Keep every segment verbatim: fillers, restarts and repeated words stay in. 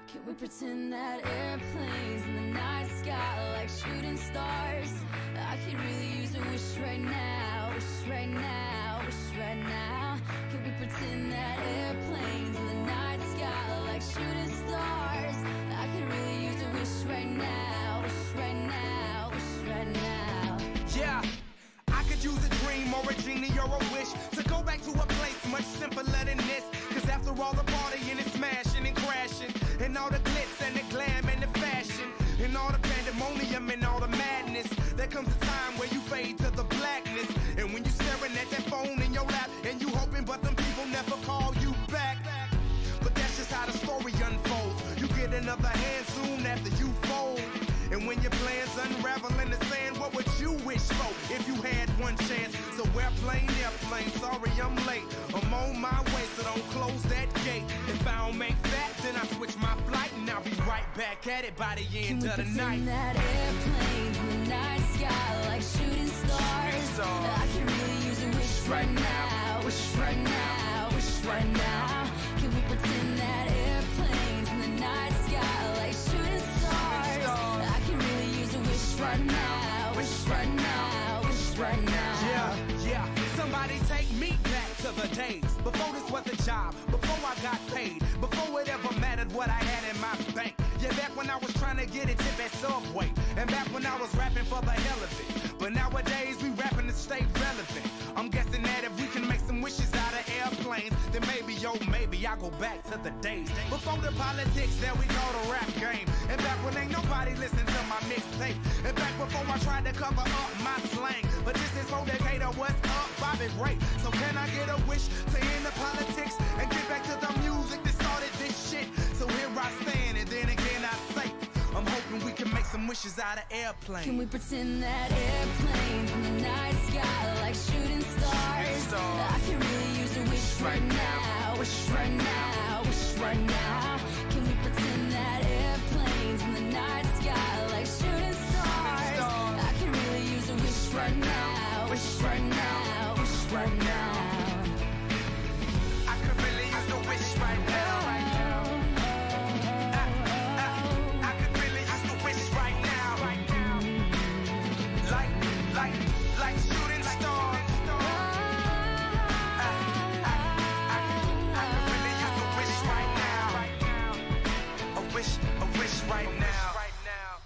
Can we pretend that airplanes in the night sky like shooting stars? I could really use a wish right now, wish right now, wish right now. Can we pretend that airplanes in the night sky like shooting stars? I could really use a wish right now, wish right now, wish right now. Yeah, I could use a dream or a genie or a wish to go back to a place much simpler than this. Cause after all the partying and smashing and crashing, and all the glitz and the glam and the fashion, and all the pandemonium and all the madness, there comes a time where you fade to the blackness. And when you're staring at that phone in your lap, and you hoping but them people never call you back. But that's just how the story unfolds. You get another hand soon after you fold. And when your plans unravel in the sand, what would you wish for if you had one chance? So airplane, airplane, sorry I'm late. I'm on my way, so don't close that gate. If I don't make that, then I switch my flight, and I'll be right back at it by the end of the night. Can we pretend that airplanes in the night sky like shooting stars? I can really use a wish right now, wish right now, wish right now. Can we pretend that airplanes in the night sky like shooting stars? I can really use a wish right now, wish right now, wish right now. Yeah, yeah, somebody take me back to the days before this was a job, before I got paid, before it ever mattered what I had in my bank. Yeah, back when I was trying to get a tip at Subway, and back when I was rapping for the hell of it. But nowadays we rapping to stay relevant. I'm guessing that if we can make some wishes out of airplanes, then maybe, yo, maybe I'll go back to the days before the politics, there we go, the rap game. And back when ain't nobody listening to my mixtape, and back before I tried to cover up my slang. But this is for Decatur, what's up, Bobby Ray? So can I get a wish to end the politics and get back to the music that started this shit? So here I stand, and then again I say, I'm hoping we can make some wishes out of airplanes. Can we pretend that airplanes in the night sky like shooting stars? I can really use a wish right now, wish right now, wish right now. Can we pretend that airplanes in the night sky like shooting stars? I can really use a wish right now, wish right now, wish right now. I could really use a wish right now. Right now. Right now.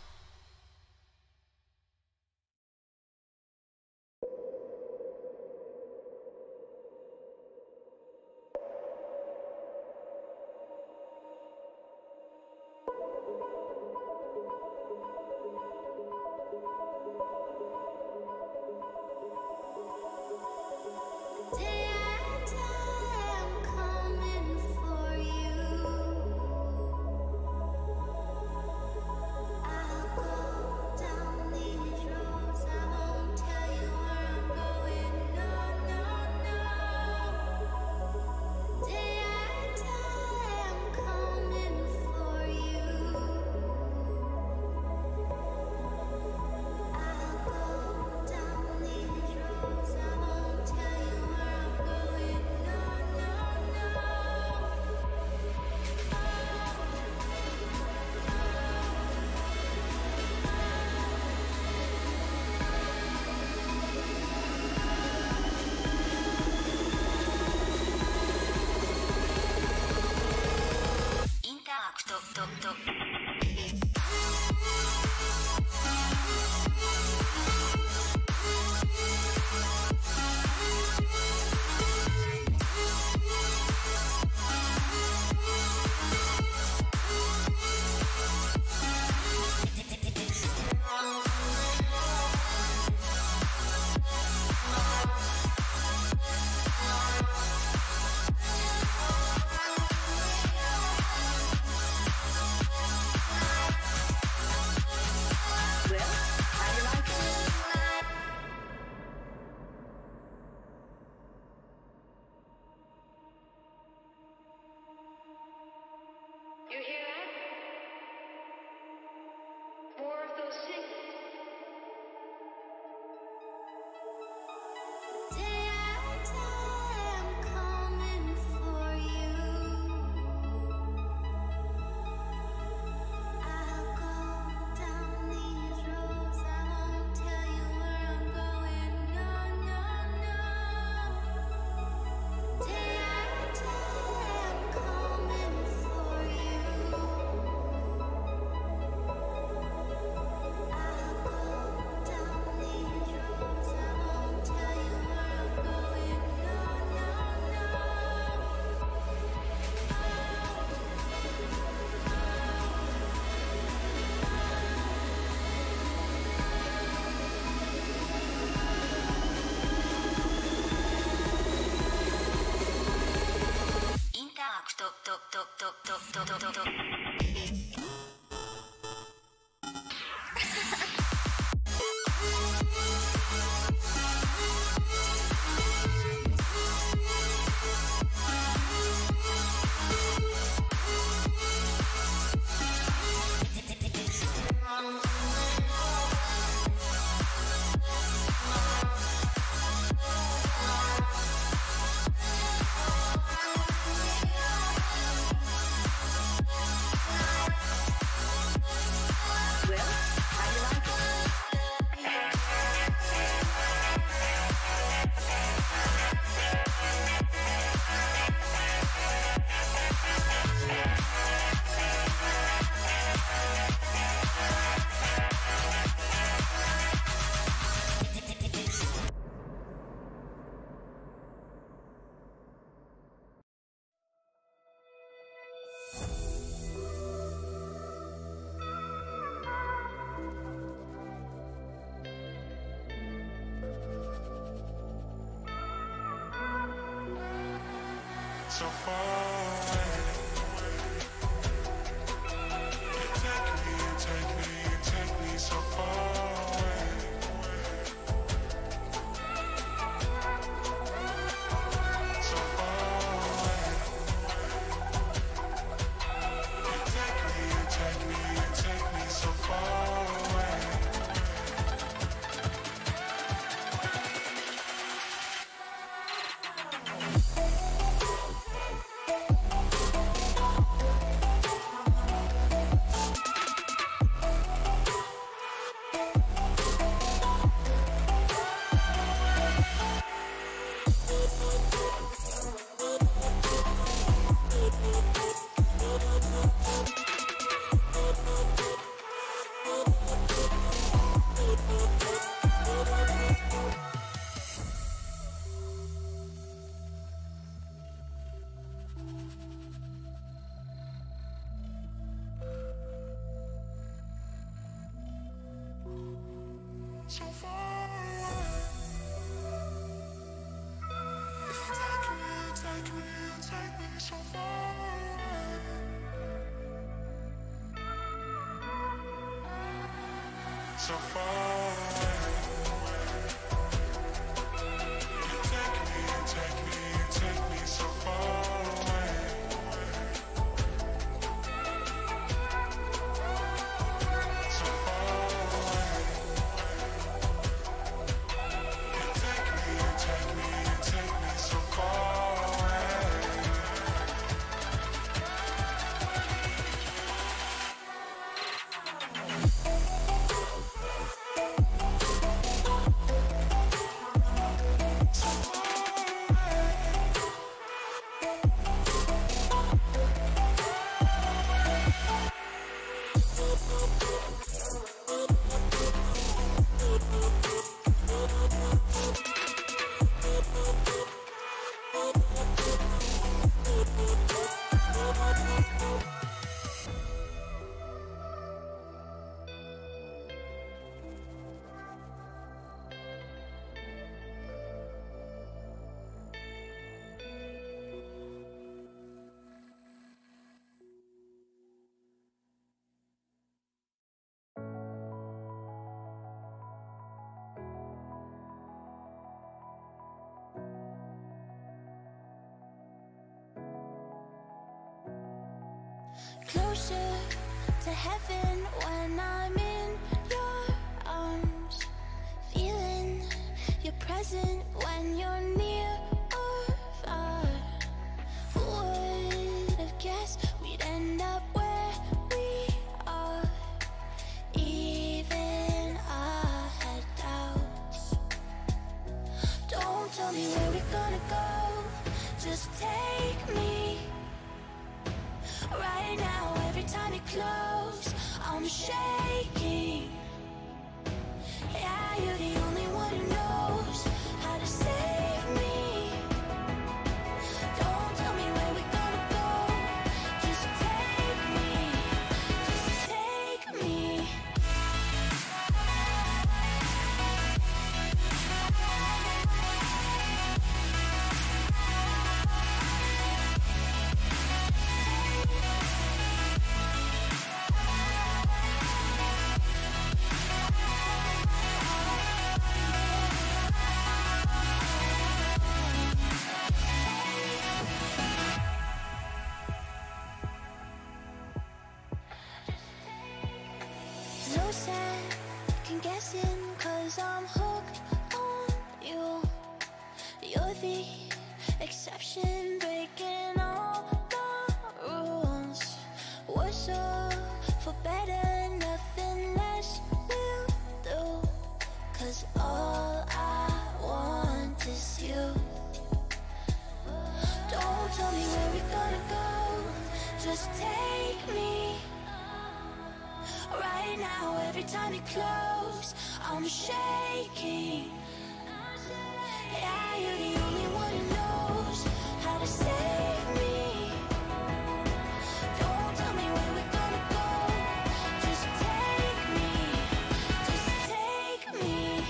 So far away. You take me, you take me, you take me so far away. So far away. You take me, you take me, you take me so far away. So far away. Take me, take me, take me so far away. So far away. You take me, you take me, you take me so far away. So far away. You take me, you take me, you take me so far away. Closer to heaven when I'm in your arms, feeling you're present when you're near or far. Who would have guessed we'd end up where we are? Even I had doubts. Don't tell me where we're gonna go, just take me. Right now, every time you close, I'm shaking. Yeah, you're the only one who knows how to save me. Don't tell me where we're gonna go, just take me, just take me. second guessing, cause I'm hooked on you. You're the exception, breaking all the rules. We're so for better, nothing less will do. Cause all I want is you. Don't tell me where we're gonna go, just take me. Right now, every time you close, I'm shaking. Yeah, you're the only one who knows how to save me. Don't tell me where we're gonna go, just take me, just take me.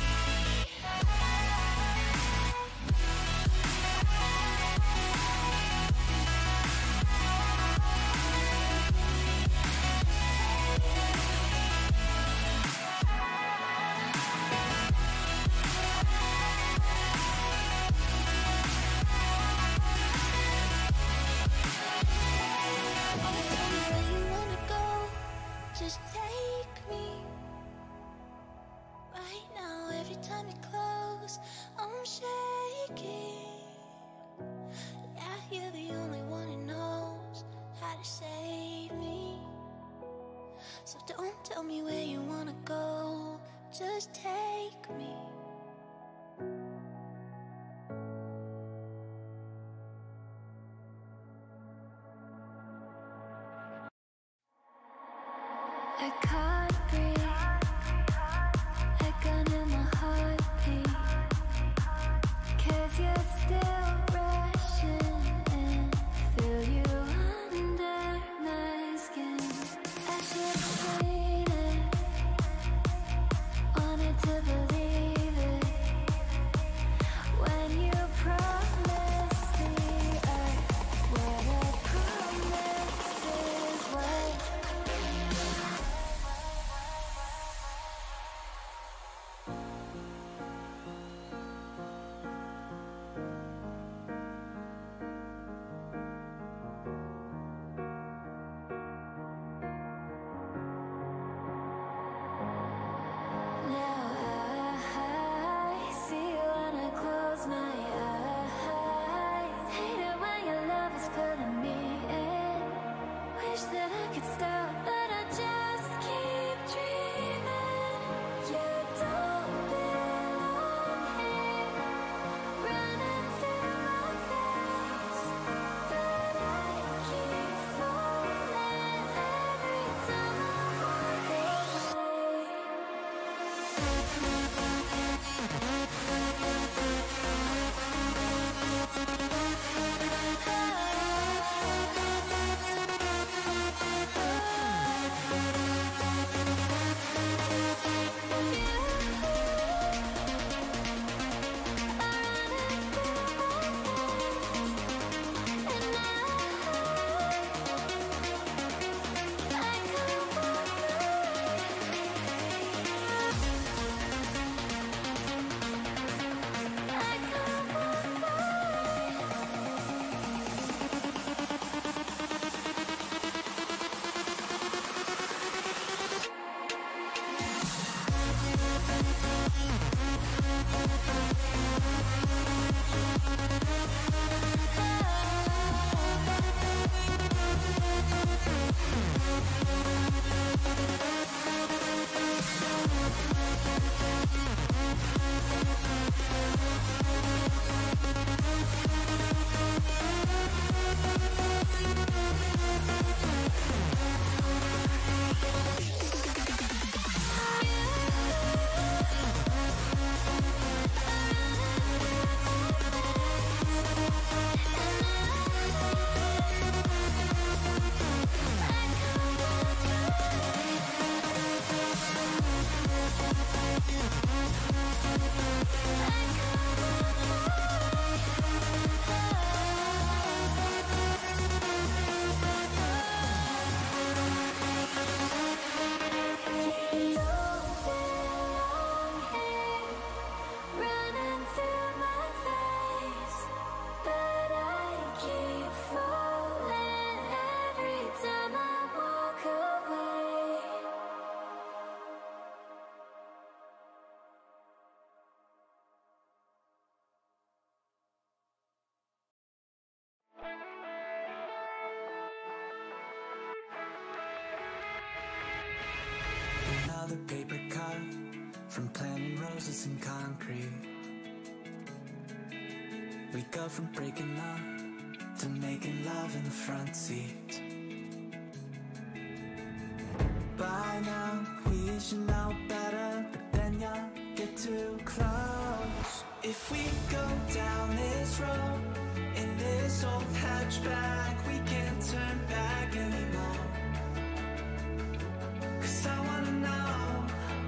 Just take me. Right now, every time you close, I'm shaking. Yeah, you're the only one who knows how to save me. So don't tell me where you wanna go, just take me. I can't breathe, a gun in my heartbeat, cause you're still rushing in, feel you under my skin. I should've waited, wanted to believe it, when you promised the earth what a promise is worth. another paper cut from planting roses in concrete. We go from breaking up to making love in the front seat. By now, we should know better, but then you get too close. If we go down this road in this old hatchback, we can't turn back anymore. 'Cause I wanna know,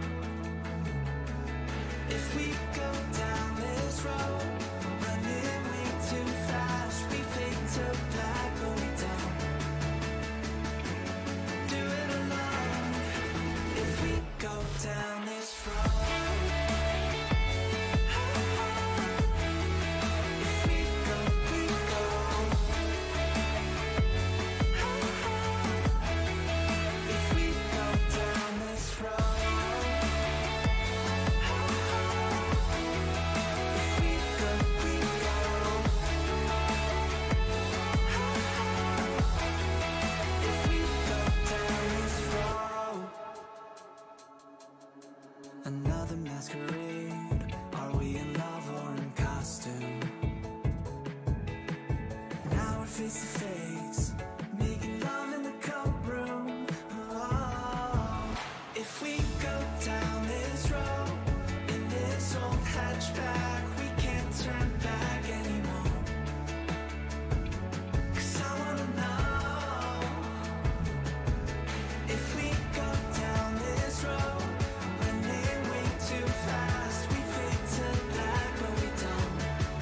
if we go down this road, running way too fast, we fade to black, but we don't do it alone. If we go down this road, another masquerade. Are we in love or in costume? Now we're face to face, making love in the coat room. Oh, if we go down this road in this old hatchback, we can't turn back anymore. 'Cause I wanna know, if we go down this road, too fast, we fade to black, but we don't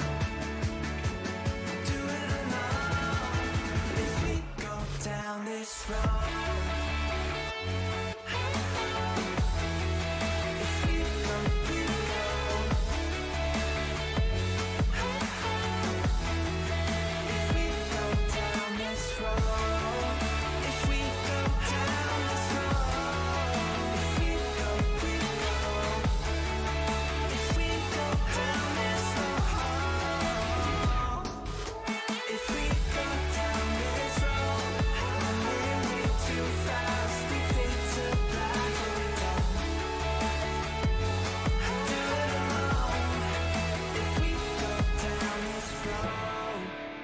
do it alone. If we go down this road, if we go, we go. If we go down this road, if we go down this road, if we go, we go. If we go down this road, if we go down this road, running way too fast, we fade to black, but we don't do it alone. If we go down this road.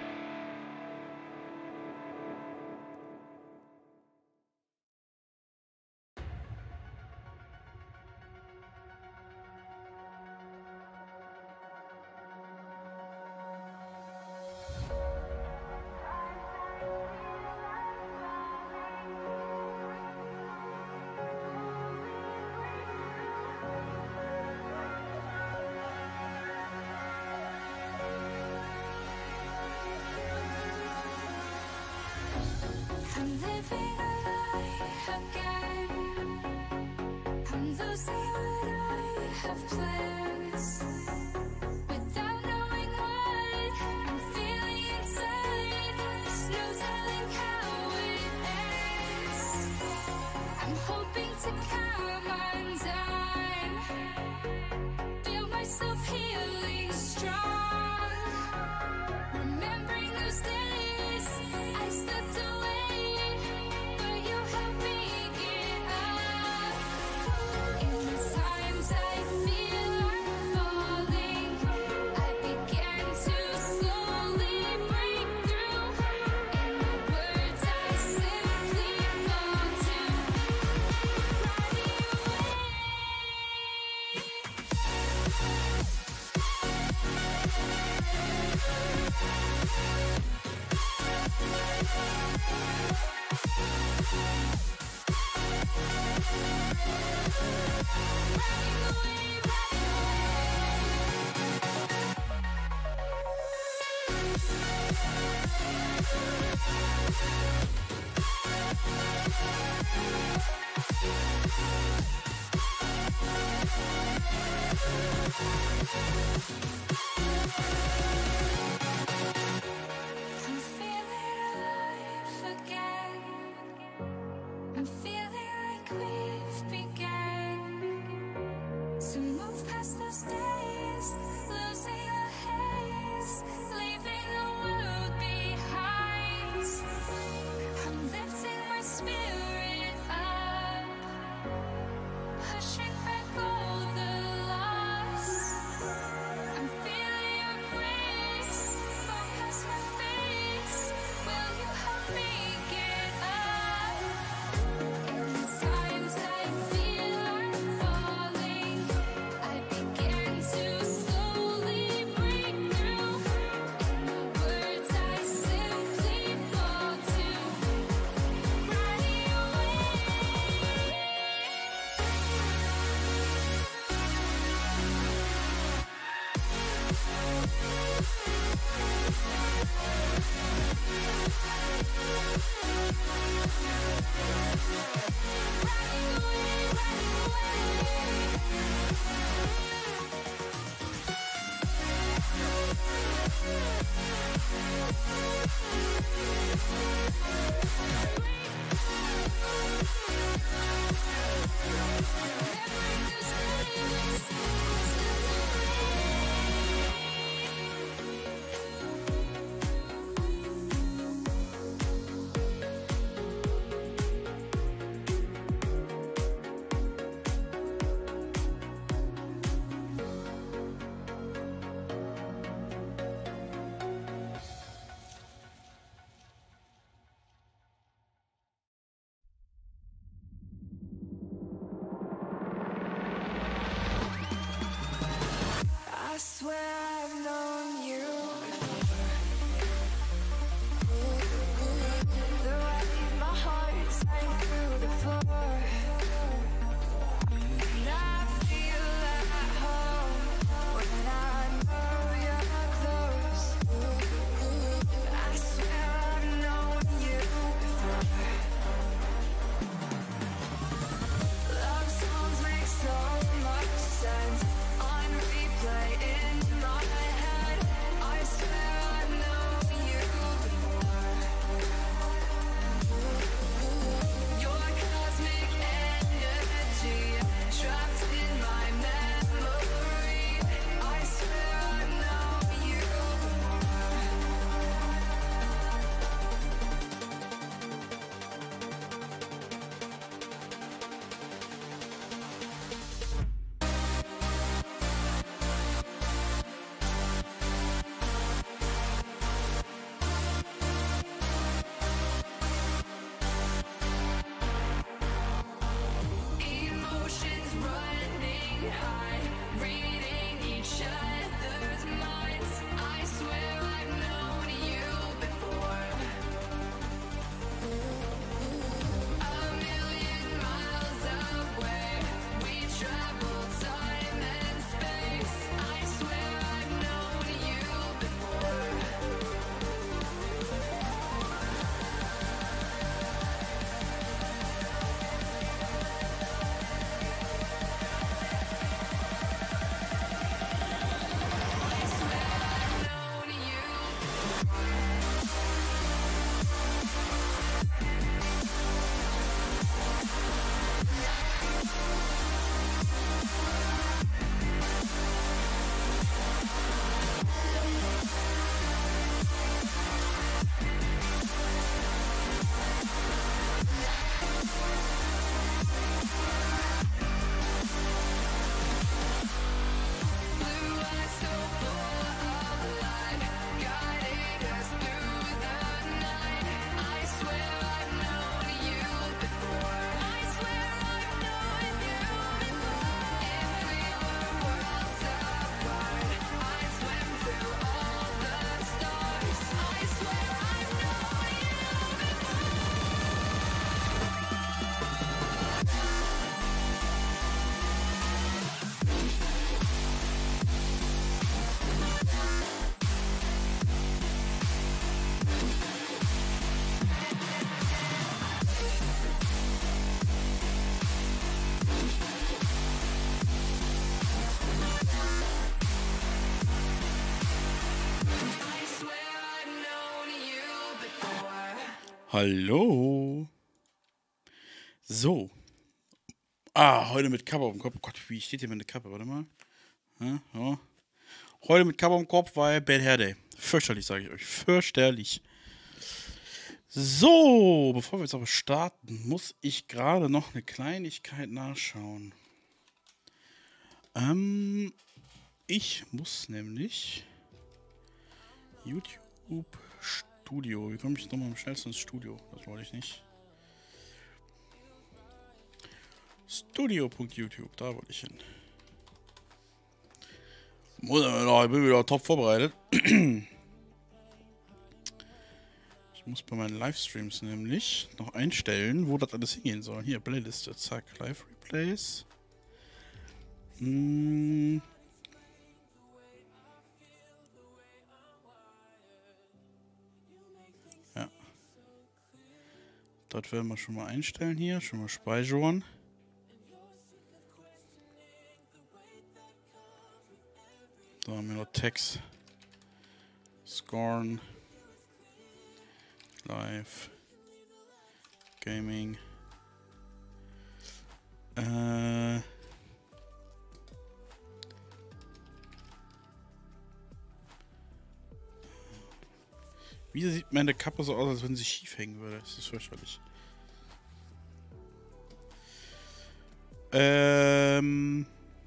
I'm living a lie again. I'm losing what I have planned. Without knowing what I'm feeling inside, there's no telling how it ends. I'm hoping to come undone, feel myself healing strong. Remembering those days I slipped away, but you helped me get up. In the times I feel I'm falling, I began to slowly break through. In the words I simply fall to, running away. I'm feeling alive again. I'm feeling like we've begun to move past those days, losing the haze, leaving the world behind. I'm lifting my spirit up, Hallo. So. Ah, heute mit Kappe auf dem Kopf. Oh Gott, wie steht hier meine Kappe? Warte mal. Ja, ja. Heute mit Kappe auf dem Kopf, weil Bad Hair Day. Fürchterlich, sage ich euch. Fürchterlich. So, bevor wir jetzt aber starten, muss ich gerade noch eine Kleinigkeit nachschauen. Ähm, ich muss nämlich YouTube Studio. Wie komme ich nochmal am schnellsten ins Studio? Das wollte ich nicht. Studio.youtube, da wollte ich hin. Ich bin wieder top vorbereitet. Ich muss bei meinen Livestreams nämlich noch einstellen, wo das alles hingehen soll. Hier, Playliste, zack, Live Replays. Hm. Ja. Das werden wir schon mal einstellen hier, schon mal speichern. So, haben wir noch Text. Scorn. Live. Gaming. Äh. Wie sieht meine Kappe so aus, als wenn sie schief hängen würde? Das ist fürchterlich. Ähm.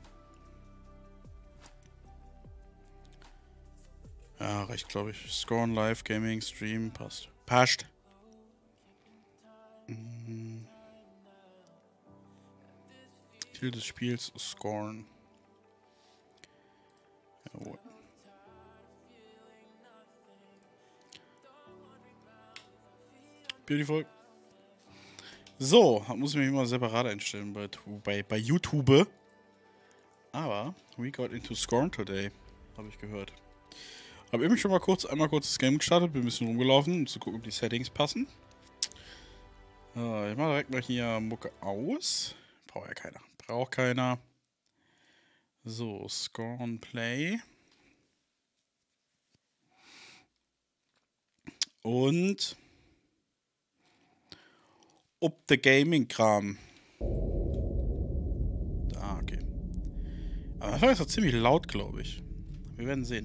Ja, reicht, glaube ich. Scorn, Live, Gaming, Stream, passt. Passt. Mhm. Ziel des Spiels, Scorn. Jawohl. Beautiful. So, muss ich mich immer separat einstellen bei, bei, bei YouTube. Aber we got into Scorn today, habe ich gehört. Habe eben schon mal kurz, einmal kurz das Game gestartet, bin ein bisschen rumgelaufen, um zu gucken, ob die Settings passen. Äh, ich mache direkt mal hier Mucke aus. Braucht ja keiner. Braucht keiner. So, Scorn Play. Und ob der Gaming-Kram. Ah, okay. Aber das war jetzt doch ziemlich laut, glaube ich. Wir werden sehen.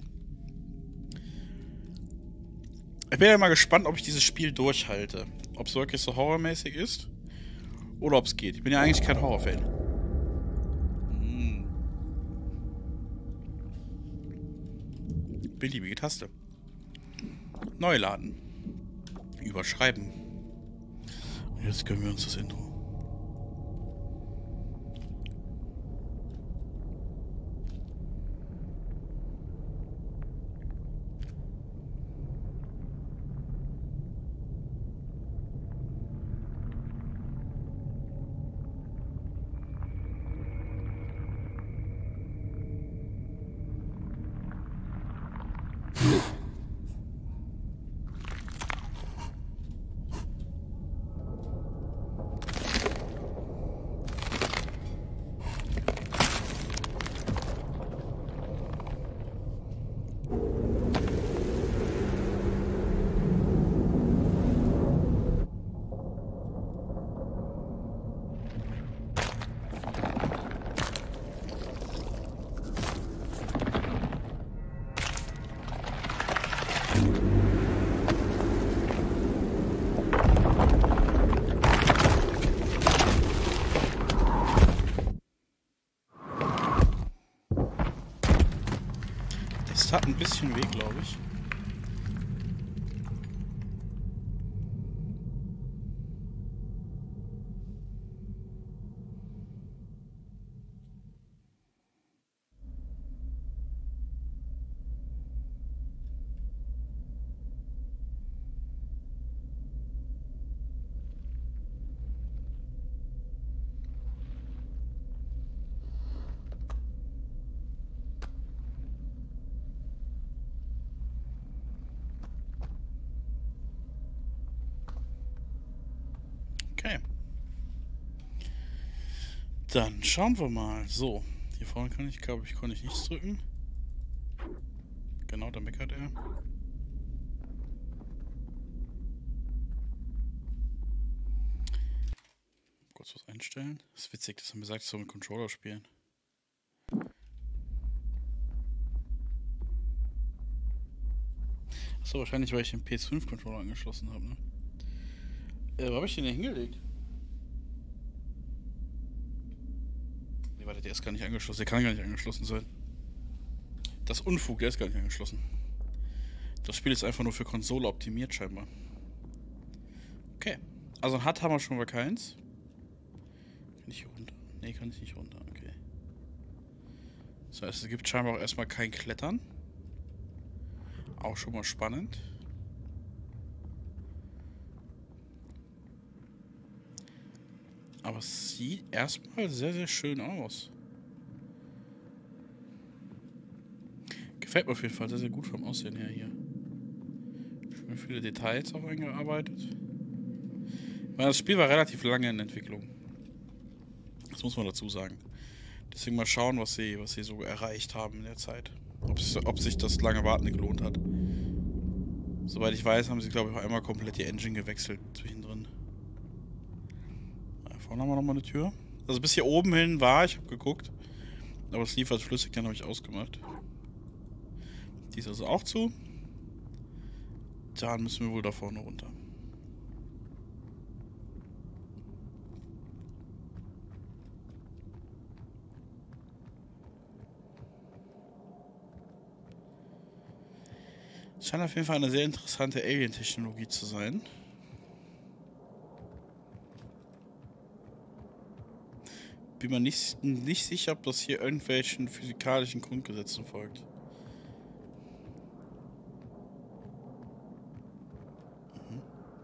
Ich bin ja mal gespannt, ob ich dieses Spiel durchhalte. Ob es wirklich so horrormäßig ist. Oder ob es geht. Ich bin ja eigentlich kein Horrorfan. Hm. Beliebige Taste. Neu laden. Überschreiben. Und jetzt gönnen wir uns das Intro. Das hat ein bisschen weh, glaube ich. Okay. Dann schauen wir mal. So, hier vorne kann ich, glaube ich, konnte ich nichts drücken. Genau, da meckert er. Kurz was einstellen. Das ist witzig, dass er mir sagt, ich soll mit Controller spielen. Achso, wahrscheinlich, weil ich den P S fünf Controller angeschlossen habe, ne? Äh, wo habe ich den denn hingelegt? Ne, warte, der ist gar nicht angeschlossen. Der kann gar nicht angeschlossen sein. Das Unfug, der ist gar nicht angeschlossen. Das Spiel ist einfach nur für Konsole optimiert, scheinbar. Okay. Also ein H U D haben wir schon mal keins. Kann ich hier runter? Ne, kann ich nicht runter. Okay. Das heißt, es gibt scheinbar auch erstmal kein Klettern. Auch schon mal spannend. Aber es sieht erstmal sehr, sehr schön aus. Gefällt mir auf jeden Fall sehr, sehr gut vom Aussehen her hier. Schön viele Details auch eingearbeitet. Weil das Spiel war relativ lange in Entwicklung. Das muss man dazu sagen. Deswegen mal schauen, was sie, was sie so erreicht haben in der Zeit. Ob sich das lange Warten gelohnt hat. Soweit ich weiß, haben sie, glaube ich, auch einmal komplett die Engine gewechselt zwischendrin. Da vorne haben wir nochmal eine Tür. Also bis hier oben hin war, ich habe geguckt. Aber es lief als flüssig, dann habe ich ausgemacht. Die ist also auch zu. Dann müssen wir wohl da vorne runter. Es scheint auf jeden Fall eine sehr interessante Alien-Technologie zu sein. Bin mir nicht, nicht sicher, ob das hier irgendwelchen physikalischen Grundgesetzen folgt. Mhm.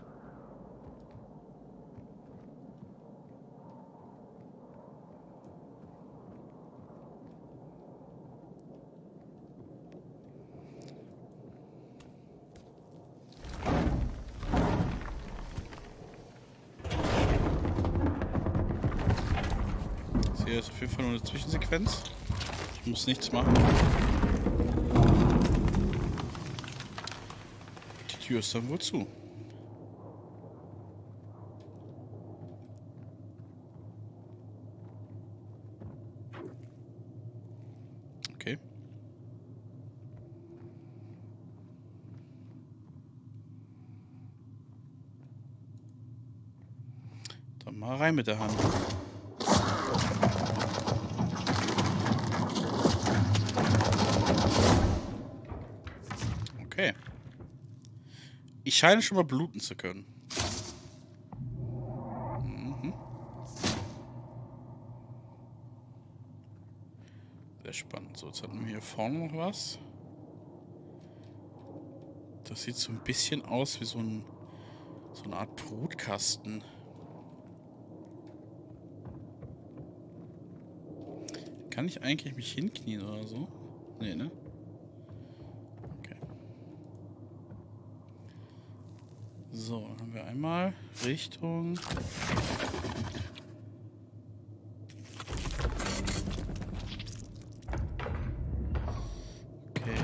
Hier ist auf jeden Fall nur eine Zwischensequenz. Ich muss nichts machen. Die Tür ist dann wohl zu. Okay. Dann mal rein mit der Hand. Okay. Ich scheine schon mal bluten zu können. Mhm. Sehr spannend. So, jetzt hatten wir hier vorne noch was. Das sieht so ein bisschen aus wie so, ein, so eine Art Brutkasten. Kann ich eigentlich mich hinknien oder so? Nee, ne? So, dann haben wir einmal Richtung. Okay.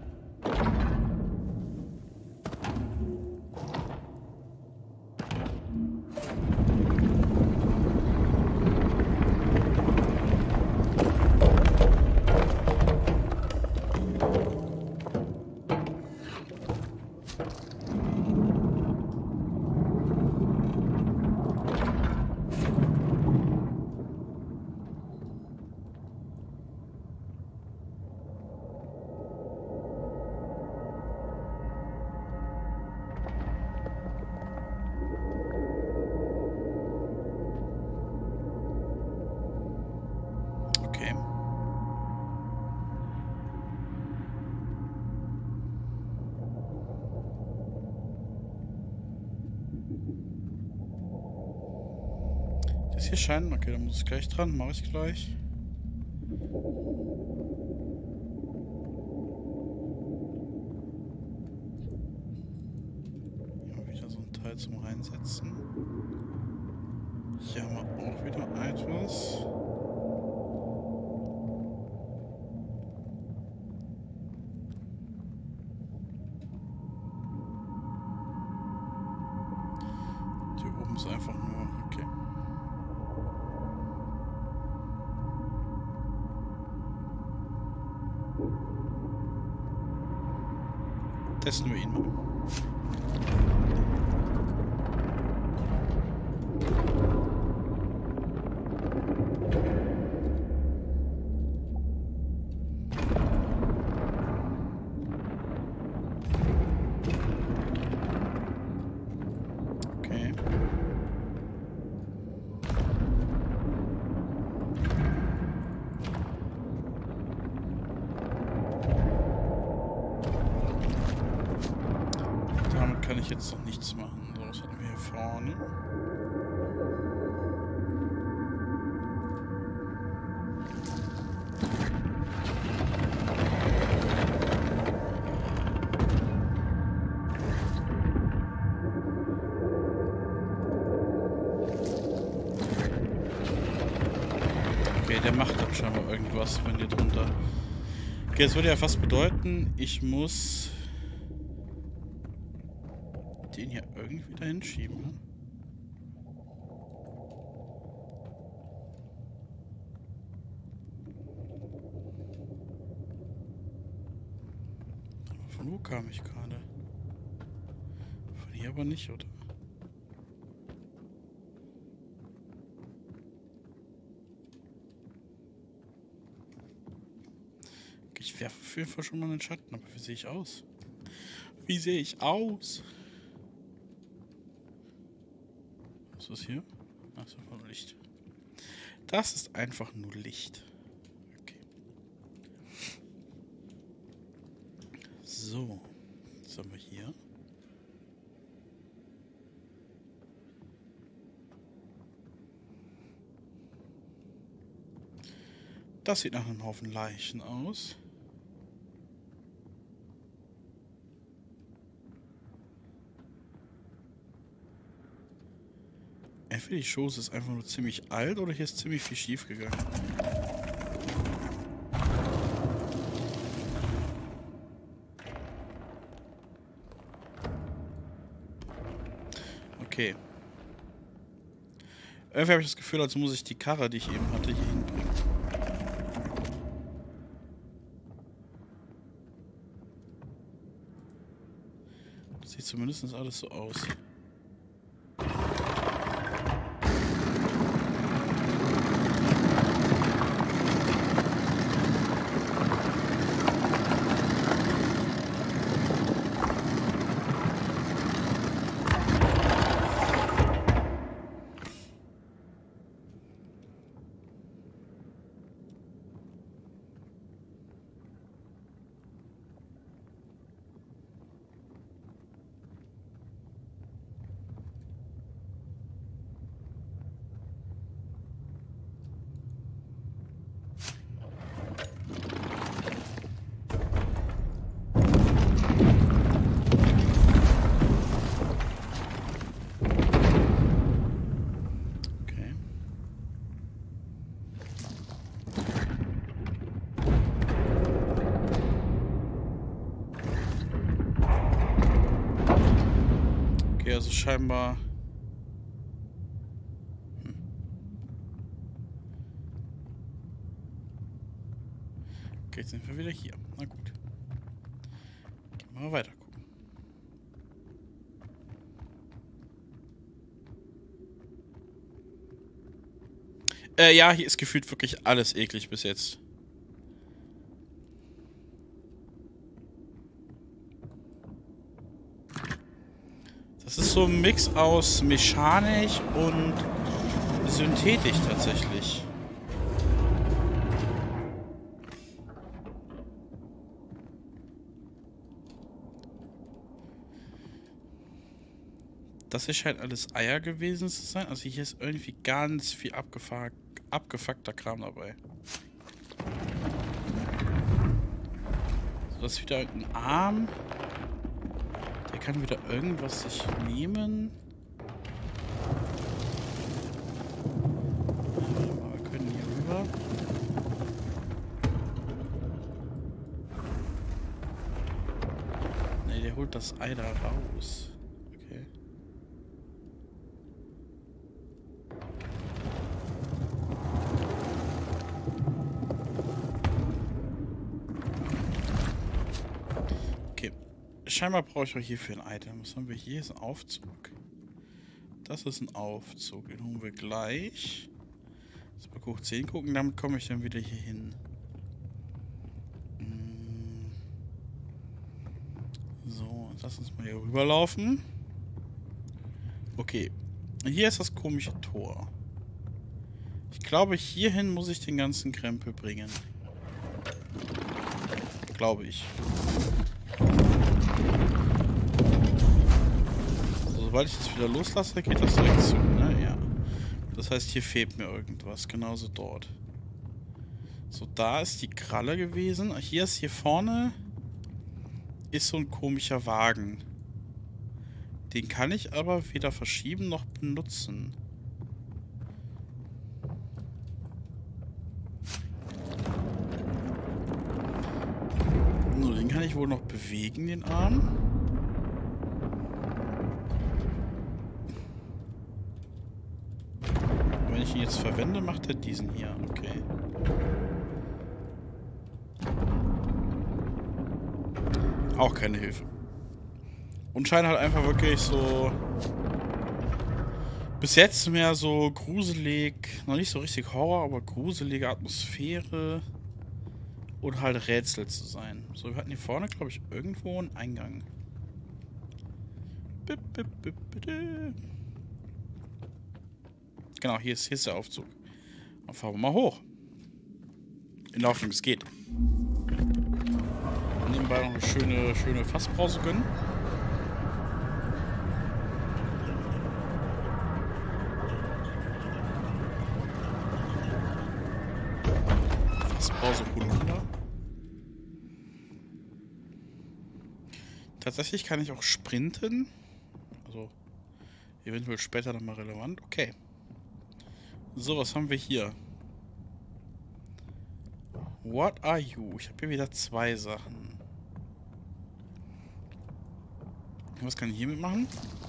Das hier scheint. Okay, dann muss ich gleich dran. Mache ich gleich. Hier wieder so ein Teil zum Reinsetzen. Hier haben wir auch wieder etwas. Hier oben ist einfach nur. Okay. Testen wir ihn mal. Okay. Damit kann ich jetzt noch nichts machen. So, was hatten wir hier vorne? Okay, der macht dann scheinbar irgendwas, wenn ihr drunter... Okay, das würde ja fast bedeuten, ich muss den hier irgendwie dahin schieben. Ne? Von wo kam ich gerade? Von hier aber nicht, oder? Ich werfe auf jeden Fall schon mal einen Schatten, aber wie sehe ich aus? Wie sehe ich aus? Was ist hier? Ach, das ist einfach nur Licht. Das ist einfach nur Licht. Okay. So. Was haben wir hier? Das sieht nach einem Haufen Leichen aus. Entweder die Chose ist einfach nur ziemlich alt oder hier ist ziemlich viel schief gegangen. Okay. Irgendwie habe ich das Gefühl, als muss ich die Karre, die ich eben hatte, hier hinbringen. Das sieht zumindest alles so aus. Also scheinbar... Hm. Okay, jetzt sind wir wieder hier. Na gut. Gehen wir mal weiter gucken. Äh, ja, hier ist gefühlt wirklich alles eklig bis jetzt. Das ist so ein Mix aus mechanisch und synthetisch tatsächlich. Das hier scheint alles Eier gewesen zu sein. Also hier ist irgendwie ganz viel abgefuck, abgefuckter Kram dabei. So, das ist wieder ein Arm. Der kann wieder irgendwas sich nehmen. Wir können hier rüber. Ne, der holt das Ei da raus. Okay. scheinbar brauche ich auch hierfür ein Item. Was haben wir hier? Ist ein Aufzug. Das ist ein Aufzug. Den holen wir gleich. Jetzt mal hoch zehn gucken. Damit komme ich dann wieder hier hin. So, lass uns mal hier rüberlaufen. Okay. Hier ist das komische Tor. Ich glaube, hierhin muss ich den ganzen Krempel bringen. Glaube ich. Also, sobald ich das wieder loslasse, geht das direkt zu, ne? Ja. Das heißt, hier fehlt mir irgendwas. Genauso dort. So, da ist die Kralle gewesen. Hier ist hier vorne ist so ein komischer Wagen. Den kann ich aber weder verschieben noch benutzen. Nur den kann ich wohl noch bewegen, den Arm. Und wenn ich ihn jetzt verwende, macht er diesen hier. Okay. Auch keine Hilfe. Und scheint halt einfach wirklich so... Bis jetzt mehr so gruselig, noch nicht so richtig Horror, aber gruselige Atmosphäre und halt Rätsel zu sein. So, wir hatten hier vorne, glaube ich, irgendwo einen Eingang. Genau, hier ist, hier ist der Aufzug. Dann fahren wir mal hoch. In der Hoffnung, es geht. Nebenbei noch eine schöne, schöne Fasspause gönnen. Fasspause Holunder. Tatsächlich kann ich auch sprinten. Also eventuell später nochmal relevant. Okay. So, was haben wir hier? What are you? Ich habe hier wieder zwei Sachen. Was kann ich hiermit machen?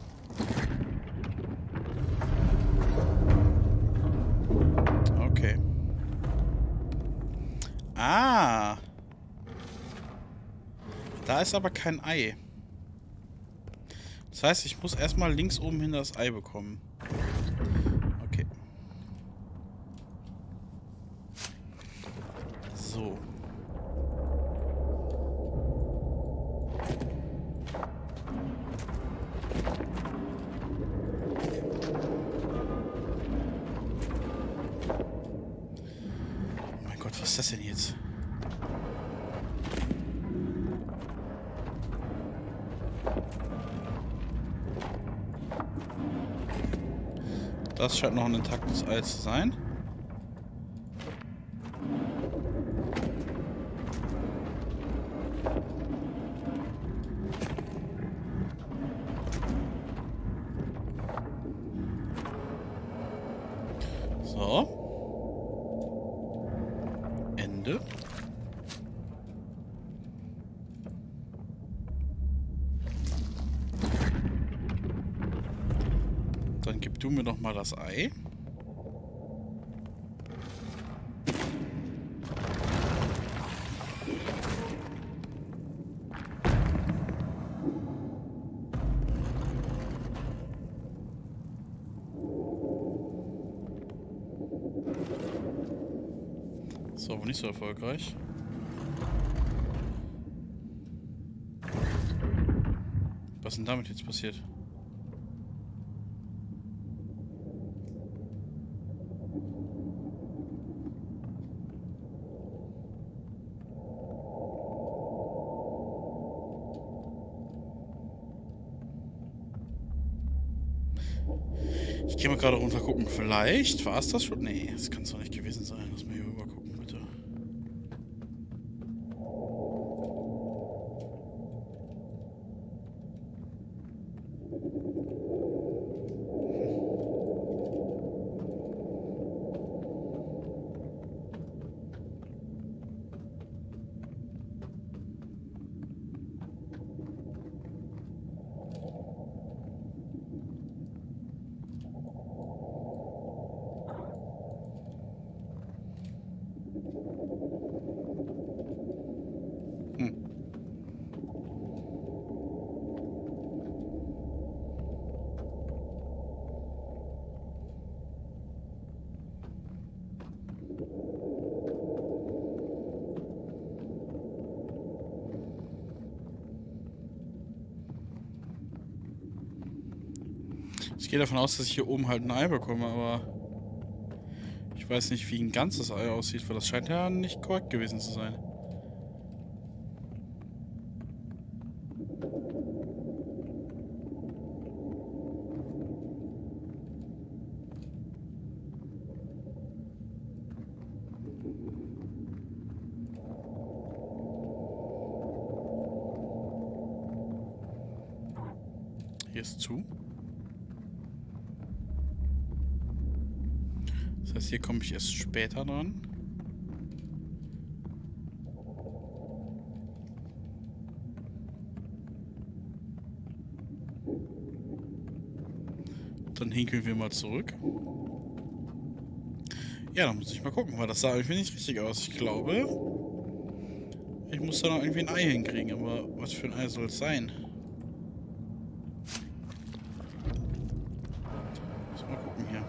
Okay. Ah. Da ist aber kein Ei. Das heißt, ich muss erstmal links oben hin das Ei bekommen. Okay. So. Oh mein Gott, was ist das denn jetzt? Das scheint noch ein intaktes Ei zu sein. So. Ende. Dann gib du mir doch mal das Ei. Das war wohl nicht so erfolgreich. Was ist denn damit jetzt passiert? Ich gehe mal gerade runter gucken. Vielleicht war es das schon? Nee, das kann es doch nicht gewesen sein. Lass mal hier rüber gucken, bitte. Ich gehe davon aus, dass ich hier oben halt ein Ei bekomme, aber ich weiß nicht, wie ein ganzes Ei aussieht, weil das scheint ja nicht korrekt gewesen zu sein. Hier ist zu. Das heißt, hier komme ich erst später dran. Dann hinkeln wir mal zurück. Ja, dann muss ich mal gucken, weil das sah irgendwie nicht richtig aus. Ich glaube, ich muss da noch irgendwie ein Ei hinkriegen, aber was für ein Ei soll es sein? Muss mal gucken hier.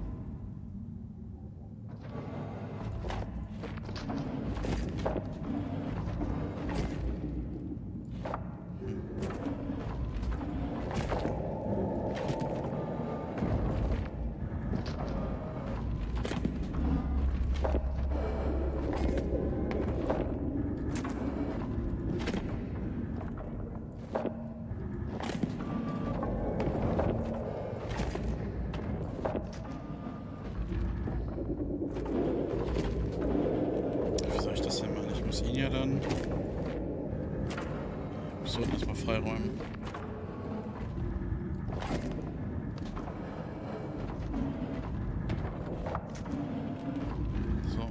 Ja, dann. Wir sollten das mal freiräumen. So.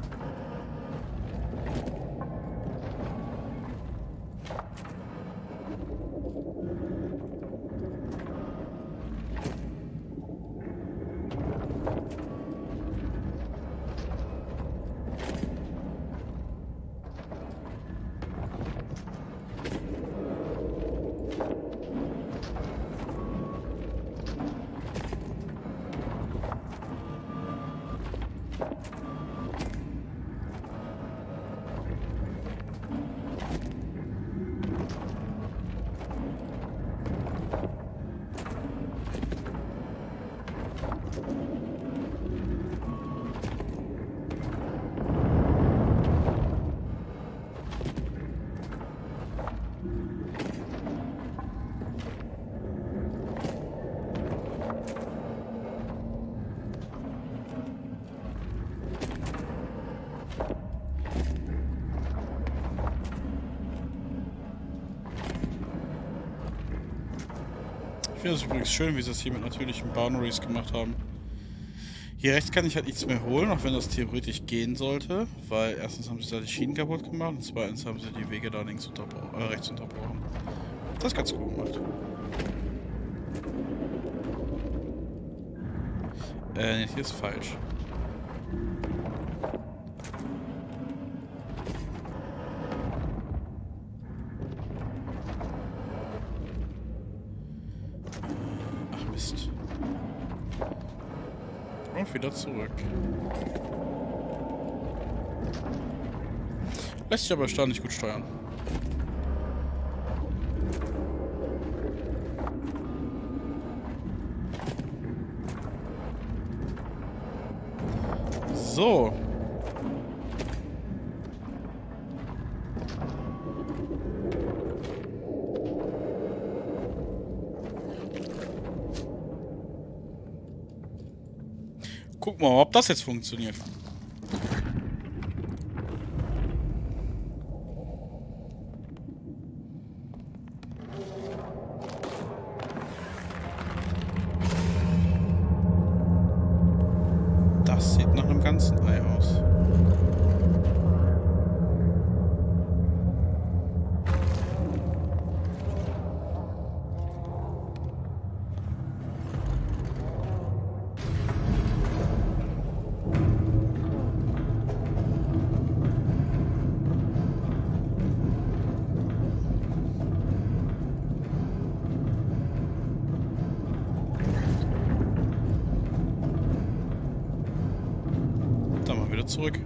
Ich finde es übrigens schön, wie sie das hier mit natürlichen Boundaries gemacht haben. Hier rechts kann ich halt nichts mehr holen, auch wenn das theoretisch gehen sollte, weil erstens haben sie da die Schienen kaputt gemacht und zweitens haben sie die Wege da links unterbrochen, äh, rechts unterbrochen. Das ist ganz gut gemacht. Äh, nee, hier ist falsch. Mist. Und wieder zurück. Lässt sich aber erstaunlich gut steuern. So. Gucken wir mal, ob das jetzt funktioniert. Das sieht nach einem ganzen Ei aus. wieder zurück.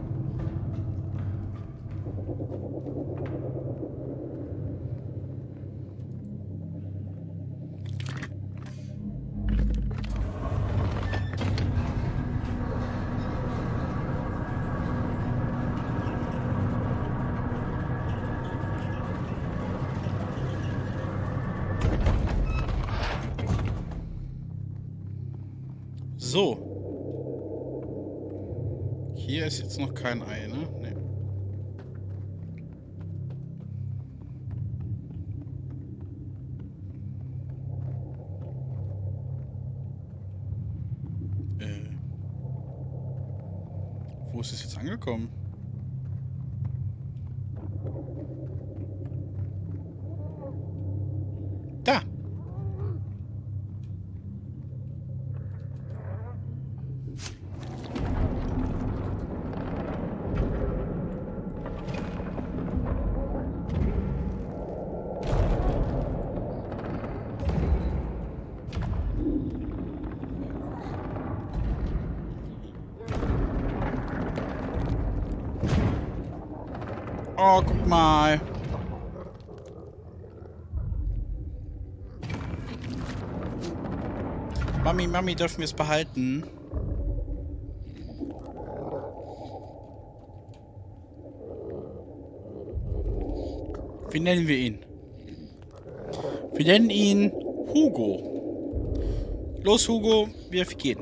So. Hier ist jetzt noch kein Ei, ne? Nee. Äh. Wo ist es jetzt angekommen? Da! Oh, guck mal. Mami, Mami, dürfen wir es behalten? Wie nennen wir ihn? Wir nennen ihn Hugo. Los, Hugo, wir gehen.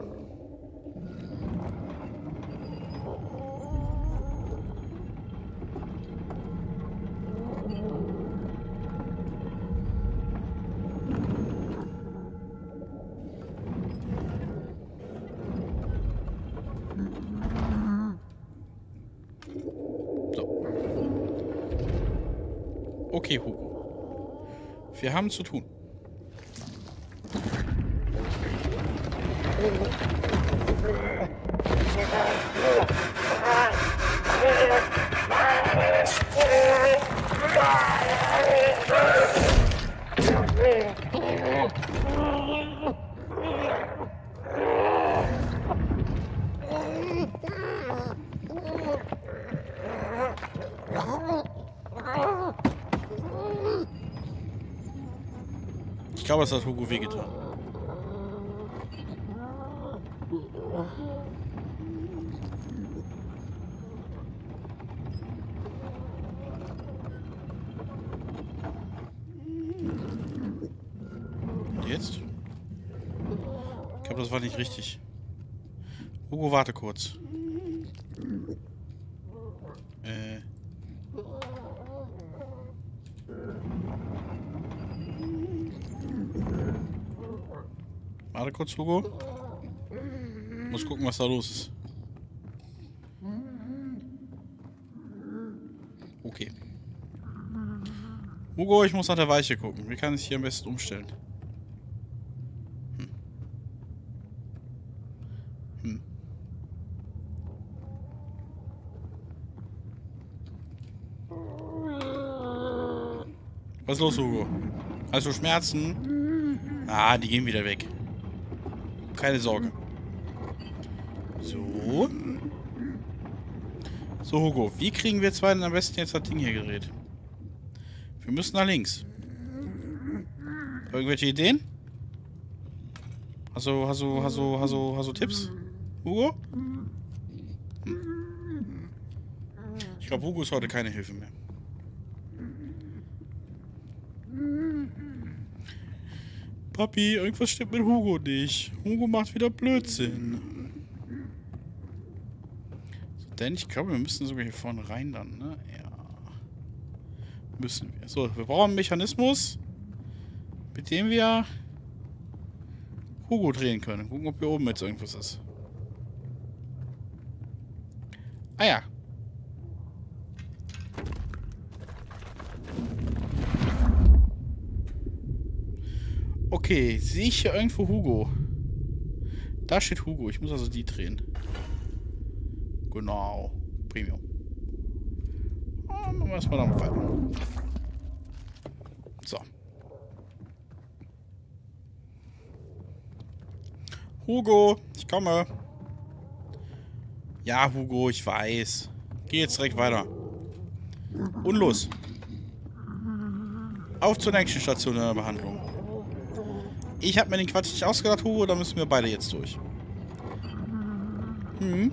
Okay, Hugo. Wir haben zu tun. Ich glaube, es hat Hugo wehgetan. Und jetzt? Ich glaube, das war nicht richtig. Hugo, warte kurz. Äh... Warte kurz, Hugo. Muss gucken, was da los ist. Okay. Hugo, ich muss nach der Weiche gucken. Wie kann ich hier am besten umstellen? Hm. Hm. Was ist los, Hugo? Hast du Schmerzen? Ah, die gehen wieder weg. Keine Sorge. So. So, Hugo. Wie kriegen wir zwei denn am besten jetzt das Ding hier gedreht? Wir müssen nach links. Irgendwelche Ideen? Hast du, hast du, hast du, hast du, hast du Tipps? Hugo? Hm. Ich glaube, Hugo ist heute keine Hilfe mehr. Papi, irgendwas stimmt mit Hugo nicht. Hugo macht wieder Blödsinn. So, denn ich glaube, wir müssen sogar hier vorne rein dann, ne? Ja. Müssen wir. So, wir brauchen einen Mechanismus, mit dem wir Hugo drehen können. Gucken, ob hier oben jetzt irgendwas ist. Ah ja. Okay, sehe ich hier irgendwo Hugo? Da steht Hugo. Ich muss also die drehen. Genau. Premium. Ah, machen wir erstmal damit weiter. So. Hugo, ich komme. Ja, Hugo, ich weiß. Geh jetzt direkt weiter. Und los. Auf zur nächsten Station der Behandlung. Ich habe mir den Quatsch nicht ausgedacht, Hugo, da müssen wir beide jetzt durch. Hm.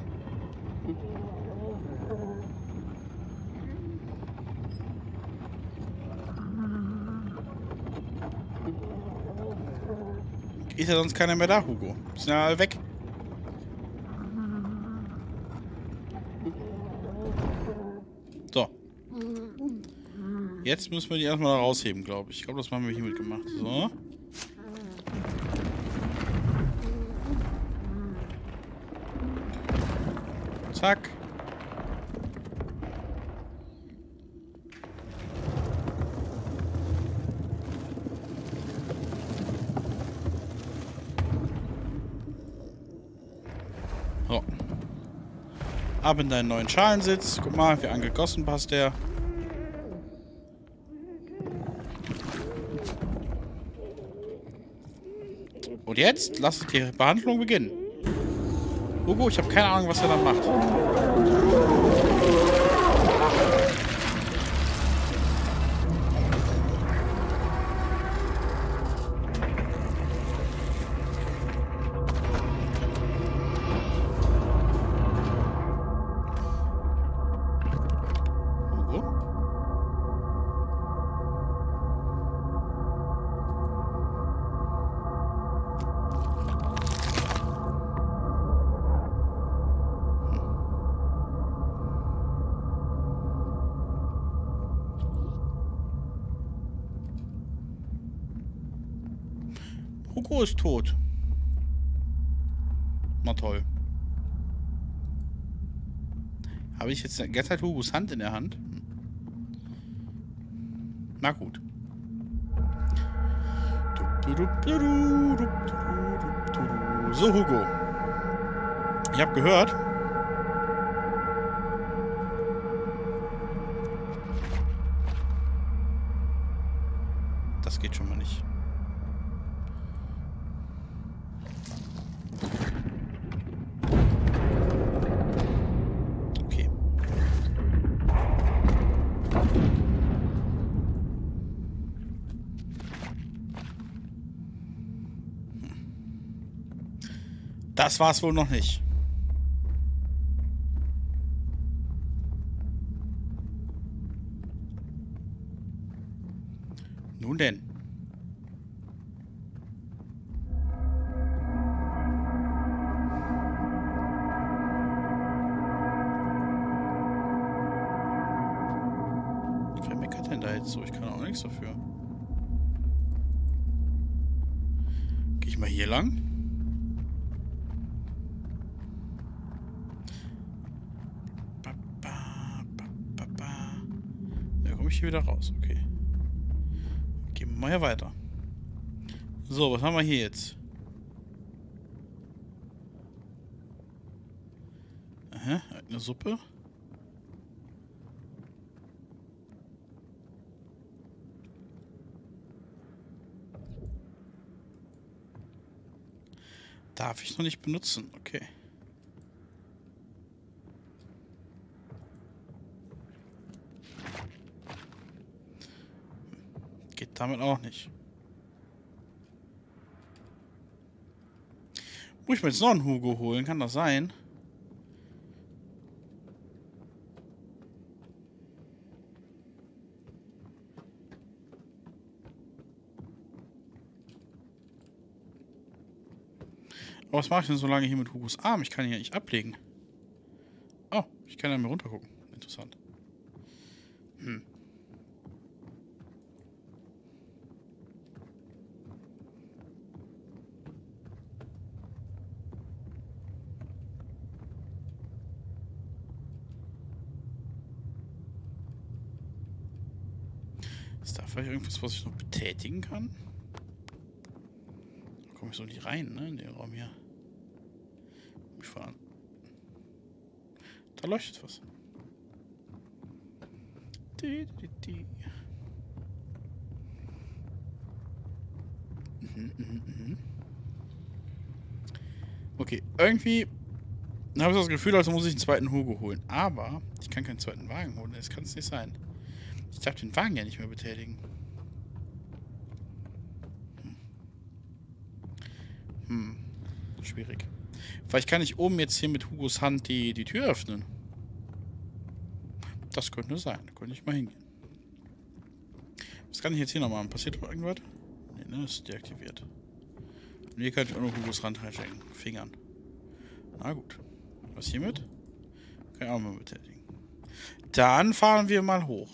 Ist ja sonst keiner mehr da, Hugo. Sind ja alle weg. So. Jetzt müssen wir die erstmal da rausheben, glaube ich. Ich glaube, das haben wir hiermit gemacht. So. Zack. So. Ab in deinen neuen Schalensitz. Guck mal, wie angegossen passt der. Und jetzt lass die Behandlung beginnen. Hugo, ich habe keine Ahnung, was er dann macht. Hugo? Hugo ist tot. Na toll. Habe ich jetzt jetzt hat Hugos Hand in der Hand? Na gut. So, Hugo. Ich habe gehört. Das geht schon mal nicht. Okay. Das war's wohl noch nicht. Nun denn. Wer meckert denn da jetzt so? Ich kann auch nichts dafür. Gehe ich mal hier lang? Da komme ich hier wieder raus. Okay. Gehen wir mal hier weiter. So, was haben wir hier jetzt? Aha, eine Suppe. Darf ich noch nicht benutzen? Okay. Geht damit auch nicht. Muss ich mir jetzt noch einen Hugo holen? Kann das sein? Aber was mache ich denn so lange hier mit Hugos Arm? Ich kann ihn ja nicht ablegen. Oh, ich kann ja mal runtergucken. Interessant. Hm. Ist da vielleicht irgendwas, was ich noch betätigen kann? Da komme ich so nicht rein, ne? In den Raum hier. Mich fahren. Da leuchtet was. Die, die, die. Mhm, mhm, mhm. Okay, irgendwie Dann habe ich das Gefühl, also muss ich einen zweiten Hugo holen. Aber ich kann keinen zweiten Wagen holen. Das kann es nicht sein. Ich darf den Wagen ja nicht mehr betätigen. Hm. Hm. Schwierig. Vielleicht kann ich oben jetzt hier mit Hugos Hand die, die Tür öffnen. Das könnte sein. Da könnte ich mal hingehen. Was kann ich jetzt hier noch machen? Passiert doch irgendwas? Nee, ne, ist deaktiviert. Und hier kann ich auch noch Hugos Rand reinstecken. Fingern. Na gut. Was hiermit? Kann ich auch mal betätigen. Dann fahren wir mal hoch.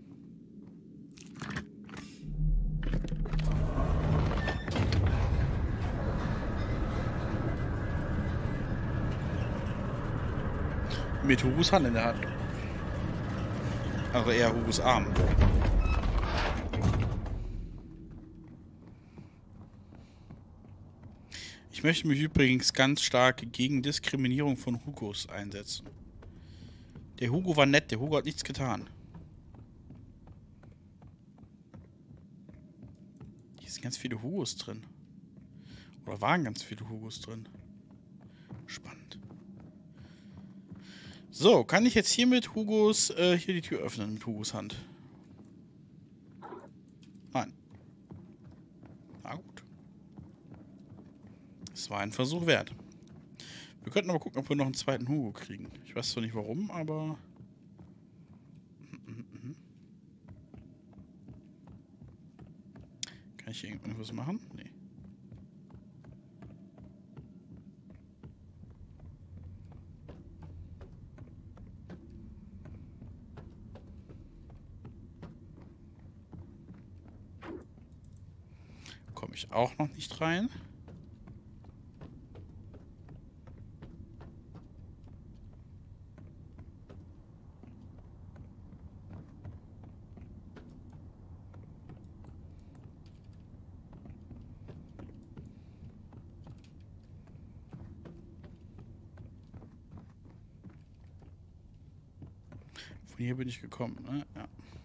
Mit Hugos Hand in der Hand. Also eher Hugos Arm. Ich möchte mich übrigens ganz stark gegen Diskriminierung von Hugos einsetzen. Der Hugo war nett, der Hugo hat nichts getan. Hier sind ganz viele Hugos drin. Oder waren ganz viele Hugos drin. Spannend. So, kann ich jetzt hier mit Hugos, äh, hier die Tür öffnen, mit Hugos Hand? Nein. Na gut. Das war ein Versuch wert. Wir könnten aber gucken, ob wir noch einen zweiten Hugo kriegen. Ich weiß zwar nicht warum, aber... Kann ich hier irgendwas machen? Nee. Komme ich auch noch nicht rein. Von hier bin ich gekommen, ne? Ja.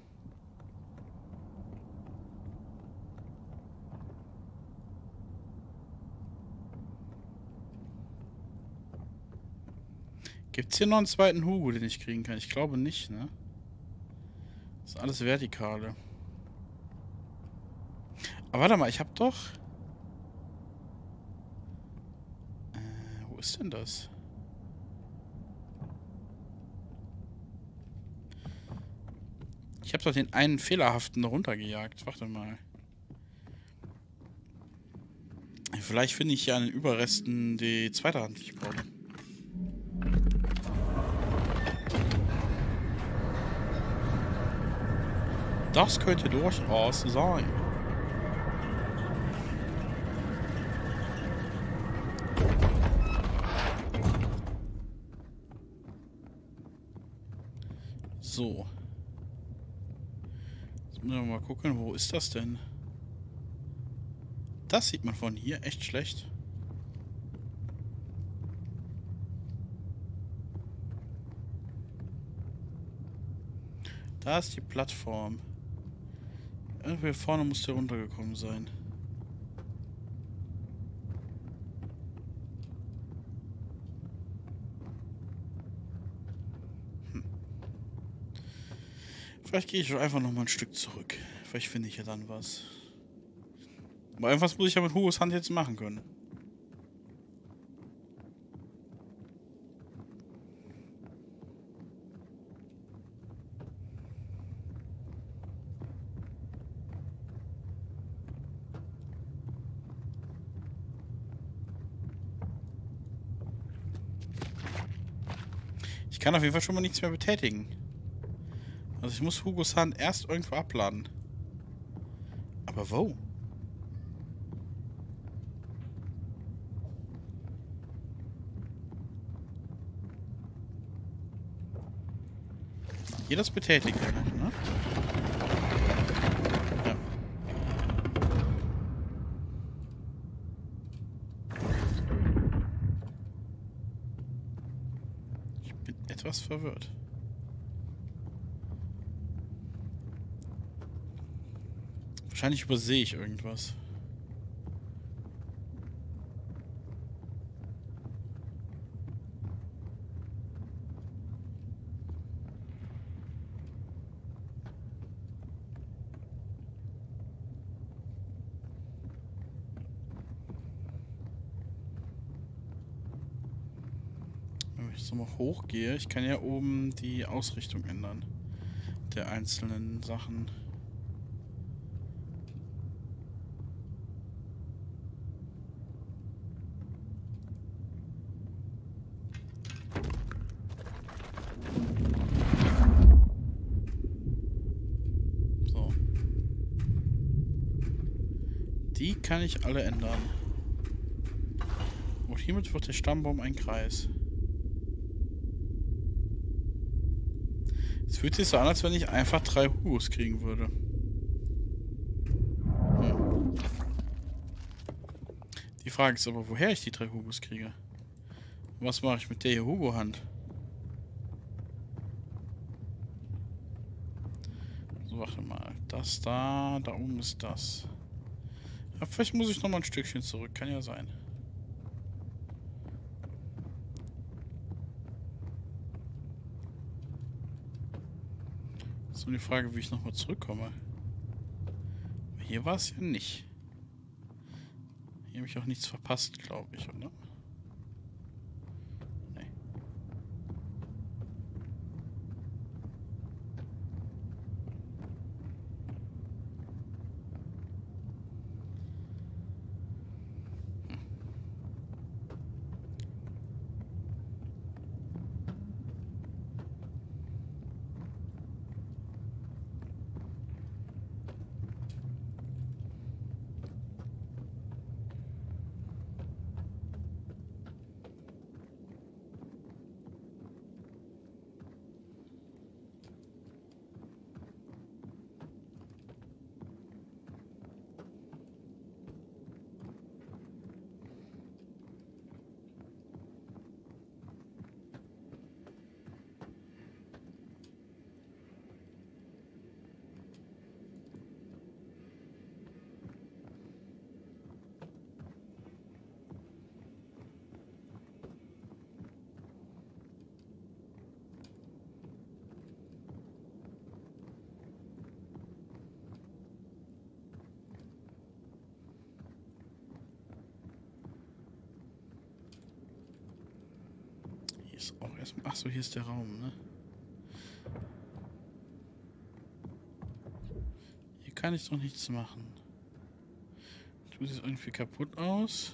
Gibt es hier noch einen zweiten Hugo, den ich kriegen kann? Ich glaube nicht, ne? Das ist alles Vertikale. Aber warte mal, ich habe doch... Äh, wo ist denn das? Ich habe doch den einen fehlerhaften runtergejagt. Warte mal. Vielleicht finde ich ja an den Überresten die zweite Hand, die ich brauche. Das könnte durchaus sein. So. Jetzt müssen wir mal gucken, wo ist das denn? Das sieht man von hier echt schlecht. Da ist die Plattform. Irgendwie vorne muss der runtergekommen sein. Hm. Vielleicht gehe ich doch einfach noch mal ein Stück zurück. Vielleicht finde ich ja dann was. Aber irgendwas muss ich ja mit Hugos Hand jetzt machen können. Ich kann auf jeden Fall schon mal nichts mehr betätigen. Also ich muss Hugos Hand erst irgendwo abladen. Aber wo? Hier das betätigt er noch, ne? Ja. Ich bin etwas verwirrt. Wahrscheinlich übersehe ich irgendwas. jetzt nochmal hochgehe. Ich kann ja oben die Ausrichtung ändern. Der einzelnen Sachen. So. Die kann ich alle ändern. Und hiermit wird der Stammbaum ein Kreis. Es fühlt sich so an, als wenn ich einfach drei Hugos kriegen würde. Hm. Die Frage ist aber, woher ich die drei Hugos kriege. Was mache ich mit der hier Hugo-Hand? So, warte mal. Das da, da oben ist das. Ja, vielleicht muss ich noch mal ein Stückchen zurück. Kann ja sein. So die Frage, wie ich nochmal zurückkomme. Hier war es ja nicht. Hier habe ich auch nichts verpasst, glaube ich, oder? Nee. Hier ist auch erstmal. Achso, hier ist der Raum, ne? Hier kann ich doch nichts machen. Tut es irgendwie kaputt aus?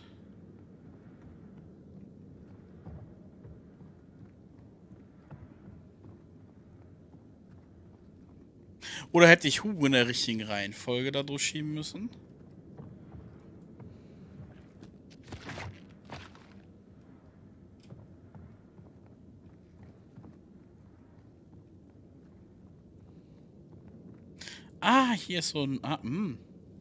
Oder hätte ich Hugo in der richtigen Reihenfolge da durchschieben müssen? Ah, hier ist so ein... Ah, mh.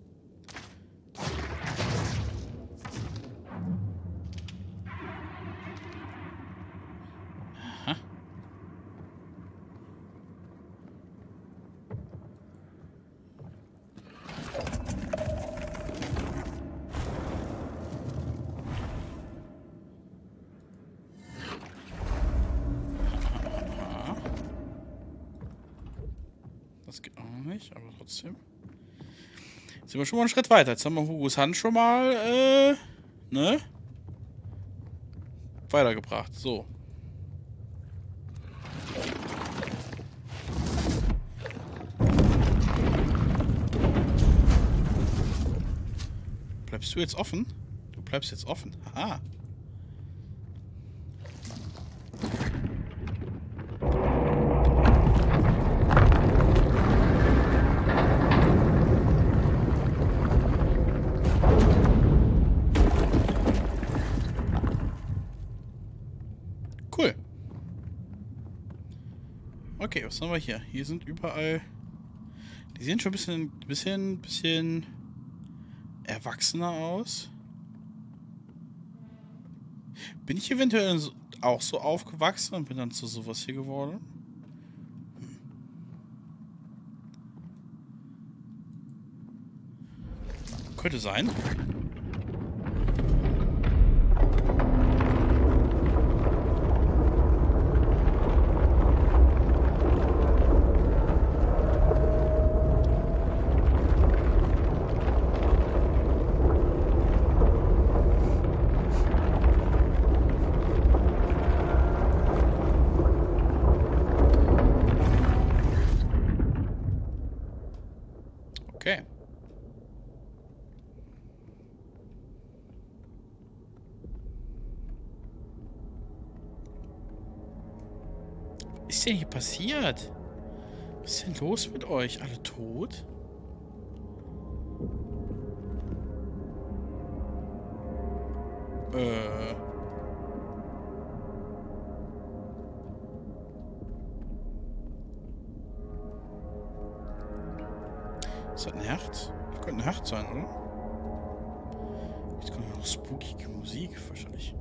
Aha. Das geht auch nicht, aber trotzdem. Jetzt sind wir schon mal einen Schritt weiter. Jetzt haben wir Hugos Hand schon mal, äh, ne? Weitergebracht. So. Bleibst du jetzt offen? Du bleibst jetzt offen. Aha. Cool. Okay, was haben wir hier? Hier sind überall... Die sehen schon ein bisschen, bisschen, bisschen erwachsener aus. Bin ich eventuell auch so aufgewachsen und bin dann zu sowas hier geworden? Hm. Könnte sein. ist denn hier passiert? Was ist denn los mit euch? Alle tot? Äh. Ist das ein Herz? Das könnte ein Herz sein, oder? Jetzt kommt noch spookige Musik, wahrscheinlich.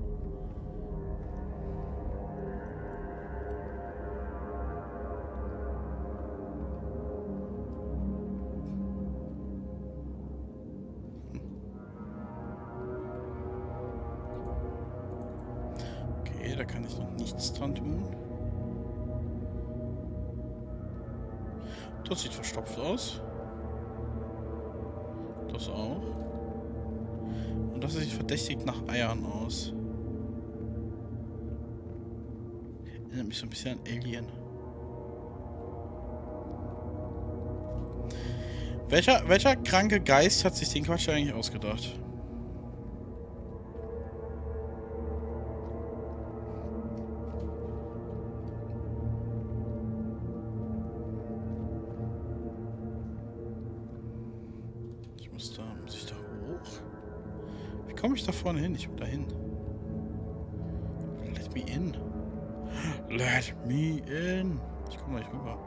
Okay, da kann ich noch nichts dran tun. Das sieht verstopft aus. Das auch. Und das sieht verdächtig nach Eiern aus. Erinnert mich so ein bisschen an Alien. Welcher, welcher kranke Geist hat sich den Quatsch eigentlich ausgedacht? Da muss ich da hoch? Wie komme ich da vorne hin? Ich will da hin. Let me in. Let me in. Ich komme gleich rüber.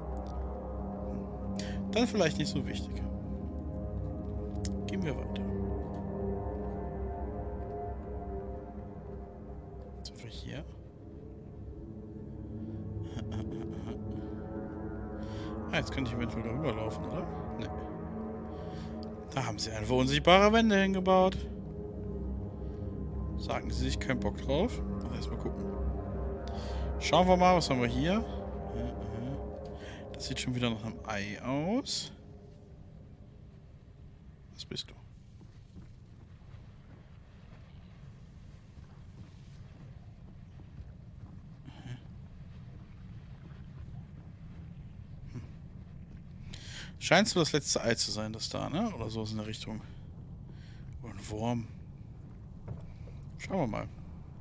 Dann vielleicht nicht so wichtig. Gehen wir weiter. Jetzt sind wir hier. Ah, jetzt könnte ich eventuell da rüberlaufen, oder? Ne. Da haben sie einfach unsichtbare Wände hingebaut. Sagen sie sich keinen Bock drauf? Also erstmal gucken. Schauen wir mal, was haben wir hier? Das sieht schon wieder nach einem Ei aus. Was bist du? Scheint so das letzte Ei zu sein, das da, ne? Oder so in der Richtung. Oder ein Wurm. Schauen wir mal.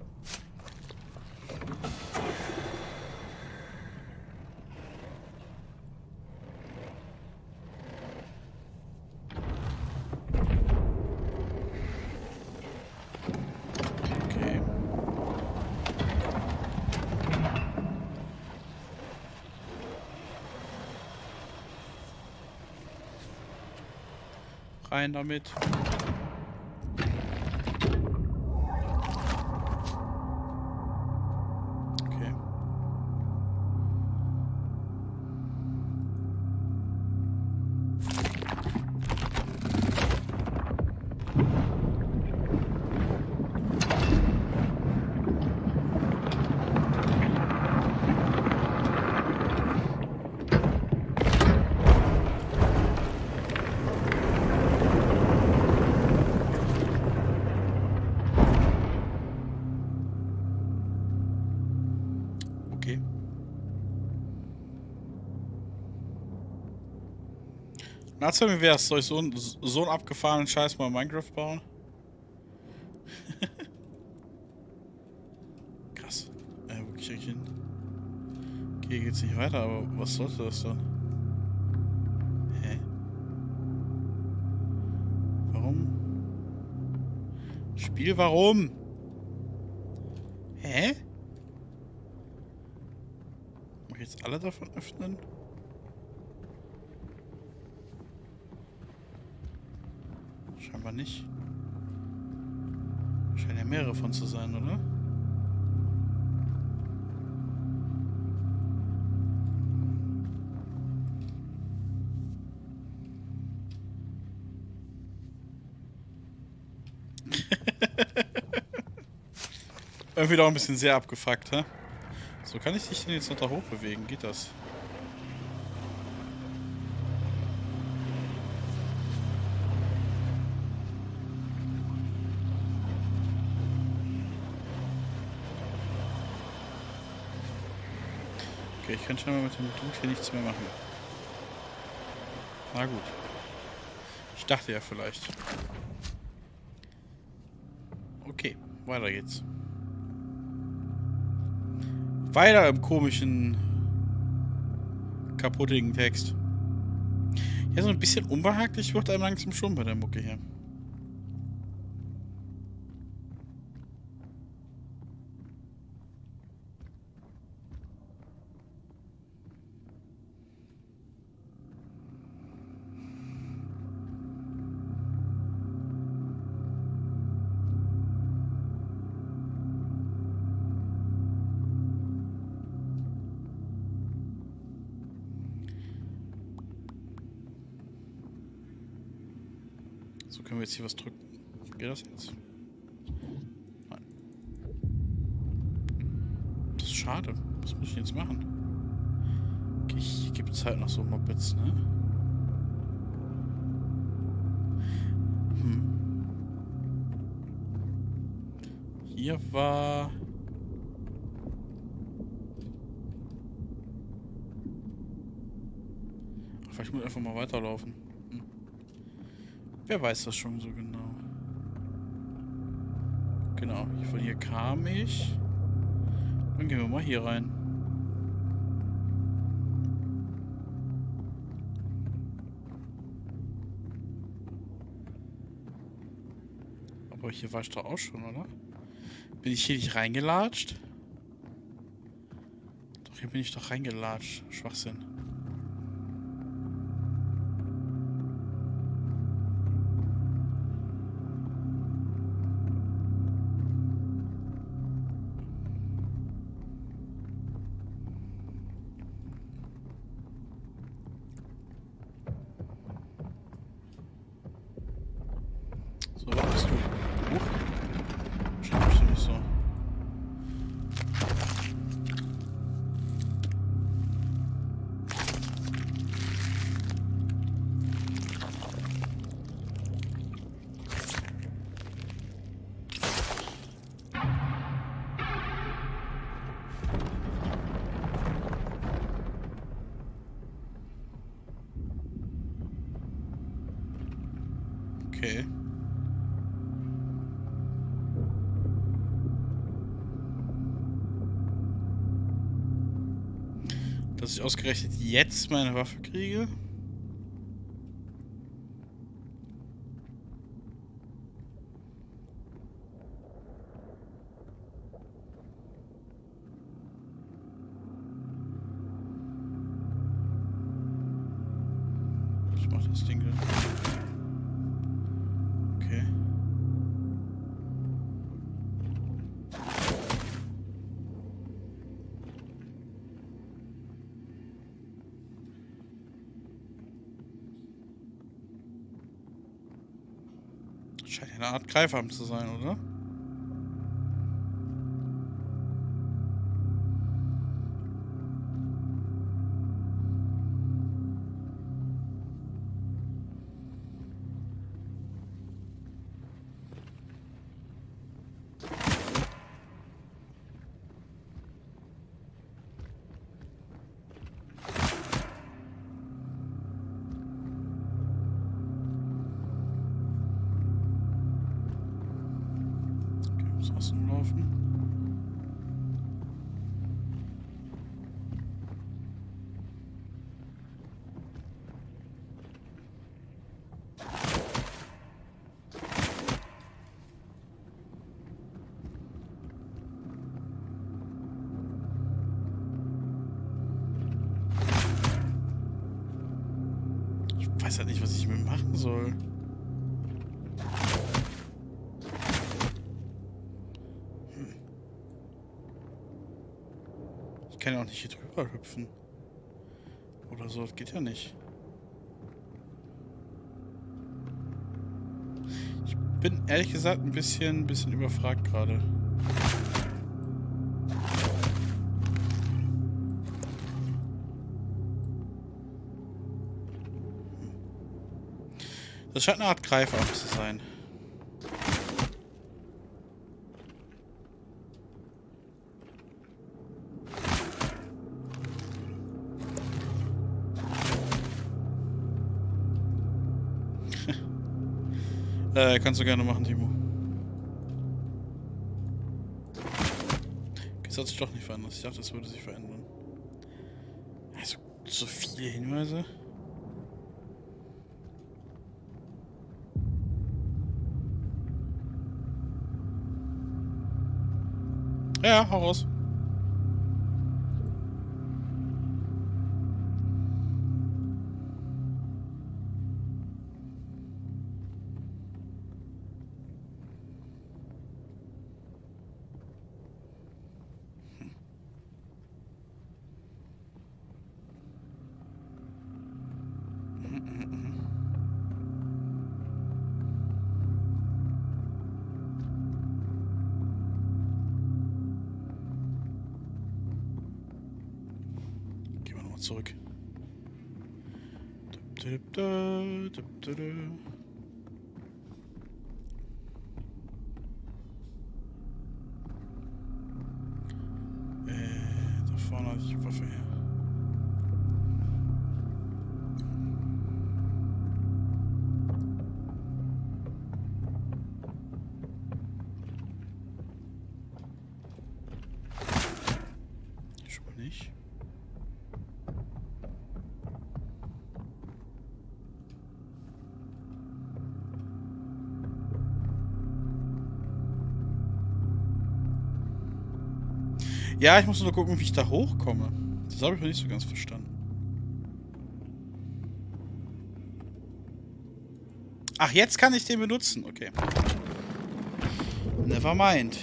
Okay. Rein damit. Okay. Okay. Na, erzähl mir, wer ist? Soll ich so, einen- so einen abgefahrenen Scheiß mal in Minecraft bauen? Krass. Äh, wo krieg ich hin? Okay, geht's nicht weiter, aber was sollte das dann? Hä? Warum? Spiel, warum? Hä? Muss ich jetzt alle davon öffnen? Scheinbar nicht. Scheinen ja mehrere von zu sein, oder? Irgendwie doch ein bisschen sehr abgefuckt, hä? So, kann ich dich denn jetzt noch da hoch bewegen? Geht das? Okay, ich kann scheinbar mit dem Dude hier nichts mehr machen. Na gut. Ich dachte ja vielleicht. Okay, weiter geht's. Weiter im komischen, kaputtigen Text. Ja, so ein bisschen unbehaglich wird einem langsam schon bei der Mucke hier. So, können wir jetzt hier was drücken? Geht das jetzt? Nein. Das ist schade. Was muss ich jetzt machen? Okay, hier gibt es halt noch so Mopeds, ne? Hm. Hier war... Ach, vielleicht muss ich einfach mal weiterlaufen. Hm. Wer weiß das schon so genau? Genau, von hier kam ich. Dann gehen wir mal hier rein. Aber hier war ich doch auch schon, oder? Bin ich hier nicht reingelatscht? Doch, hier bin ich doch reingelatscht. Schwachsinn. So, was bist du? Huch. Schreibst du nicht so. Okay. Dass ich ausgerechnet jetzt meine Waffe kriege? Was macht das Ding denn? Okay. Scheint ja eine Art Greifarm zu sein, oder? Außen laufen. Ich weiß halt nicht, was ich mir machen soll. Ich kann ja auch nicht hier drüber hüpfen. Oder so, das geht ja nicht. Ich bin ehrlich gesagt ein bisschen, ein bisschen überfragt gerade. Das scheint eine Art Greifarm zu sein. Äh, kannst du gerne machen, Timo. Okay, Das hat sich doch nicht verändert. Ich dachte, es würde sich verändern. Also, so viele Hinweise. Ja, hau raus. Gehen wir nochmal zurück. Äh, da vorne hatte ich die Waffe her. Schon mal nicht. Ja, ich muss nur gucken, wie ich da hochkomme. Das habe ich noch nicht so ganz verstanden. Ach, jetzt kann ich den benutzen. Okay. Never mind.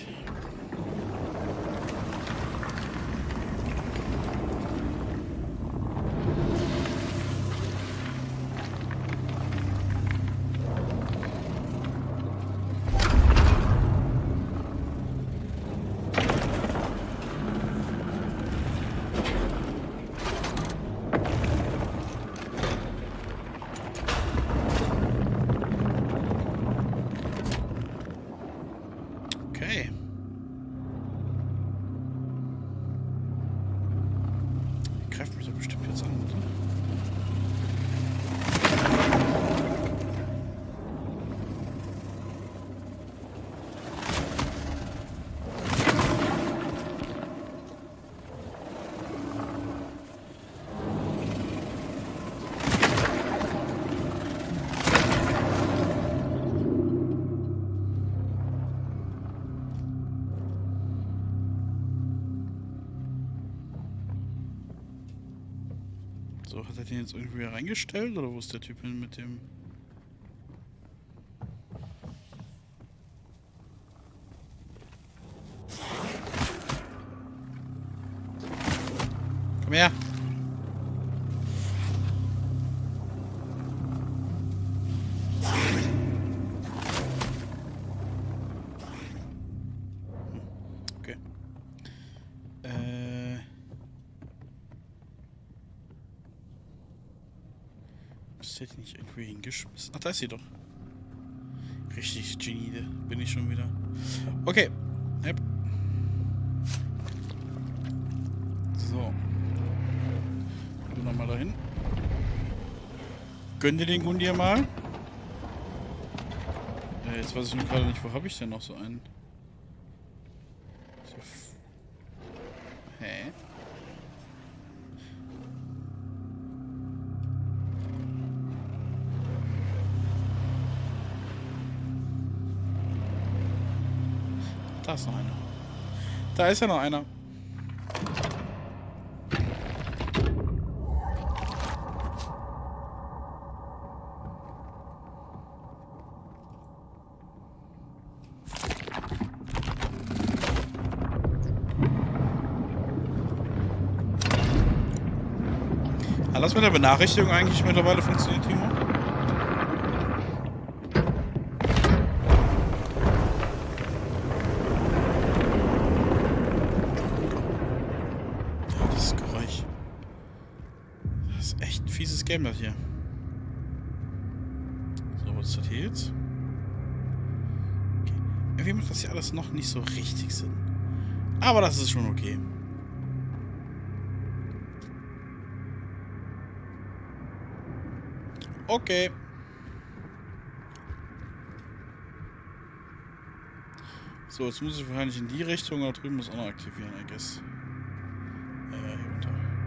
Okay. Die greift mich doch bestimmt jetzt an, oder? So, hat er den jetzt irgendwie reingestellt oder wo ist der Typ hin mit dem... Komm her! Okay. Äh... Ist die nicht irgendwie hingeschmissen? Ach, da ist sie doch. Richtig, Genie, da bin ich schon wieder. Okay. Yep. So. Du nochmal dahin. Gönn dir den Gundir mal. Äh, jetzt weiß ich nur gerade nicht, wo habe ich denn noch so einen? So f- Hä? Da ist noch einer. Da ist ja noch einer. Hat das mit der Benachrichtigung eigentlich mittlerweile funktioniert, Timo? Ja, das Geräusch. Das ist echt ein fieses Game, das hier. So, was ist das hier jetzt? Okay. Irgendwie macht das hier alles noch nicht so richtig Sinn. Aber das ist schon okay. Okay. So, jetzt muss ich wahrscheinlich in die Richtung, da drüben muss auch noch aktivieren, I guess. Äh, hier runter.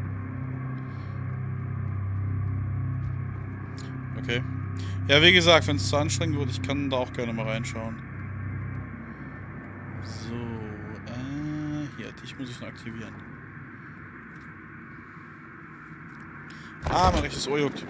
Okay. Ja, wie gesagt, wenn es zu anstrengend wird, ich kann da auch gerne mal reinschauen. So, äh, hier, dich muss ich noch aktivieren. Ah, mein rechtes Ohr juckt.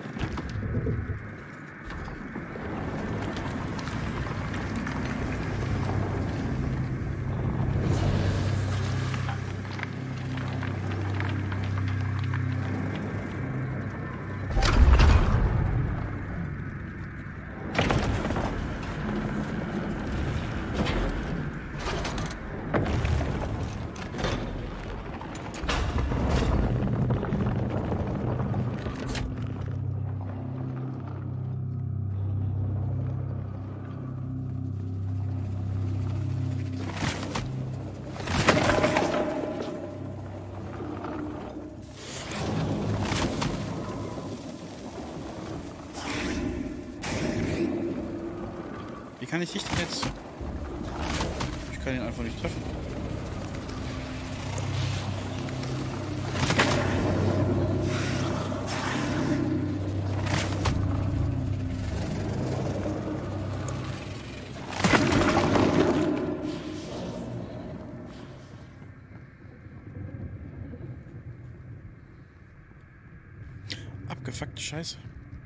Wie kann ich dich denn jetzt... Ich kann ihn einfach nicht treffen. Abgefuckte Scheiße.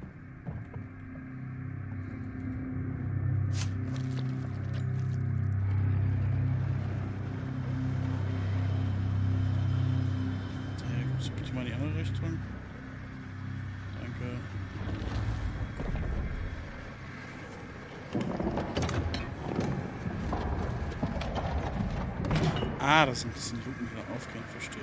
Bitte mal in die andere Richtung. Danke. Ah, das sind ein bisschen Luken, die da aufgehen, verstehe.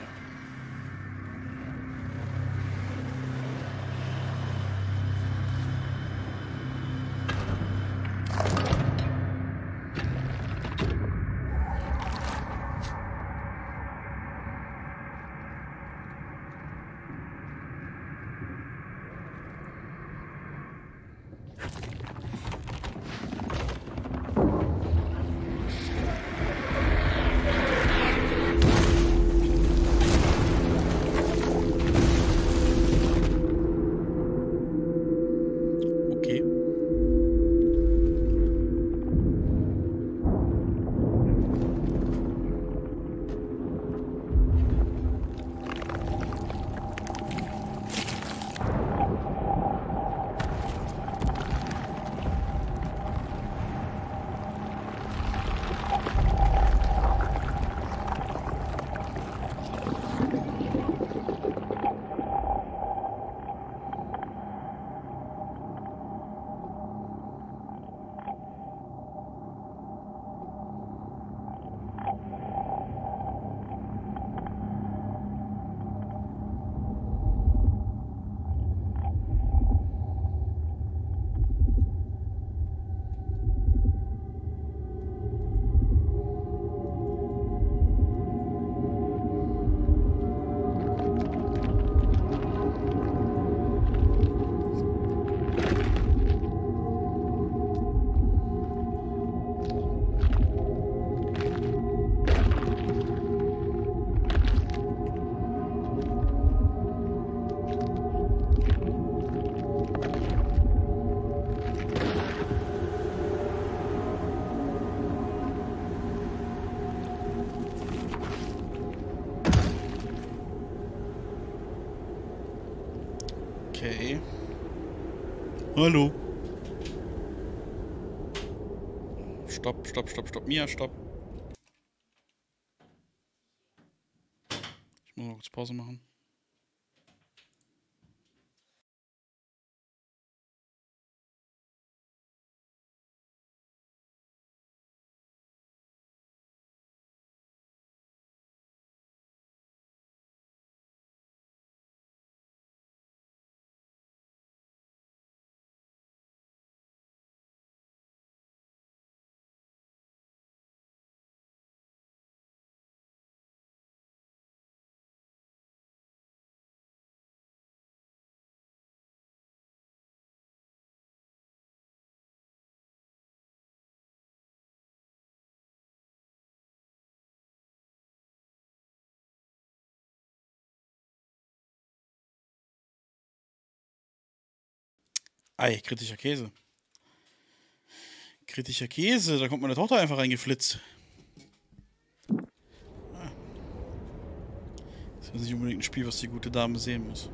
Okay. Hallo. Stopp, stopp, stopp, stopp. Mia, stopp. Ich muss mal kurz Pause machen. Ei, kritischer Käse. Kritischer Käse, da kommt meine Tochter einfach reingeflitzt. Ah. Das ist nicht unbedingt ein Spiel, was die gute Dame sehen muss.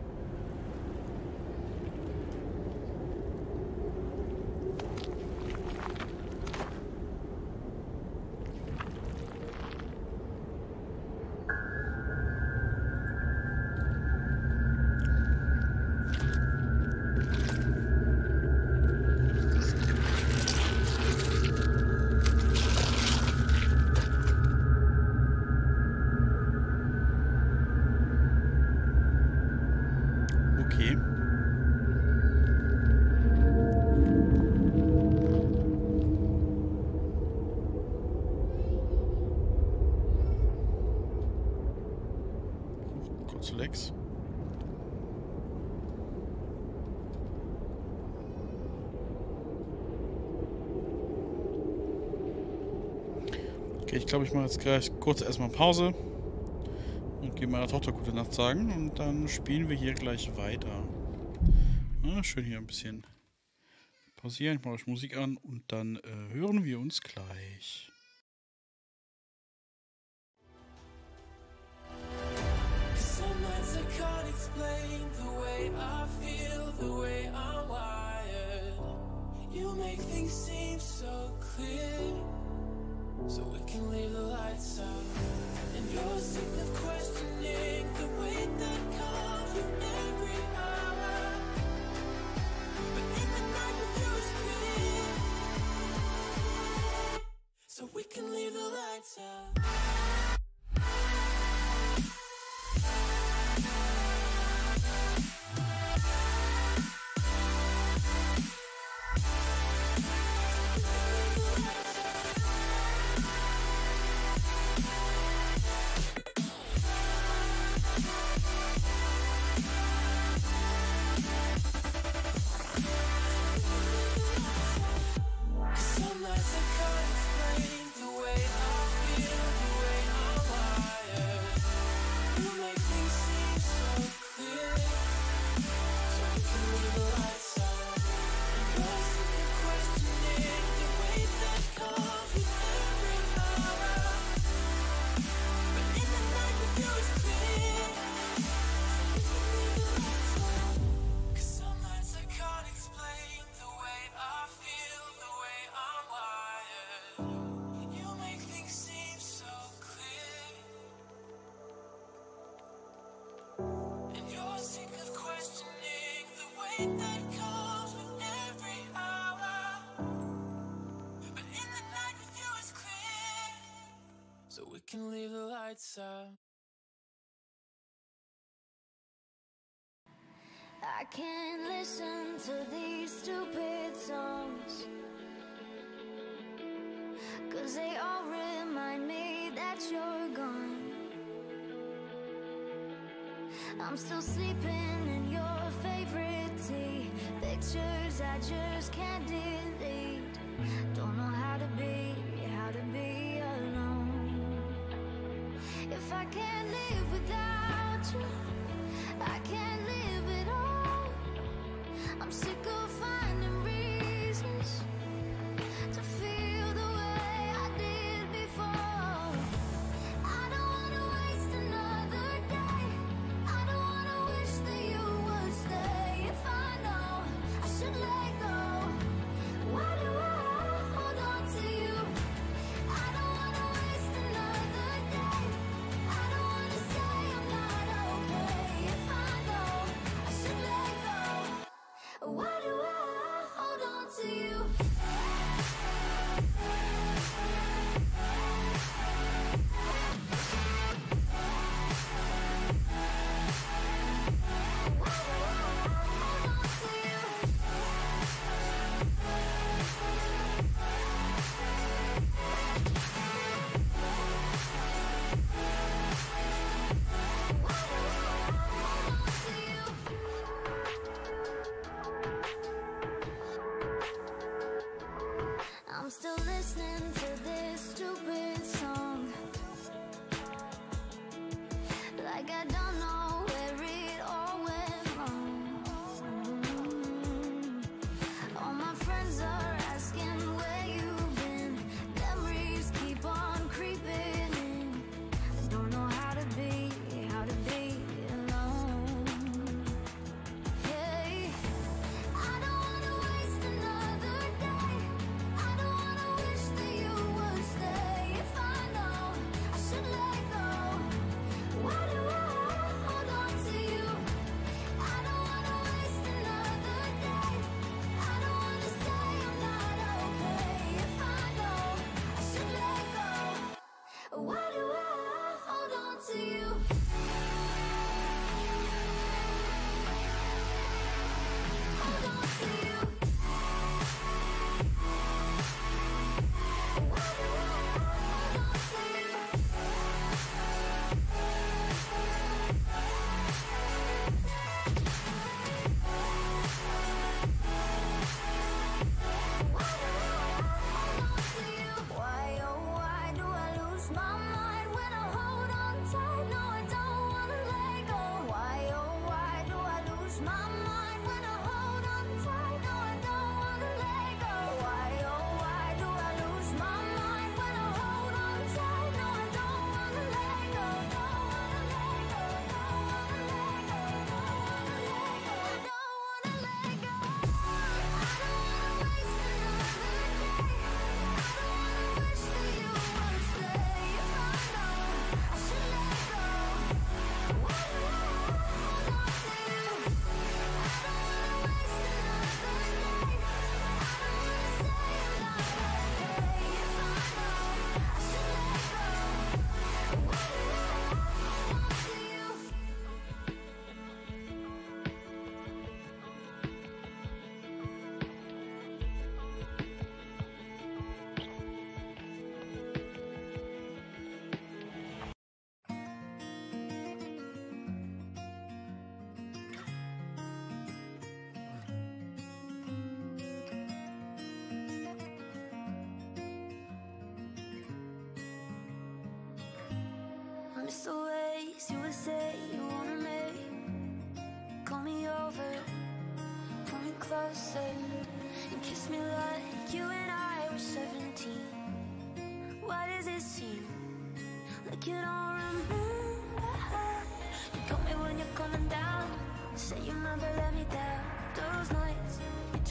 Okay. Kurze Lex. Okay, ich glaube, ich mache jetzt gleich kurz erstmal Pause. Und gehe meiner Tochter gute Nacht sagen und dann spielen wir hier gleich weiter. Ja, schön hier ein bisschen pausieren, ich mache euch Musik an und dann äh, hören wir uns gleich. So we can leave the lights out. And you're sick of questioning the weight that comes with every hour. But in the night with you is clear. So we can leave the lights out. So we can leave the lights out. I can't listen to these stupid songs, 'cause they all remind me that you're gone. I'm still sleeping in your favorite tea, pictures I just can't delete. Don't know how to be, how to be alone. If I can't live without you, I can't live at all. I'm sick of finding reasons to feel the way I did before. I don't wanna waste another day. I don't wanna wish that you would stay. If I know I should let go, why do I hold on to you? I don't wanna waste another day. I don't wanna say I'm not okay. If I know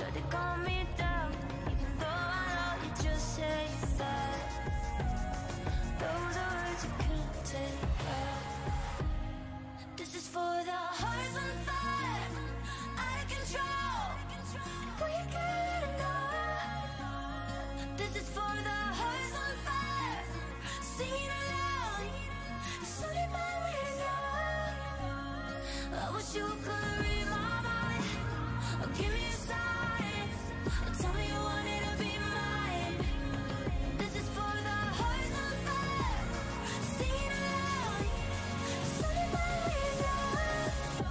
tried to calm me down, even though I know you just say that. Those are words you can't take back. This is for the hearts on fire, out of control. Will you get it now? This is for the hearts on fire, singing aloud. Sunny my way now. I wish you could read my mind, or give me a sign, or tell me you wanted to be mine. This is for the hearts on fire, singing aloud. Sunny my way now.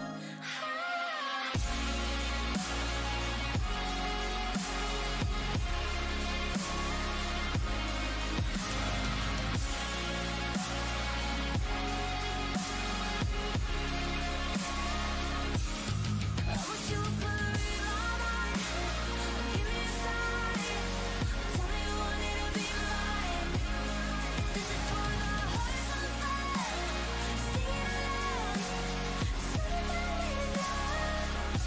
I wish you could read my mind, or give me a sign, or tell me you wanted to be mine. This is for the hearts on fire, singing aloud. Sunny my way now.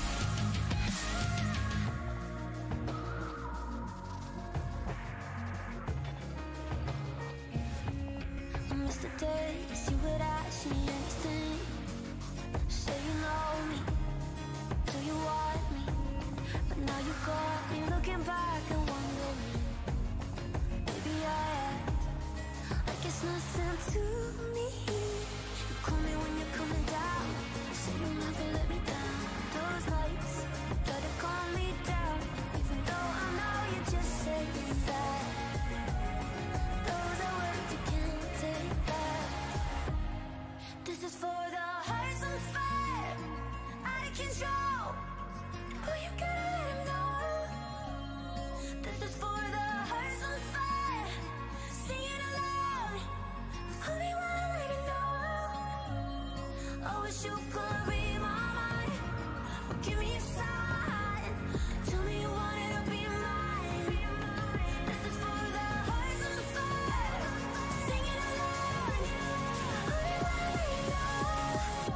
I miss the days you would ask me anything. Say you know me, do you want me? But now you got me looking back and wondering. Maybe I act like it's nothing to me. You call me when you're coming down, say you'll never let me down. Those nights try to calm me down, even though I know you just say that. Those are words you can't take back. This is for the hearts on fire, out of control. Oh, you gotta let him know. This is for the hearts on fire, singing aloud. Honey, wanna let it know. I wish you could read my mind, or give me a sign, tell me you wanted to be mine. This is for the hearts on fire, singing aloud. Honey, wanna let it know.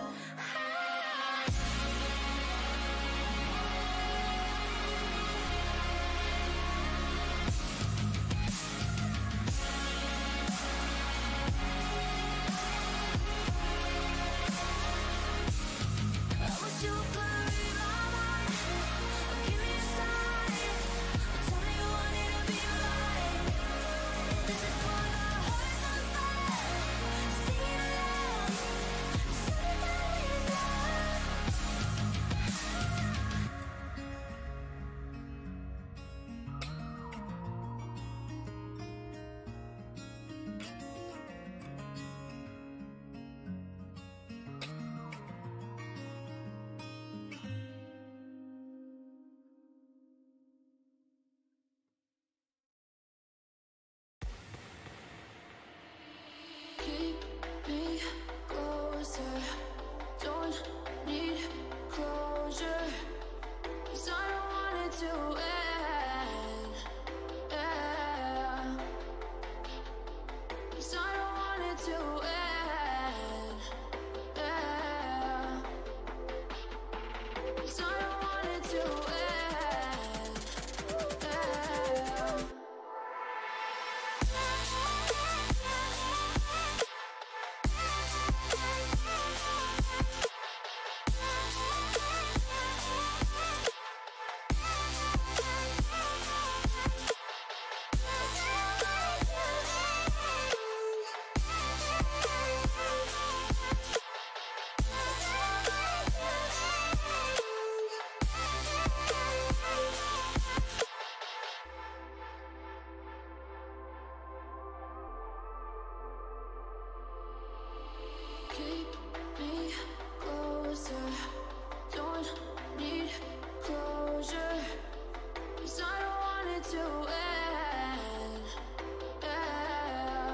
I wish you could read my mind, or give me a sign, or tell me you wanted to be mine. This is for the hearts on fire, singing aloud. Sunny my way now. Keep me closer, don't need closure, 'cause I don't want it to end, yeah. 'Cause I don't want it to end, yeah. 'Cause I don't want it to end, yeah. Keep me closer, don't need closure, 'cause I don't want it to end, yeah.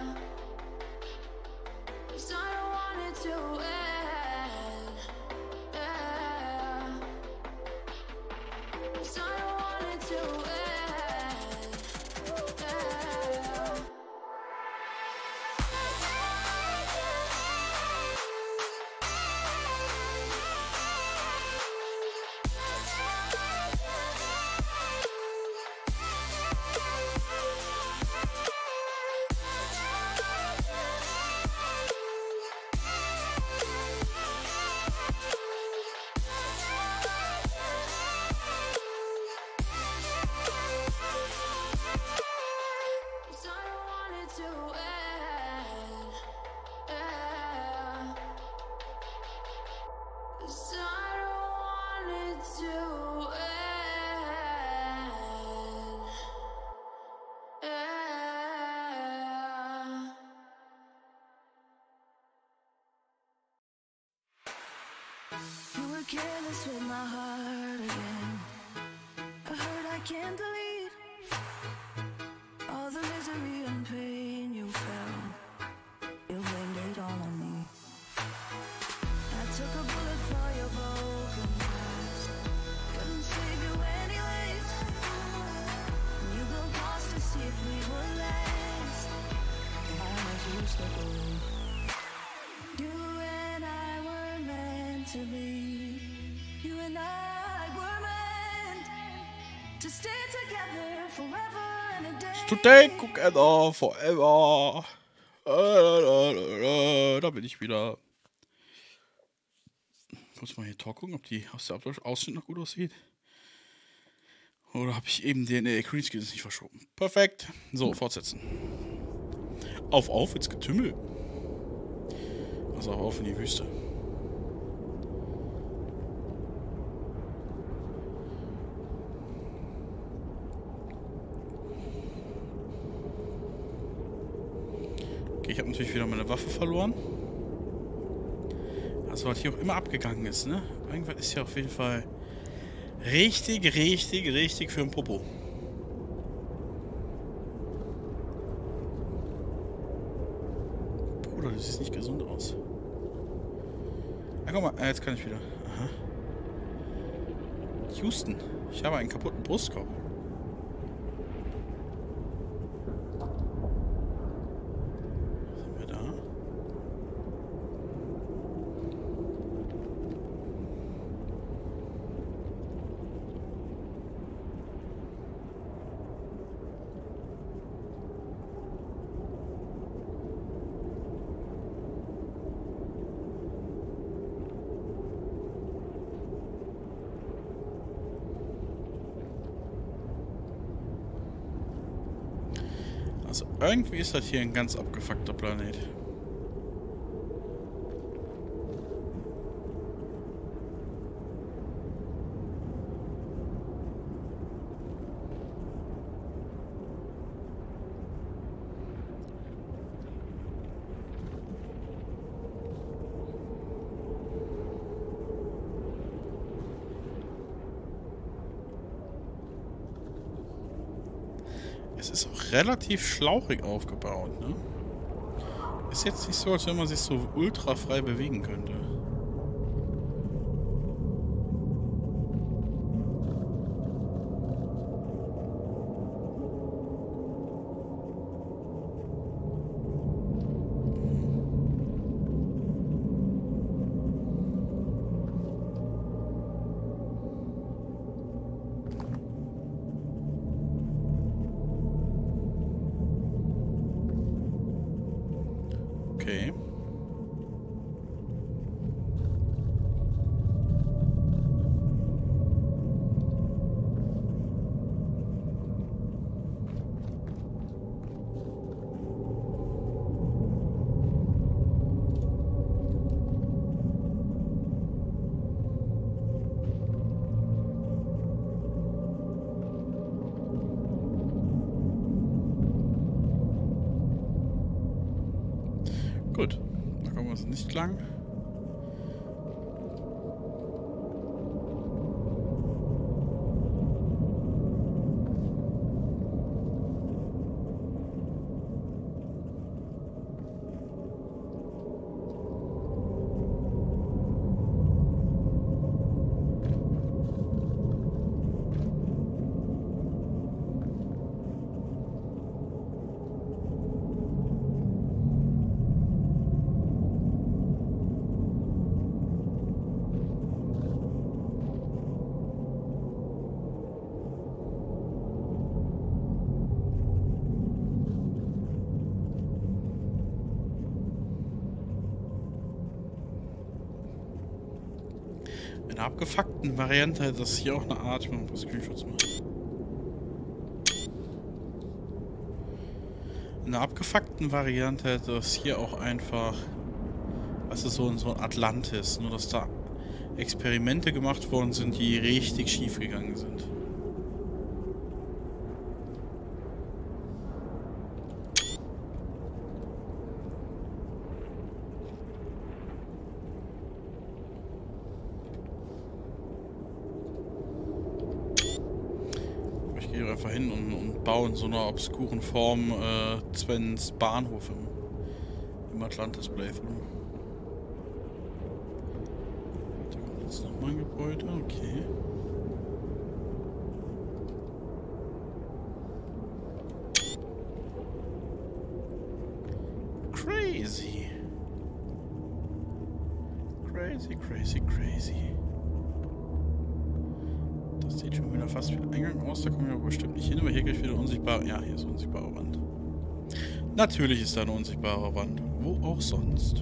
'Cause I don't want it to end, yeah. 'Cause I don't want it to end, yeah. Yeah. careless with my heart again. I heard I can't delete all the misery and pain you felt. You blamed it all on me. I took a bullet for your broken past. Couldn't save you anyways. You built walls to see if we would last. I let you slip away. You and I were meant to be. You and I were meant to stay together forever and a day. Today, together, forever. Äh, Da bin ich wieder. Muss mal hier Tor gucken, ob die aus der Ausschnitt noch gut aussieht. Oder habe ich eben den äh, Greenscreen nicht verschoben? Perfekt. So, fortsetzen. Auf, auf, ins Getümmel. Also auf in die Wüste. Okay, ich habe natürlich wieder meine Waffe verloren. Also was hier auch immer abgegangen ist, ne? Irgendwas ist ja auf jeden Fall richtig, richtig, richtig für ein Popo. Bruder, das sieht nicht gesund aus. Ah, guck mal, äh, jetzt kann ich wieder. Aha. Houston, ich habe einen kaputten Brustkorb. Was haben wir da? Also irgendwie ist das hier ein ganz abgefuckter Planet. Es ist auch relativ schlauchig aufgebaut, ne? Ist jetzt nicht so, als wenn man sich so ultra frei bewegen könnte. Okay. Gut, da kommen wir uns nicht lang. In der abgefuckten Variante, dass hier auch eine Art, ich muss ein paar Screenshots machen. In der abgefuckten Variante, dass hier auch einfach, was ist so in so ein Atlantis, nur dass da Experimente gemacht worden sind, die richtig schief gegangen sind. gehe einfach hin und, und baue in so einer obskuren Form äh, Svens Bahnhof im, im Atlantis Playthrough. Da kommt jetzt nochmal ein Gebäude, okay. Crazy. Crazy, crazy, crazy. Das sieht schon wieder fast wie ein Eingang aus. Da kommen wir aber bestimmt nicht hin. Aber hier gleich wieder unsichtbar. Ja, hier ist eine unsichtbare Wand. Natürlich ist da eine unsichtbare Wand. Wo auch sonst.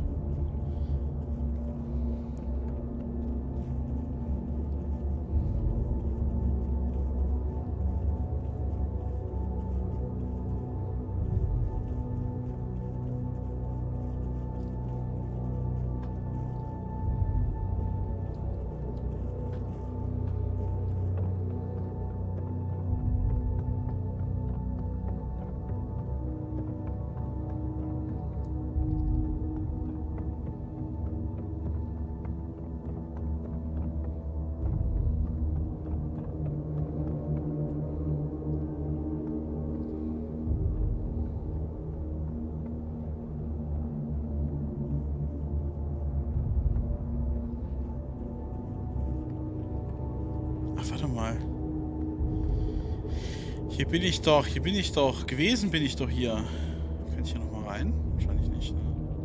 Warte mal. Hier bin ich doch, hier bin ich doch. Gewesen bin ich doch hier. Kann ich hier nochmal rein? Wahrscheinlich nicht, ne?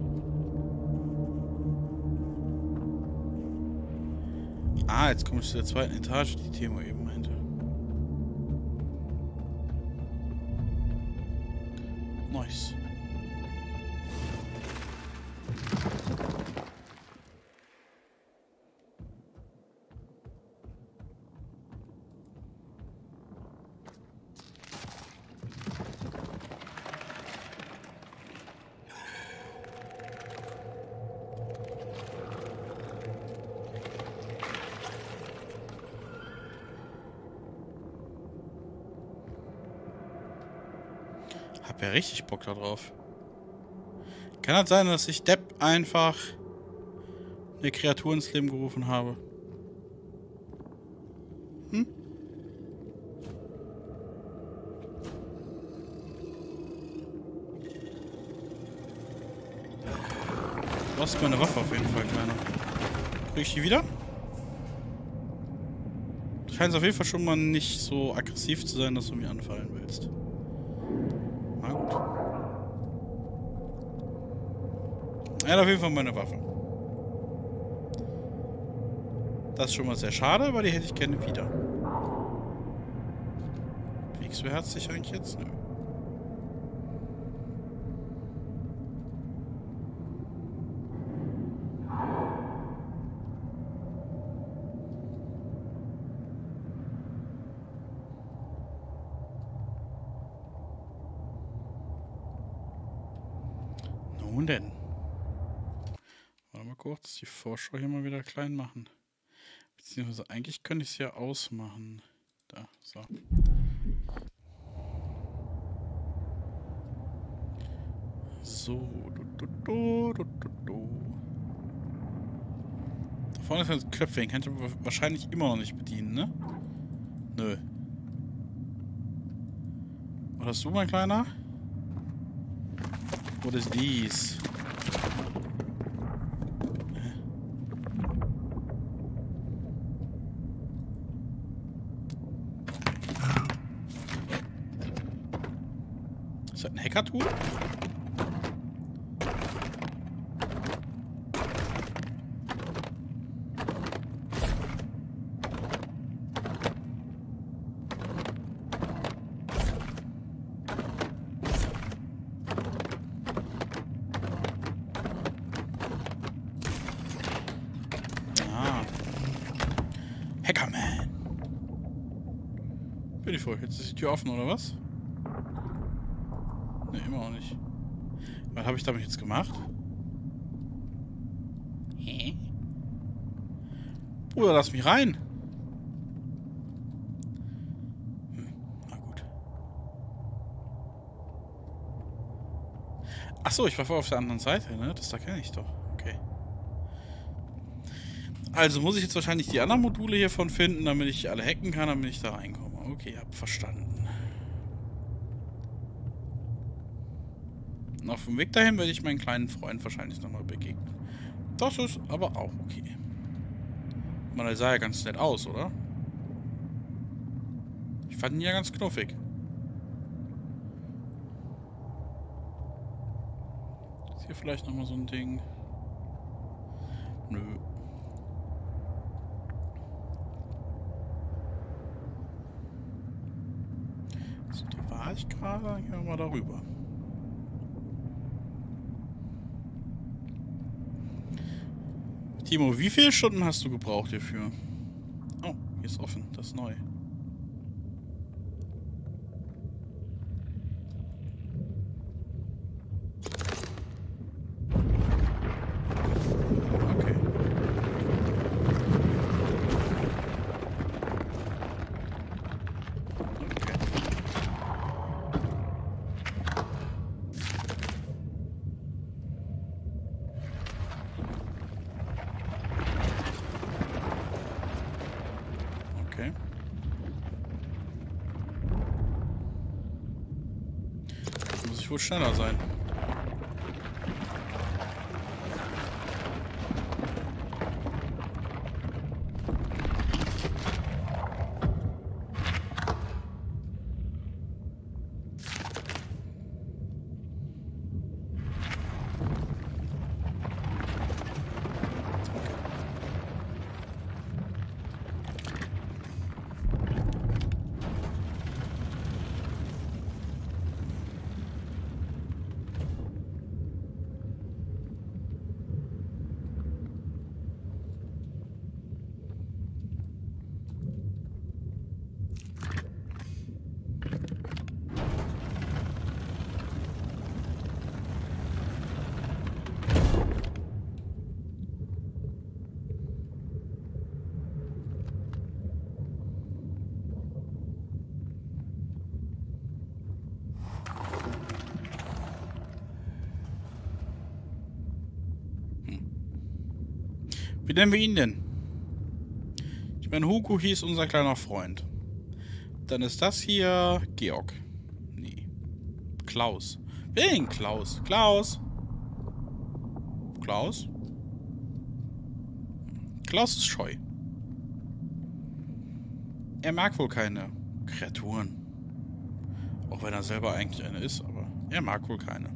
Ah, jetzt komme ich zu der zweiten Etage, die Timo eben meinte. Nice. Hab ja richtig Bock da drauf. Kann das sein, dass ich Depp einfach eine Kreatur ins Leben gerufen habe? Hm? Du hast meine Waffe auf jeden Fall, Kleiner. Krieg ich die wieder? Du scheinst auf jeden Fall schon mal nicht so aggressiv zu sein, dass du mir anfallen willst. Na gut. Er hat auf jeden Fall meine Waffe. Das ist schon mal sehr schade, aber die hätte ich gerne wieder. Kriegst du herzlich eigentlich jetzt? Nö. Nun denn. Warte mal kurz, die Vorschau hier mal wieder klein machen. Beziehungsweise eigentlich könnte ich es ja ausmachen. Da, so. So. Du, du, du, du, du, du. Da vorne ist ein Knöpfchen, kann ich aber wahrscheinlich immer noch nicht bedienen, ne? Nö. Was hast du, mein Kleiner? What is these? Ist das ein Hacker-Tool? Hackerman. Beautiful. Jetzt ist die Tür offen, oder was? Ne, immer noch nicht. Was habe ich damit jetzt gemacht? Hä? Bruder, lass mich rein. Hm, na gut. Achso, ich war vorher auf der anderen Seite, ne? Das da kenne ich doch. Okay. Also muss ich jetzt wahrscheinlich die anderen Module hiervon finden, damit ich alle hacken kann, damit ich da reinkomme. Okay, hab verstanden. Und auf dem Weg dahin werde ich meinen kleinen Freund wahrscheinlich nochmal begegnen. Das ist aber auch okay. Man, der sah ja ganz nett aus, oder? Ich fand ihn ja ganz knuffig. Ist hier vielleicht nochmal so ein Ding? Nö. So, da war ich gerade. Dann gehen wir mal darüber. Timo, wie viele Stunden hast du gebraucht hierfür? Oh, hier ist offen. Das ist neu. Okay. Okay. Jetzt muss ich wohl schneller sein. Wie nennen wir ihn denn? Ich meine, Hugo hieß unser kleiner Freund. Dann ist das hier Georg. Nee. Klaus. Wer denn Klaus? Klaus? Klaus? Klaus ist scheu. Er mag wohl keine Kreaturen. Auch wenn er selber eigentlich eine ist, aber er mag wohl keine.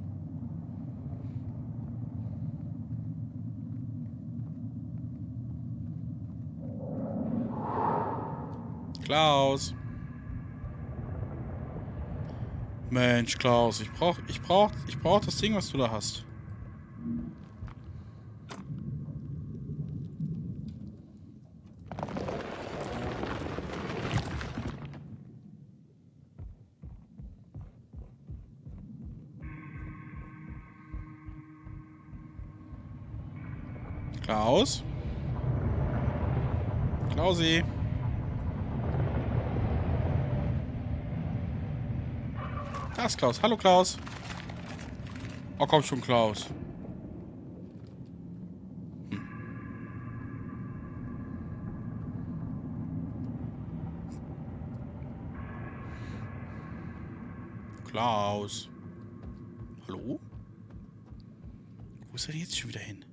Klaus. Mensch, Klaus, ich brauch, ich brauch, ich brauch das Ding, was du da hast. Klaus? Klausi? Da ist Klaus. Hallo, Klaus. Oh, komm schon, Klaus. Hm. Klaus. Hallo? Wo ist er denn jetzt schon wieder hin?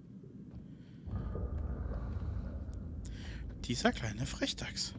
Dieser kleine Frechdachs.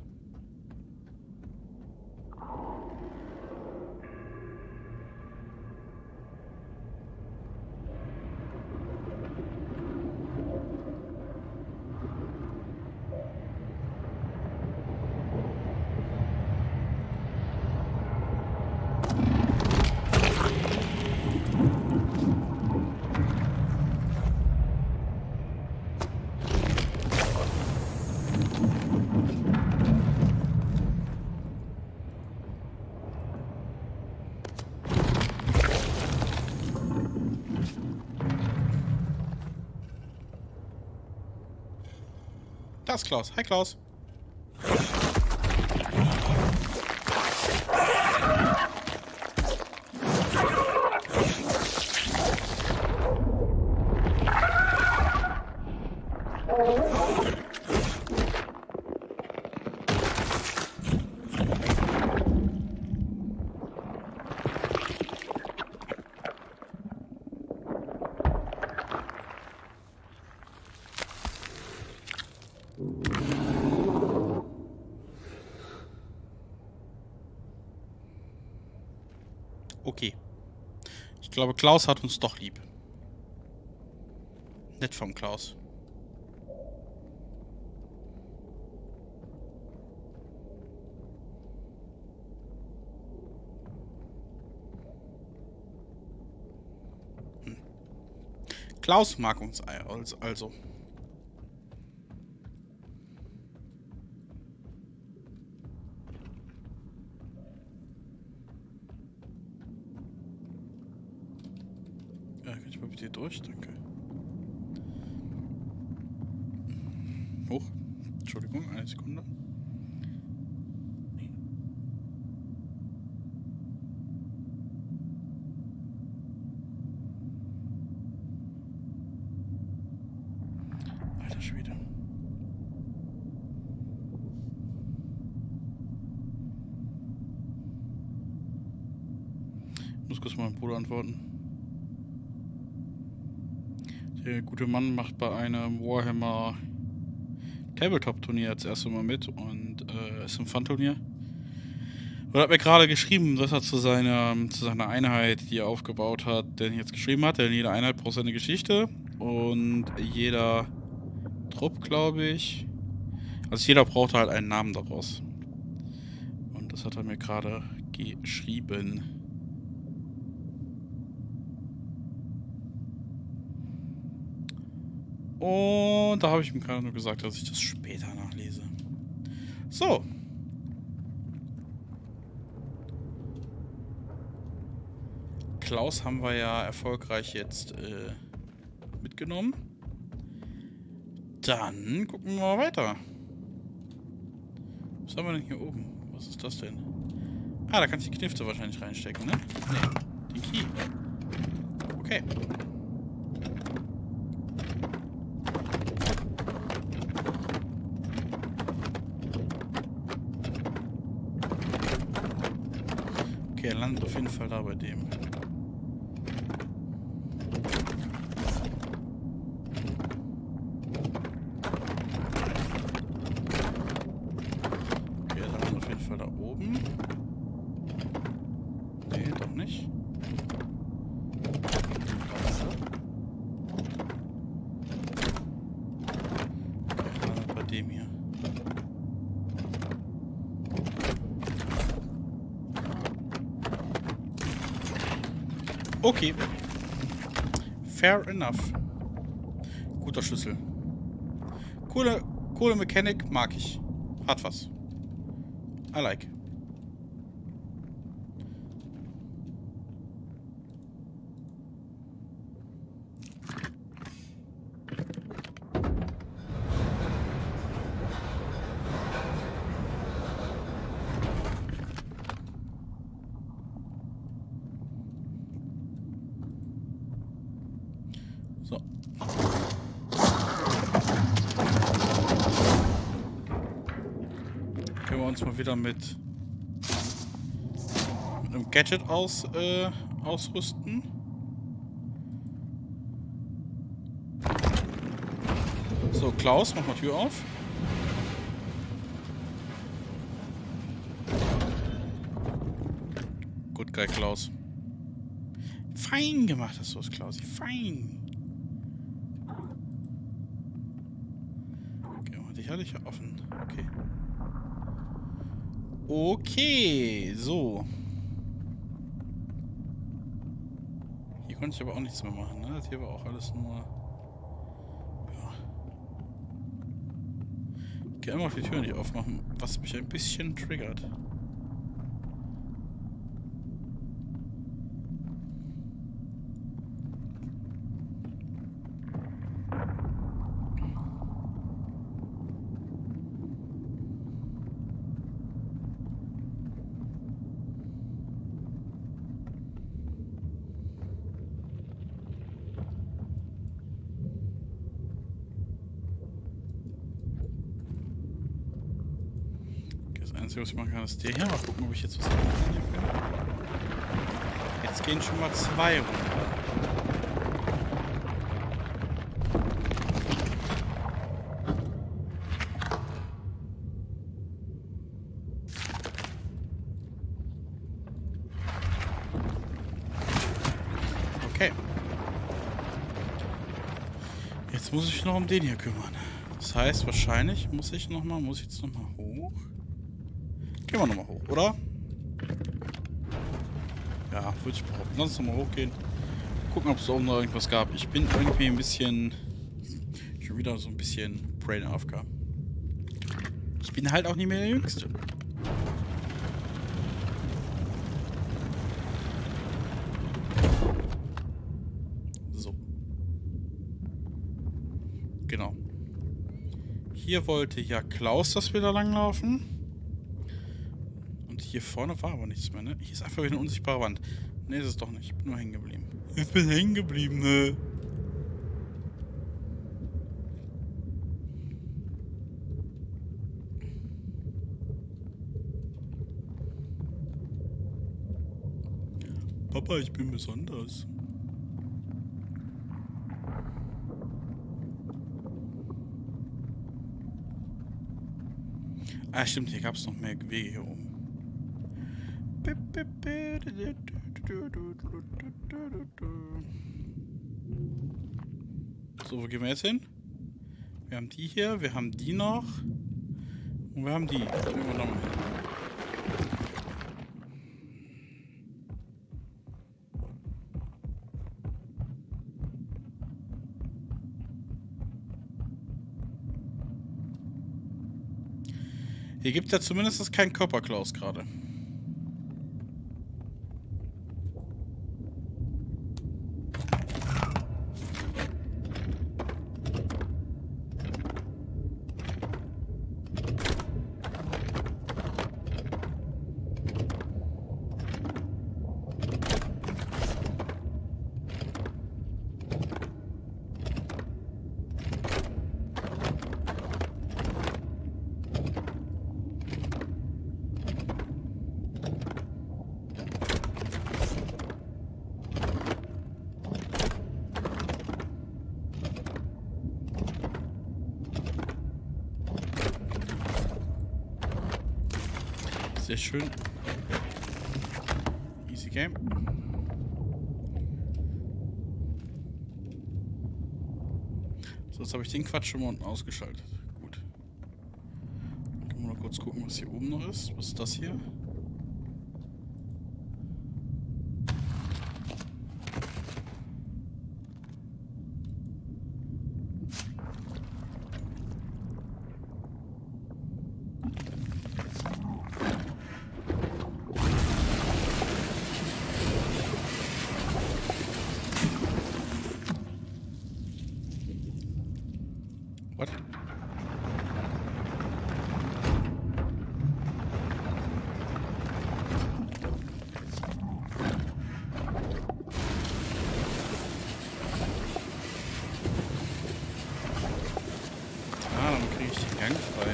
Da ist Klaus. Hi, Klaus. Okay. Ich glaube, Klaus hat uns doch lieb. Nett vom Klaus. Hm. Klaus mag uns also. Ja, kann ich mal bitte hier durch? Danke. Hoch. Entschuldigung, eine Sekunde. Nee. Alter Schwede. Ich muss kurz meinem Bruder antworten. Der gute Mann macht bei einem Warhammer Tabletop-Turnier das erste Mal mit und äh, ist ein Fun-Turnier. Und hat mir gerade geschrieben, dass er zu seiner, zu seiner Einheit, die er aufgebaut hat, den jetzt geschrieben hat. Denn jede Einheit braucht seine Geschichte und jeder Trupp, glaube ich. Also jeder braucht halt einen Namen daraus. Und das hat er mir gerade geschrieben. Und da habe ich ihm gerade nur gesagt, dass ich das später nachlese. So. Klaus haben wir ja erfolgreich jetzt äh, mitgenommen. Dann gucken wir mal weiter. Was haben wir denn hier oben? Was ist das denn? Ah, da kannst du die Knifte wahrscheinlich reinstecken, ne? Ne, den Key. Okay. Okay, er landet auf jeden Fall da bei dem. Okay, er landet auf jeden Fall da oben. Nee, doch nicht. Okay, er landet bei dem hier. Okay. Fair enough. Guter Schlüssel. Coole, coole Mechanik, mag ich. Hat was. I like. So. Können wir uns mal wieder mit, mit einem Gadget aus, äh, ausrüsten. So, Klaus, mach mal Tür auf. Gut, geil, Klaus. Fein gemacht hast du es, Klausi. Fein. Die hatte ich ja offen. Okay. Okay, so. Hier konnte ich aber auch nichts mehr machen, ne? Das hier war auch alles nur... Ja. Ich kann immer noch die Tür nicht aufmachen, was mich ein bisschen triggert. Was ich machen kann, ist der hier. Mal gucken, ob ich jetzt was kann. Jetzt gehen schon mal zwei runter. Jetzt muss ich mich noch um den hier kümmern. Das heißt, wahrscheinlich muss ich nochmal, muss ich jetzt nochmal hoch? Gehen wir nochmal hoch, oder? Ja, würde ich behaupten. Lass uns nochmal hochgehen. Gucken, ob es da oben noch irgendwas gab. Ich bin irgendwie ein bisschen... Schon wieder so ein bisschen Brain A F K. Ich bin halt auch nicht mehr der Jüngste. So. Genau. Hier wollte ja Klaus, dass wir da langlaufen. Und hier vorne war aber nichts mehr, ne? Hier ist einfach wieder eine unsichtbare Wand. Ne, ist es doch nicht. Ich bin nur hängen geblieben. Ich bin hängen geblieben, ne? Papa, ich bin besonders. Ah, stimmt, hier gab es noch mehr Wege hier oben. So, wo gehen wir jetzt hin? Wir haben die hier, wir haben die noch. Und wir haben die. Da gehen wir nochmal hin. Hier gibt es ja zumindest keinen Körperklaus gerade. Sehr schön. Easy Game. So, jetzt habe ich den Quatsch schon mal unten ausgeschaltet. Gut. Dann können wir noch kurz gucken, was hier oben noch ist. Was ist das hier? What? Ah, dann kriege ich den Gang frei.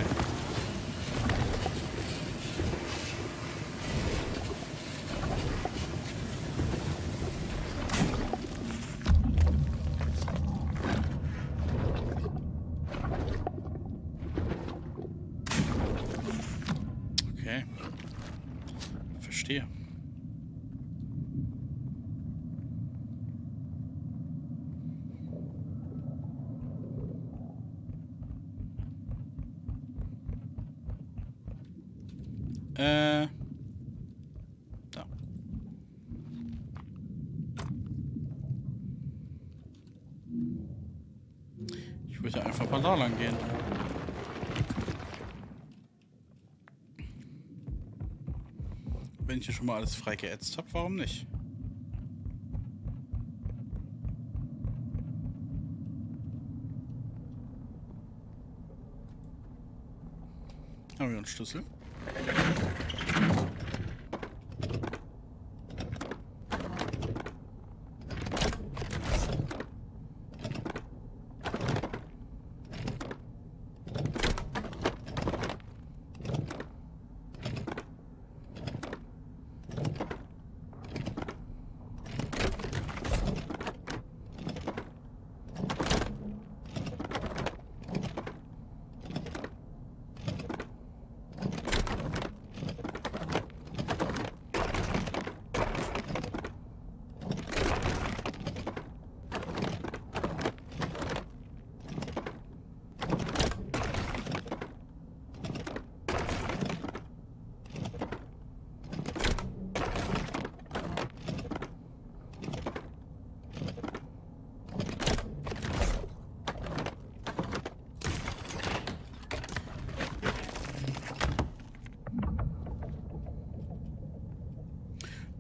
Okay. Verstehe. Äh. Da. Ich würde einfach mal da lang gehen. Wenn ich hier schon mal alles frei geätzt habe, warum nicht? Haben wir einen Schlüssel?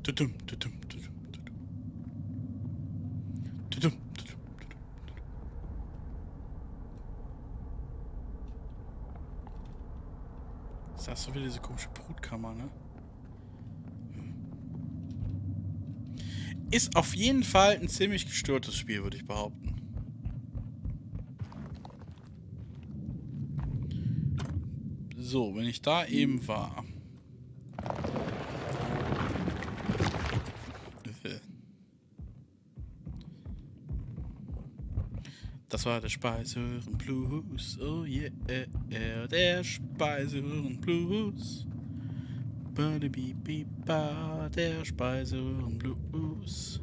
Tudum, tudum, tudum, tudum. Tudum, tudum, tudum. Das ist so wieder diese komische Brutkammer, ne? Ist auf jeden Fall ein ziemlich gestörtes Spiel, würde ich behaupten. So, wenn ich da eben war. Das war der Speiseröhren-Blues. Oh yeah, der Speiseröhren-Blues. Ba-di-bi-bi-ba, der Speiseröhren-Blues.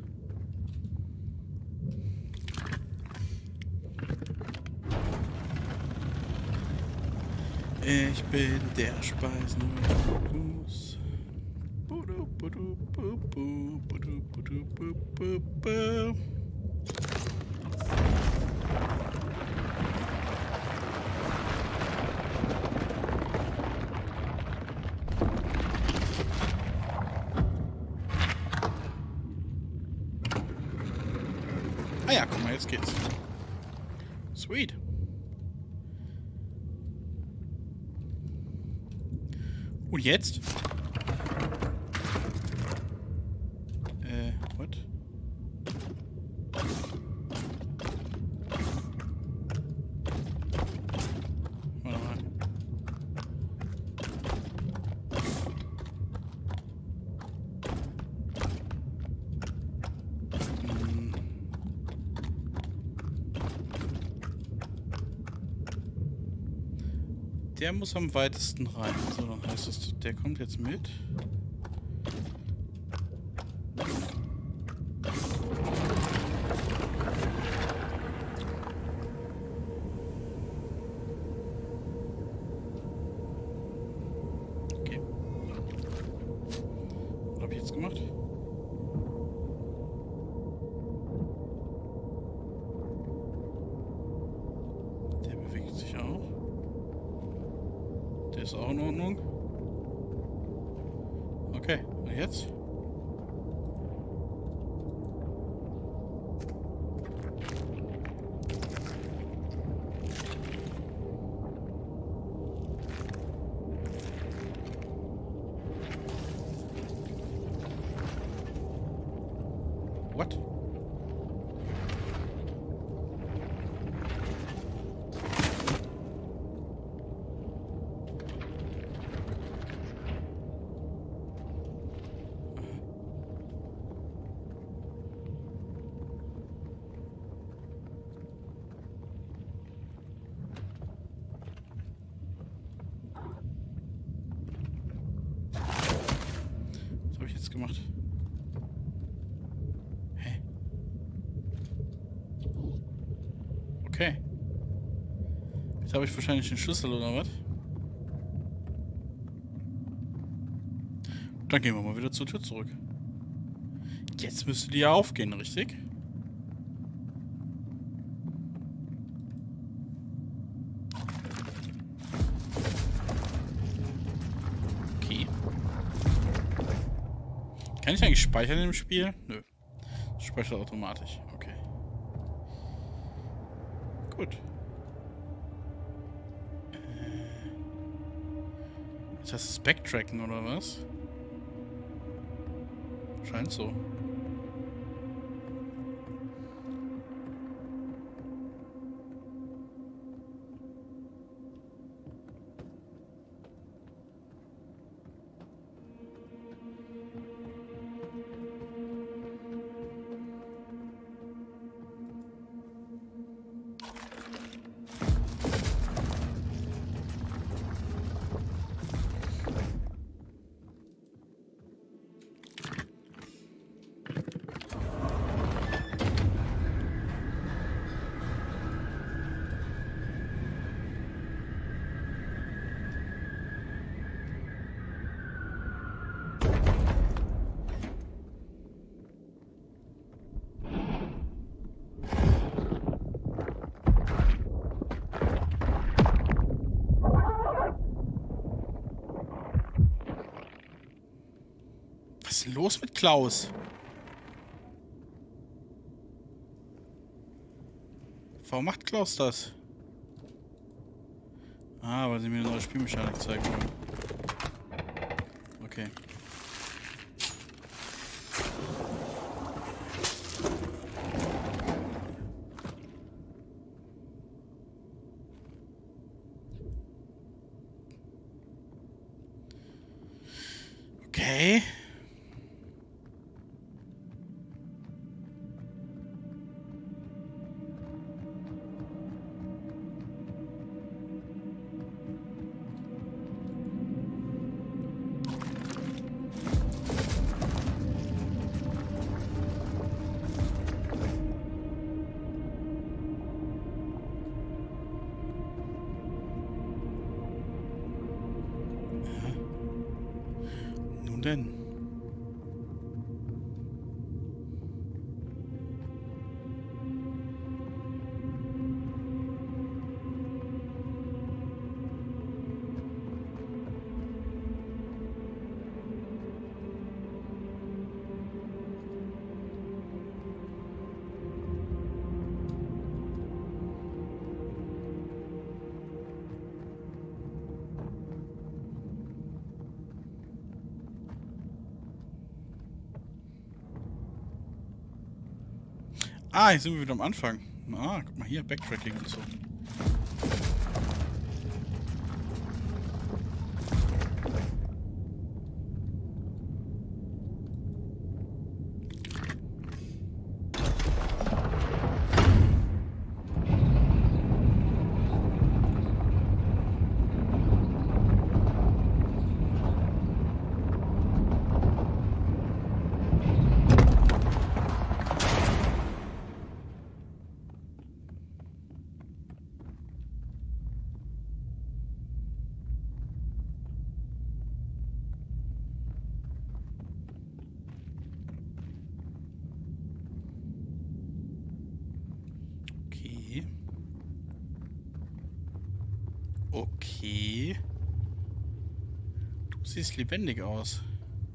Ich bin der Speiseröhren-Blues. Ah ja, guck mal, jetzt geht's. Sweet. Und jetzt? Äh, what? Warte mal. Hm. Der muss am weitesten rein. So, dann heißt es, der kommt jetzt mit. Okay. Was habe ich jetzt gemacht? Der bewegt sich auch. Der ist auch in Ordnung. Okay, und jetzt? What? Was habe ich jetzt gemacht? Hä? Okay. Jetzt habe ich wahrscheinlich den Schlüssel oder was? Dann gehen wir mal wieder zur Tür zurück. Jetzt müsste die ja aufgehen, richtig? Okay. Kann ich eigentlich speichern im Spiel? Nö. Das speichert automatisch. Okay. Gut. Äh. Jetzt heißt es Backtracken oder was? Scheint so. ist denn los mit Klaus? Warum macht Klaus das? Ah, weil sie mir eine neue Spielmechanik zeigen wollen. Okay. Okay. Denn? Ah, jetzt sind wir wieder am Anfang. Ah, guck mal hier, Backtracking und so. Okay. Du siehst lebendig aus.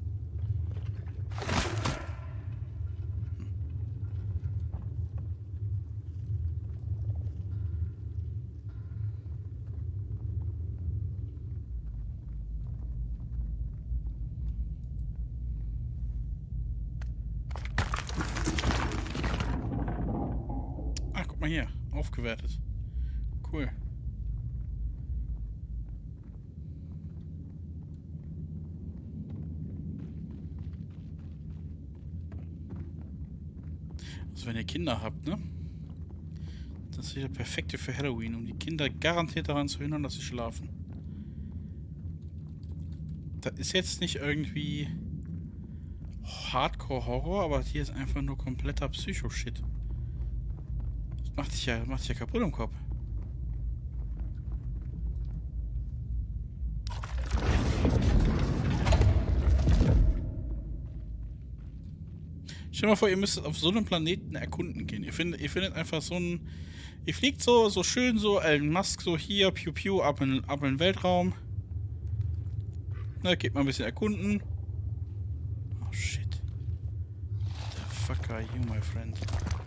Ah, guck mal hier. Aufgewertet. Cool. Also wenn ihr Kinder habt, ne? Das ist der perfekte für Halloween, um die Kinder garantiert daran zu hindern, dass sie schlafen. Das ist jetzt nicht irgendwie Hardcore-Horror, aber hier ist einfach nur kompletter Psycho-Shit. Das macht dich ja, macht dich ja kaputt im Kopf. Stell dir mal vor, ihr müsstet auf so einem Planeten erkunden gehen. Ihr findet, ihr findet einfach so ein... Ihr fliegt so, so schön so, Elon Musk so hier, piu piu, ab in, ab in den Weltraum. Na, geht mal ein bisschen erkunden. Oh, shit. What the fuck are you, my friend?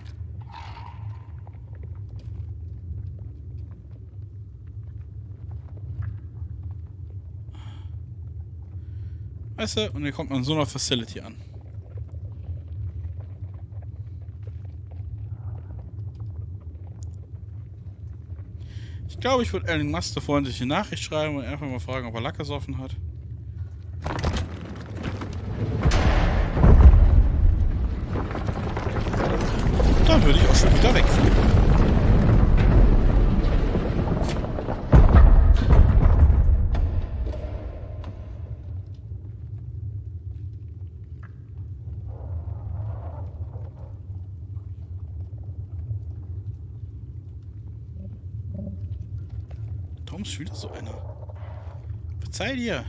Weißt du, und dann kommt man in so einer Facility an. Ich glaube, ich würde Elon Musk eine freundliche Nachricht schreiben und einfach mal fragen, ob er Lack gesoffen hat. Dann würde ich auch schon wieder wegfliegen. Warum ist wieder so einer? Verzeih dir!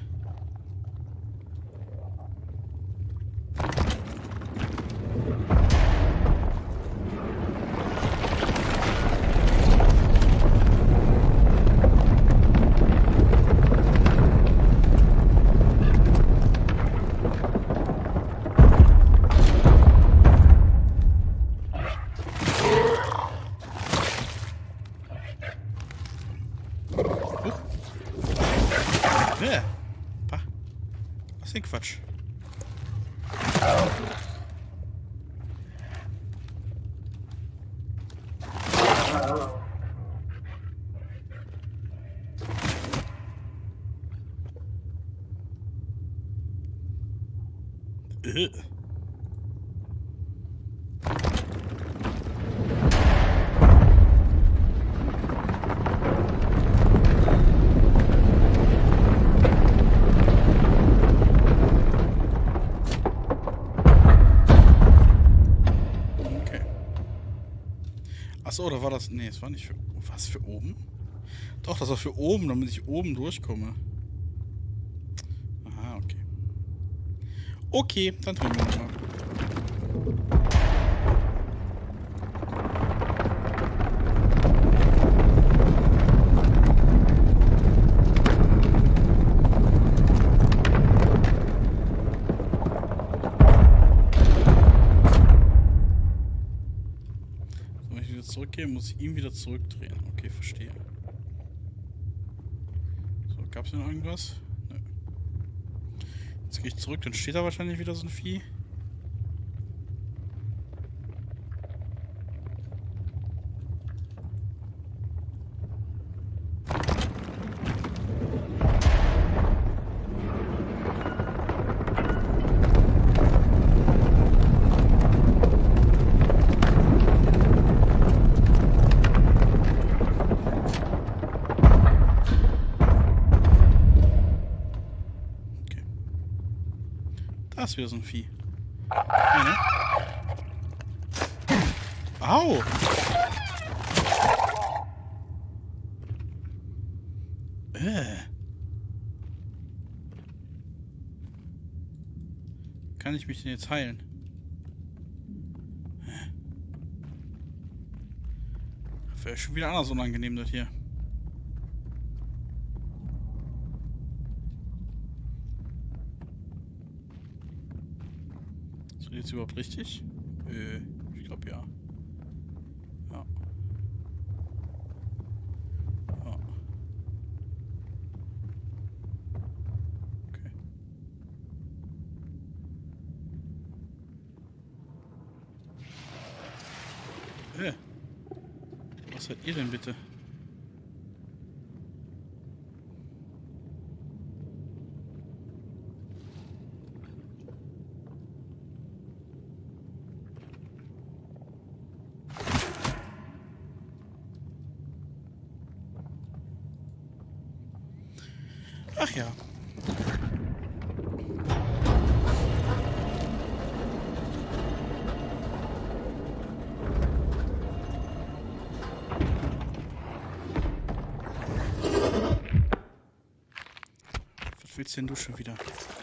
Äh. Pah. Was ist denn Quatsch? Äh. Achso, da war das. Nee, es war nicht für. Was für oben? Doch, das war für oben, damit ich oben durchkomme. Aha, okay. Okay, dann tun wir mal. Zurückgehen, muss ich ihn wieder zurückdrehen. Okay, verstehe. So, gab es noch irgendwas? Nö. Jetzt gehe ich zurück, dann steht da wahrscheinlich wieder so ein Vieh. Da ist wieder so ein Vieh. Ja, ne? Au! Äh. Kann ich mich denn jetzt heilen? Wäre schon wieder anders unangenehm, das hier. Jetzt überhaupt richtig? Äh, ich glaube ja. Ja. Ja. Okay. Äh. Was seid ihr denn bitte? Ach ja. Was willst denn du schon wieder?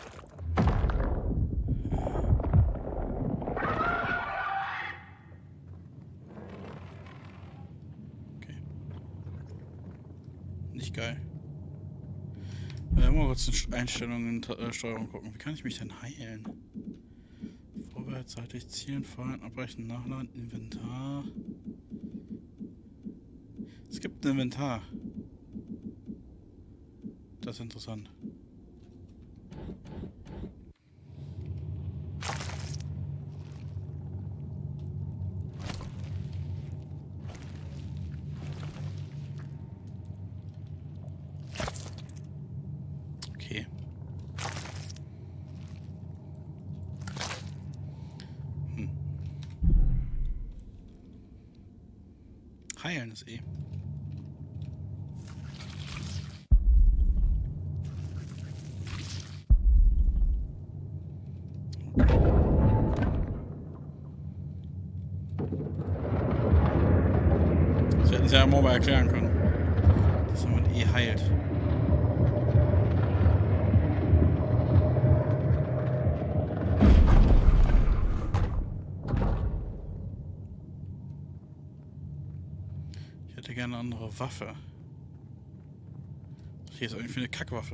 Okay. Nicht geil. Äh, mal kurz in Einstellungen, äh, Steuerung gucken. Wie kann ich mich denn heilen? Vorwärts, seitlich zielen, fallen, abbrechen, nachladen, Inventar. Es gibt ein Inventar. Das ist interessant. Okay. Hm. Heilen ist eh. Das hätten sie ja mal erklären können, dass man eh heilt. Ich hätte gerne eine andere Waffe. Hier ist irgendwie eine Kackwaffe.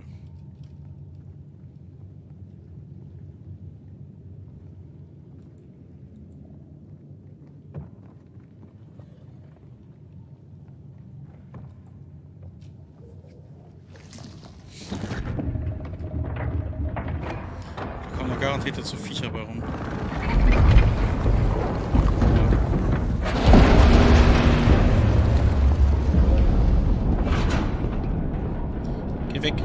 kommen garantiert dazu Viecher bei rum. Geh weg.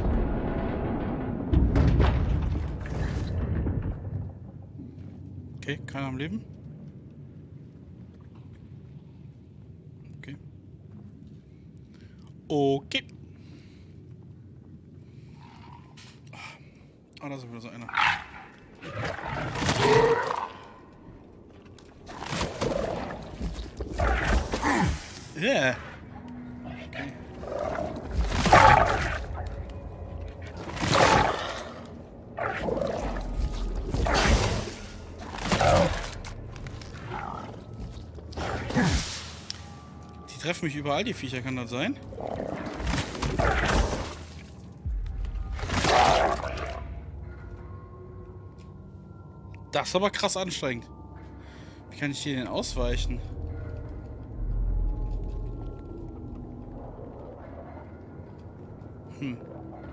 Okay, keiner am Leben. Okay. Okay. Ah, da ist wieder so einer. Yeah. Okay. Die treffen mich überall, die Viecher, kann das sein? Das ist aber krass anstrengend. Wie kann ich hier denn ausweichen? Hm.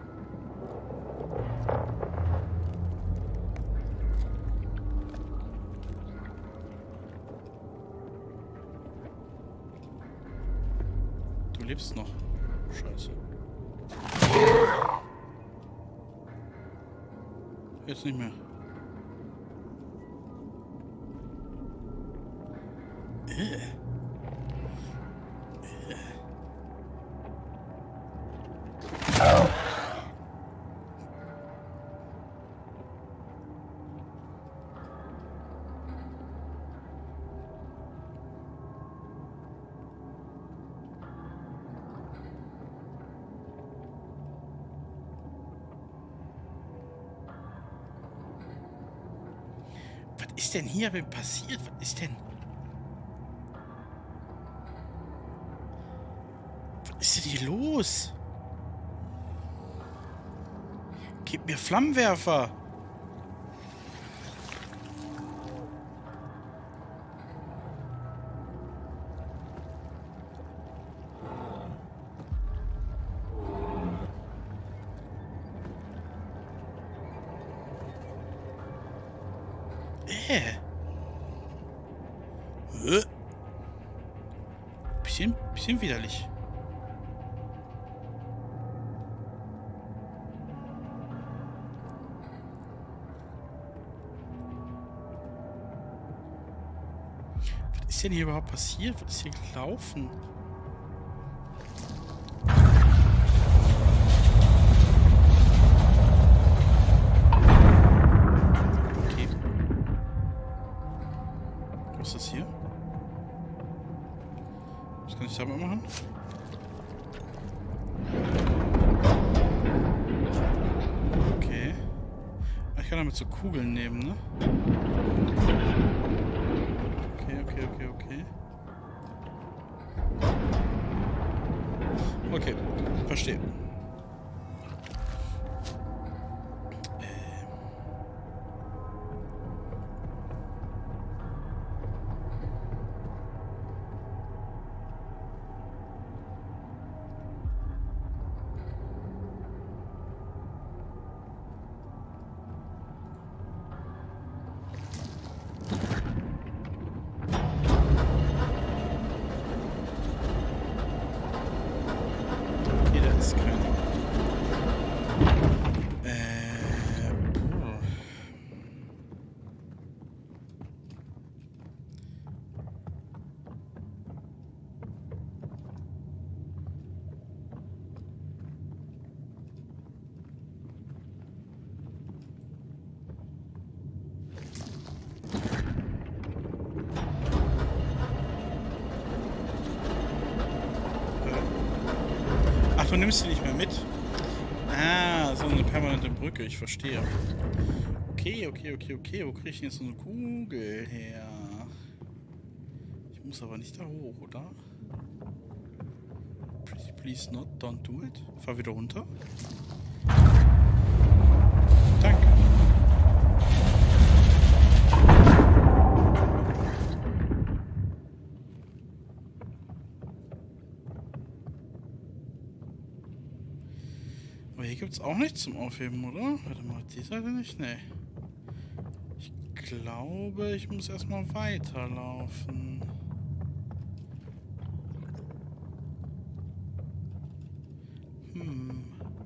Du lebst noch. Scheiße. Jetzt nicht mehr. Was ist denn hier passiert? Was ist denn? Was ist denn hier los? Gib mir Flammenwerfer. Äh. Äh. Bisschen, bisschen widerlich. Was ist denn hier überhaupt passiert? Was ist hier gelaufen? Okay. Was ist das hier? Was kann ich damit machen? Okay. Ich kann damit so Kugeln nehmen, ne? Okay, okay, okay, okay. Okay, verstehe. Ach, du nimmst sie nicht mehr mit? Ah, so eine permanente Brücke, ich verstehe. Okay, okay, okay, okay. Wo kriege ich denn jetzt so eine Kugel her? Ich muss aber nicht da hoch, oder? Pretty please not, don't do it. Fahr wieder runter. Danke. Aber hier gibt es auch nichts zum Aufheben, oder? Warte mal, die Seite nicht? Nee. glaube, ich muss erstmal weiterlaufen. Hm.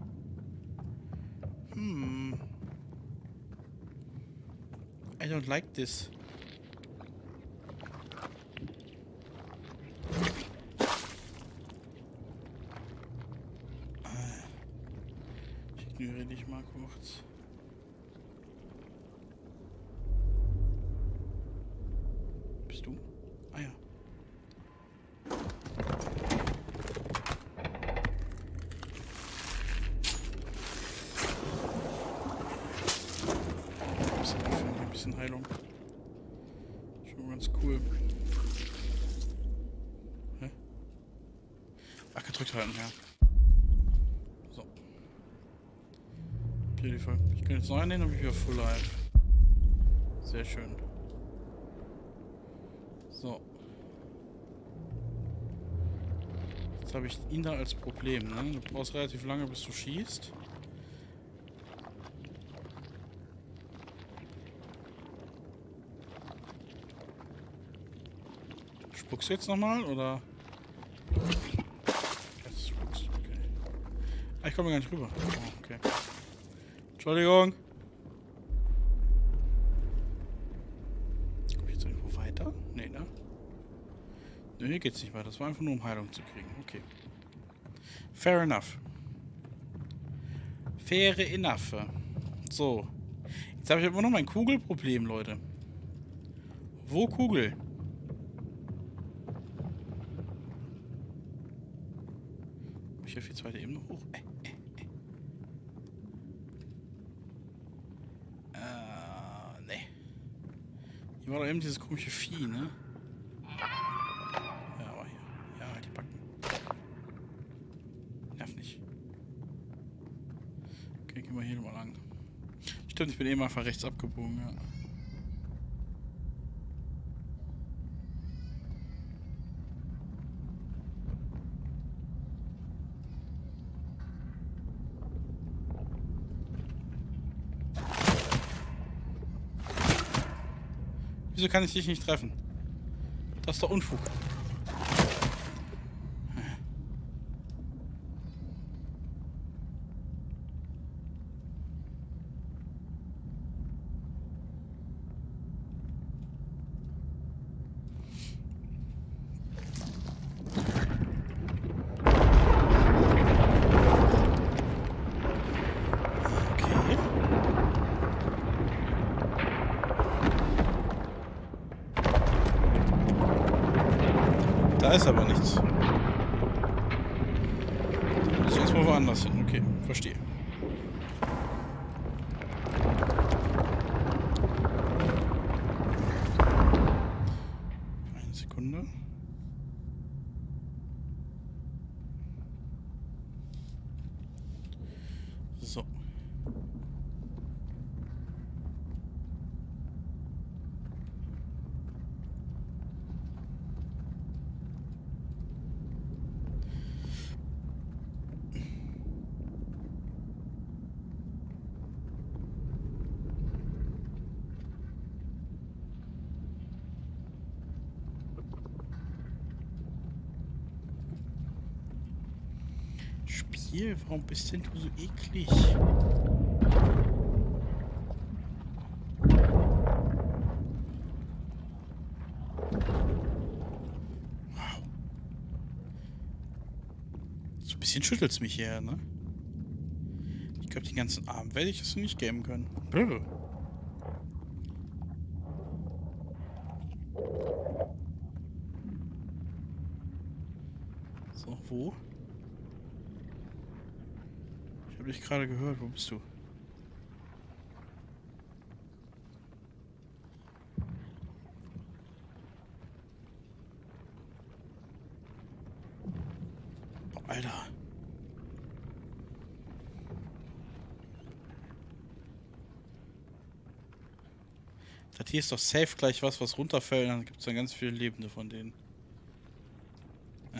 Hm. I don't like this. Ich ignoriere dich mal kurz. Bist du? Ah ja. Ein bisschen Heilung. Schon ganz cool. Hä? Ach, gedrückt halten, ja. So. Beautiful. Ich kann jetzt noch einnehmen, dann bin ich wieder full life. Sehr schön. So. Jetzt habe ich ihn da als Problem, ne? Du brauchst relativ lange, bis du schießt. Spuckst du jetzt nochmal, oder? Jetzt spuckst du, okay. Ah, ich komme gar nicht rüber. Oh, okay. Entschuldigung. Komm ich jetzt irgendwo weiter? Nee, ne? Ne, hier geht's nicht weiter. Das war einfach nur, um Heilung zu kriegen. Okay. Fair enough. Fair enough. So. Jetzt habe ich aber noch mein Kugelproblem, Leute. Wo Kugel? Ich helfe die zweite Ebene hoch. Äh, äh, äh. Äh, nee. Hier war doch eben dieses komische Vieh, ne? Ja, aber hier. Ja, halt die Backen. Nerv nicht. Okay, gehen wir hier mal lang. Stimmt, ich bin eben einfach rechts abgebogen, ja. Wieso kann ich dich nicht treffen? Das ist doch Unfug. Da ist aber nichts. Da muss ich jetzt mal woanders hin. Okay, verstehe. Eine Sekunde. So. Spiel, warum bist denn du so eklig? Wow. So ein bisschen schüttelt es mich hier, ne? Ich glaube, den ganzen Abend werde ich das nicht geben können. Brr. So, wo? Ich habe dich gerade gehört. Wo bist du? Oh, Alter. Das hier ist doch safe gleich was, was runterfällt. Dann gibt es dann ganz viele Lebende von denen. Äh.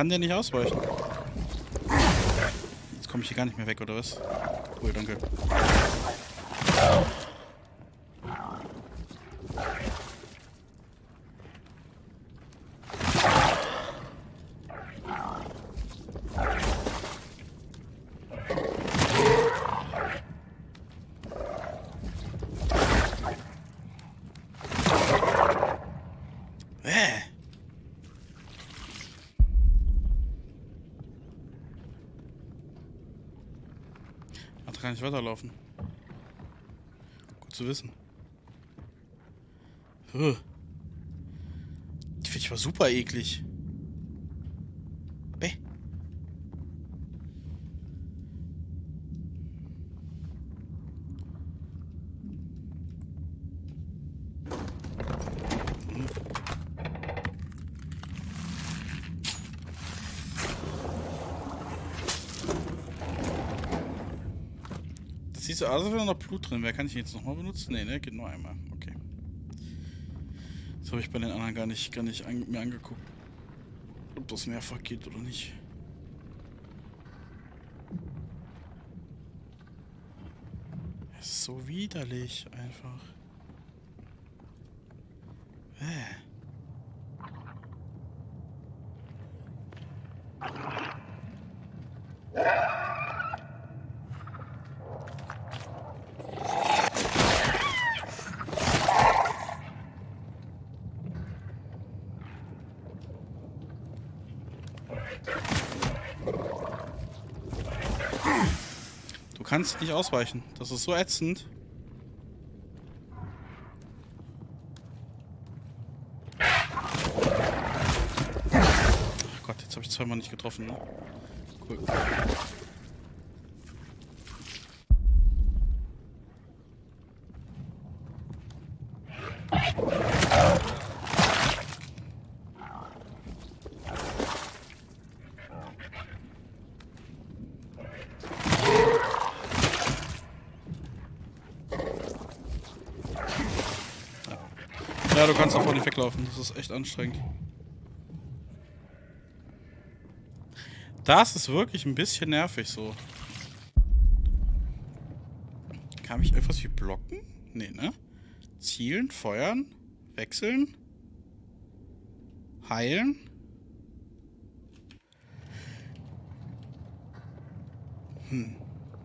kann der nicht ausweichen. Jetzt komme ich hier gar nicht mehr weg, oder was? Cool, danke. Kann nicht weiterlaufen. Gut zu wissen. Huh. Die finde ich war super eklig. Bäh. Siehst du, also wäre noch Blut drin. Wer kann ich jetzt nochmal benutzen? Ne, ne, geht nur einmal. Okay. Das habe ich bei den anderen gar nicht, gar nicht an, mir angeguckt. Ob das mehrfach geht oder nicht. Es ist so widerlich einfach. Äh. Du kannst nicht ausweichen. Das ist so ätzend. Ach Gott, jetzt habe ich zweimal nicht getroffen, ne? Cool. Ja, du kannst davor nicht weglaufen. Das ist echt anstrengend. Das ist wirklich ein bisschen nervig so. Kann ich etwas wie blocken? Nee, ne? Zielen, feuern, wechseln, heilen. Hm.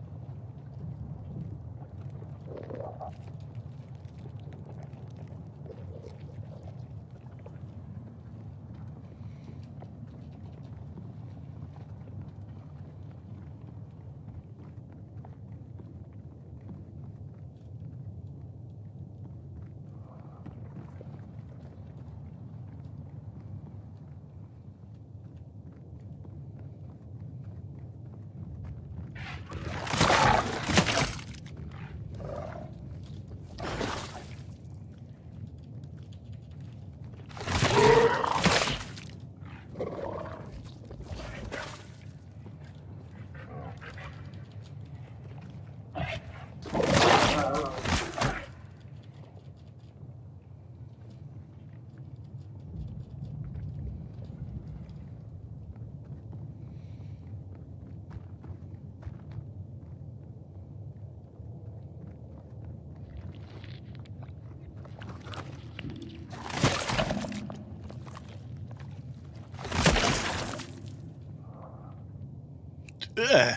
Äh.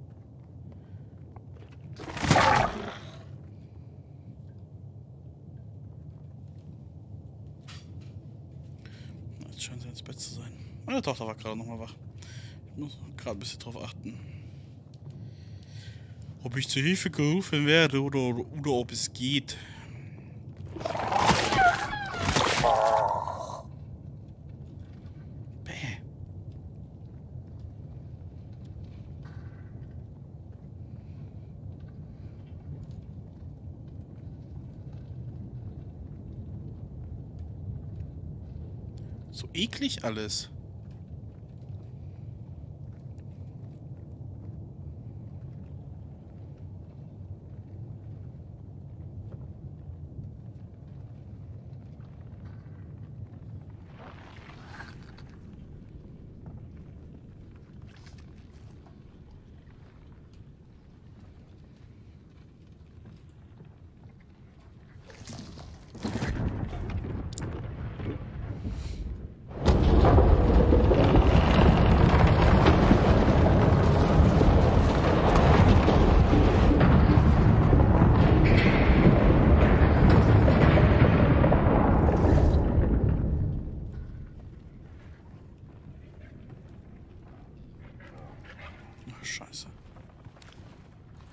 Jetzt scheint sie ins Bett zu sein. Meine Tochter war gerade noch mal wach. Ich muss gerade ein bisschen drauf achten. Ob ich zur Hilfe gerufen werde oder, oder ob es geht. Bäh. So eklig alles.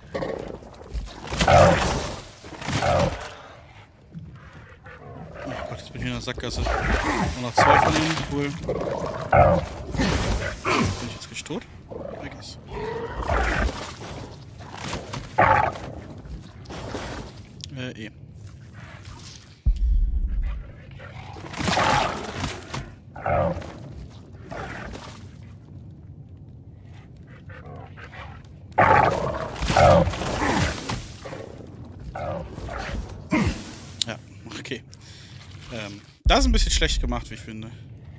Oh Gott, jetzt bin ich in der Sackgasse. Und noch zwei von ihnen, cool. Bin ich jetzt gleich tot? Weg ist. Äh, eh. Ja, okay. Ähm, das ist ein bisschen schlecht gemacht, wie ich finde.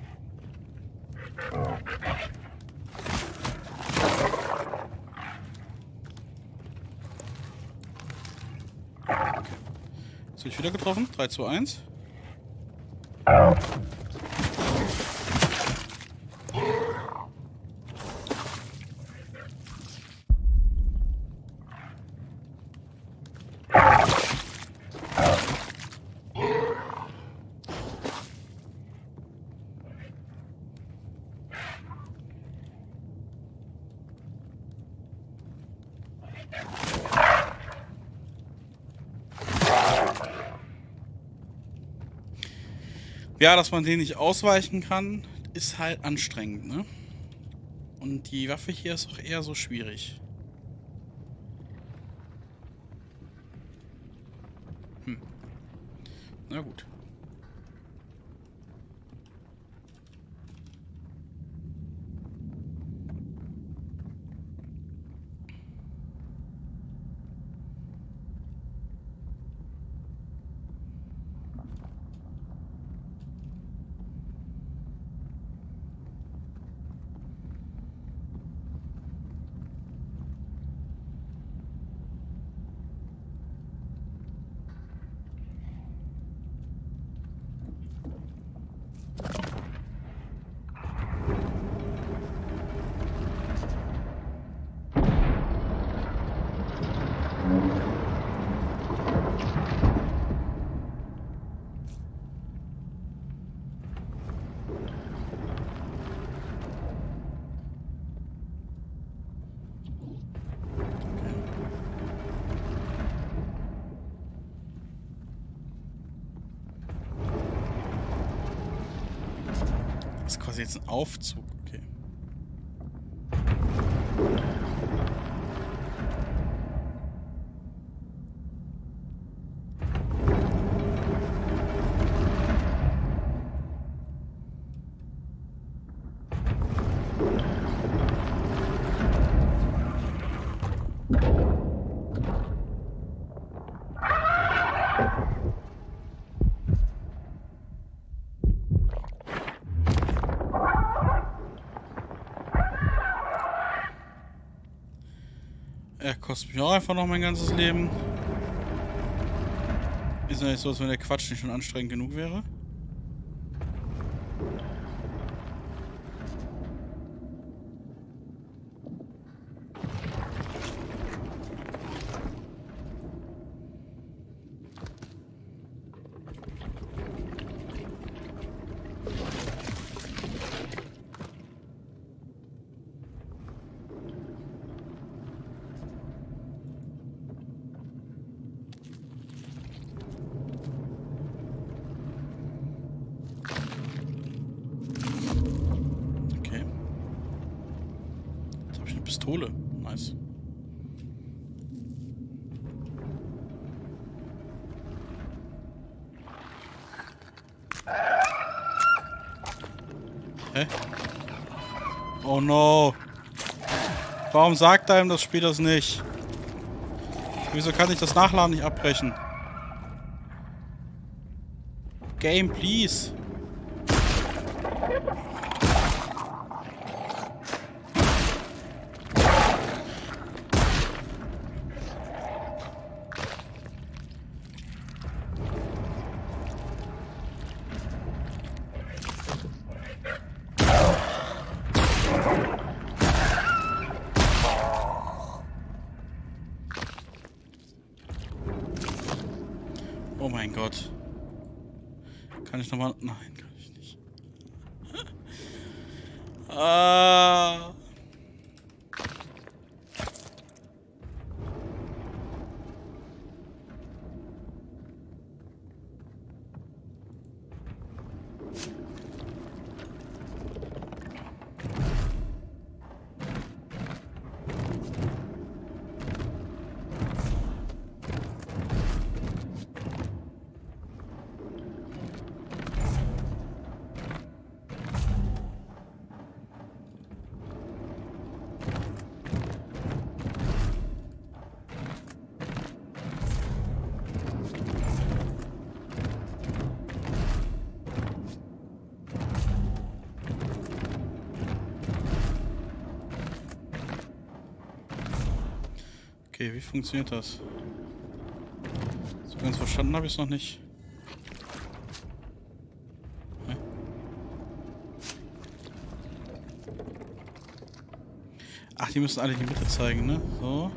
Okay. Jetzt bin ich wieder getroffen. drei, zwei, eins. Ja, dass man den nicht ausweichen kann, ist halt anstrengend, ne? Und die Waffe hier ist auch eher so schwierig. Hm. Na gut. Das ist quasi jetzt ein Aufzug, okay. Er kostet mich auch einfach noch mein ganzes Leben. Ist ja nicht so, als wenn der Quatsch nicht schon anstrengend genug wäre. Pistole. Nice. Hä? Oh no. Warum sagt einem das Spiel das nicht? Wieso kann ich das Nachladen nicht abbrechen? Game, please. Oh mein Gott. Kann ich nochmal... Nein, kann ich nicht. ah. Okay, wie funktioniert das? So ganz verstanden habe ich es noch nicht. Hä? Ach, die müssen alle die Mitte zeigen, ne? So.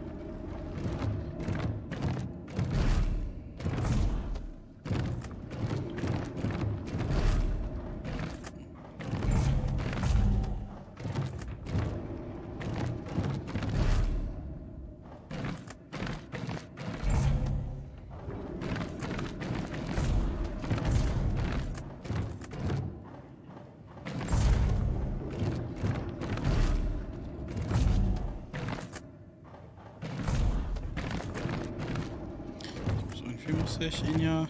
Muss ich ihn ja...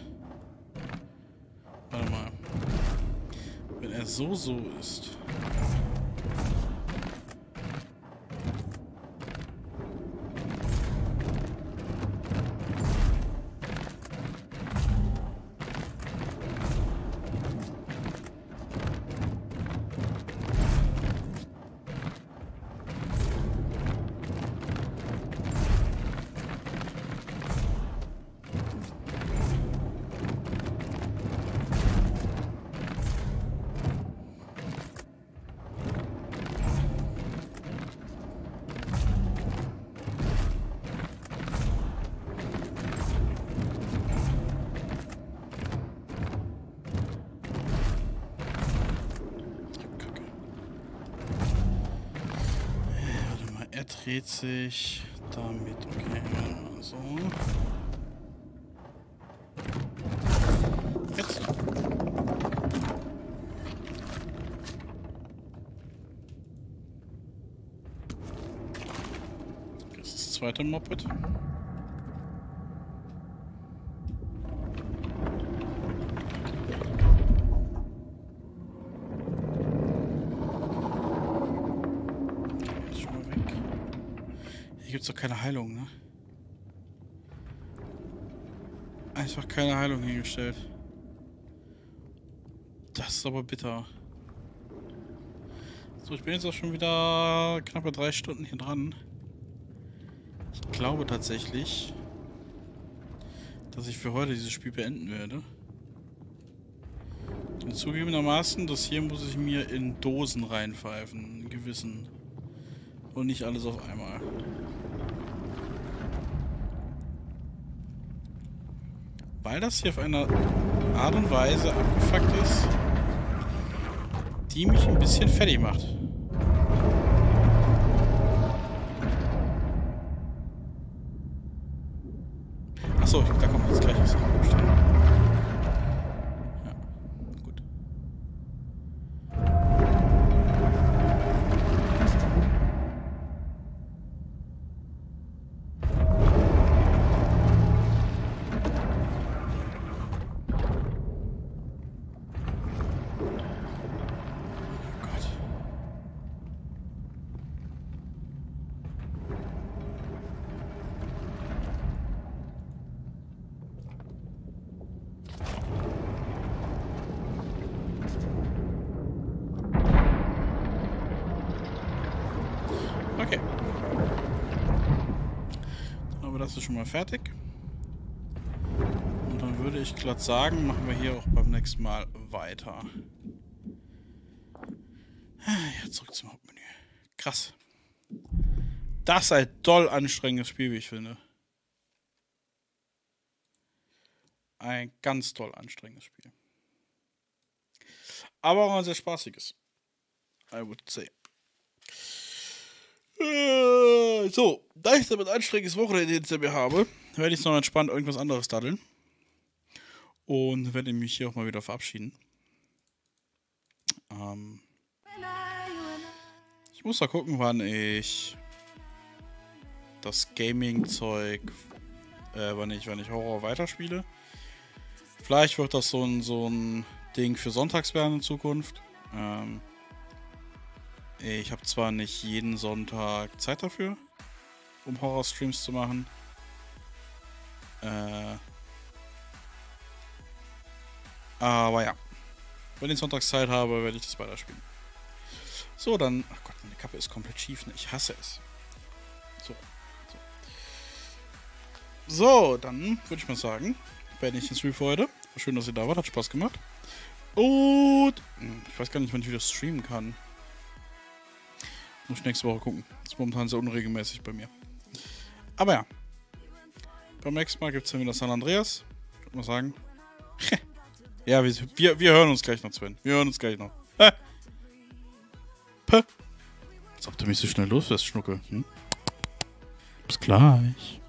Warte mal. Wenn er so so ist... Er dreht sich damit. Okay, so. Jetzt. Das ist das zweite Moped. Hier gibt es doch keine Heilung, ne? Einfach keine Heilung hingestellt. Das ist aber bitter. So, ich bin jetzt auch schon wieder knappe drei Stunden hier dran. Ich glaube tatsächlich, dass ich für heute dieses Spiel beenden werde. Und zugegebenermaßen, das hier muss ich mir in Dosen reinpfeifen, in gewissen. Und nicht alles auf einmal. Weil das hier auf eine Art und Weise abgefuckt ist, die mich ein bisschen fertig macht. Achso, da kommt jetzt gleich was. Ja, gut. Okay. Aber das ist schon mal fertig. Und dann würde ich glatt sagen, machen wir hier auch beim nächsten Mal weiter. Ja, zurück zum Hauptmenü. Krass. Das ist ein doll anstrengendes Spiel, wie ich finde. Ein ganz doll anstrengendes Spiel. Aber auch ein sehr spaßiges. I would say. So, da ich damit ein anstrengendes Wochenende hinter mir habe, werde ich noch entspannt irgendwas anderes daddeln. Und werde mich hier auch mal wieder verabschieden. Ähm ich muss da gucken, wann ich das Gaming-Zeug, äh, wann ich, wann ich Horror weiterspiele. Vielleicht wird das so ein, so ein Ding für sonntags werden in Zukunft. Ähm Ich habe zwar nicht jeden Sonntag Zeit dafür, um Horror-Streams zu machen. Äh, aber ja, wenn ich sonntags Zeit habe, werde ich das weiterspielen. So, dann... Ach Gott, meine Kappe ist komplett schief, ne? Ich hasse es. So, so. So, dann würde ich mal sagen, beende ich den Stream für heute. War schön, dass ihr da wart, hat Spaß gemacht. Und ich weiß gar nicht, wann ich wieder streamen kann. Muss ich nächste Woche gucken. Das ist momentan sehr unregelmäßig bei mir. Aber ja. Beim nächsten Mal gibt es dann wieder San Andreas. Ich würde mal sagen. Ja, wir, wir, wir hören uns gleich noch, Sven. Wir hören uns gleich noch. Als ob du mich so schnell los wirst, Schnucke. Hm? Bis gleich.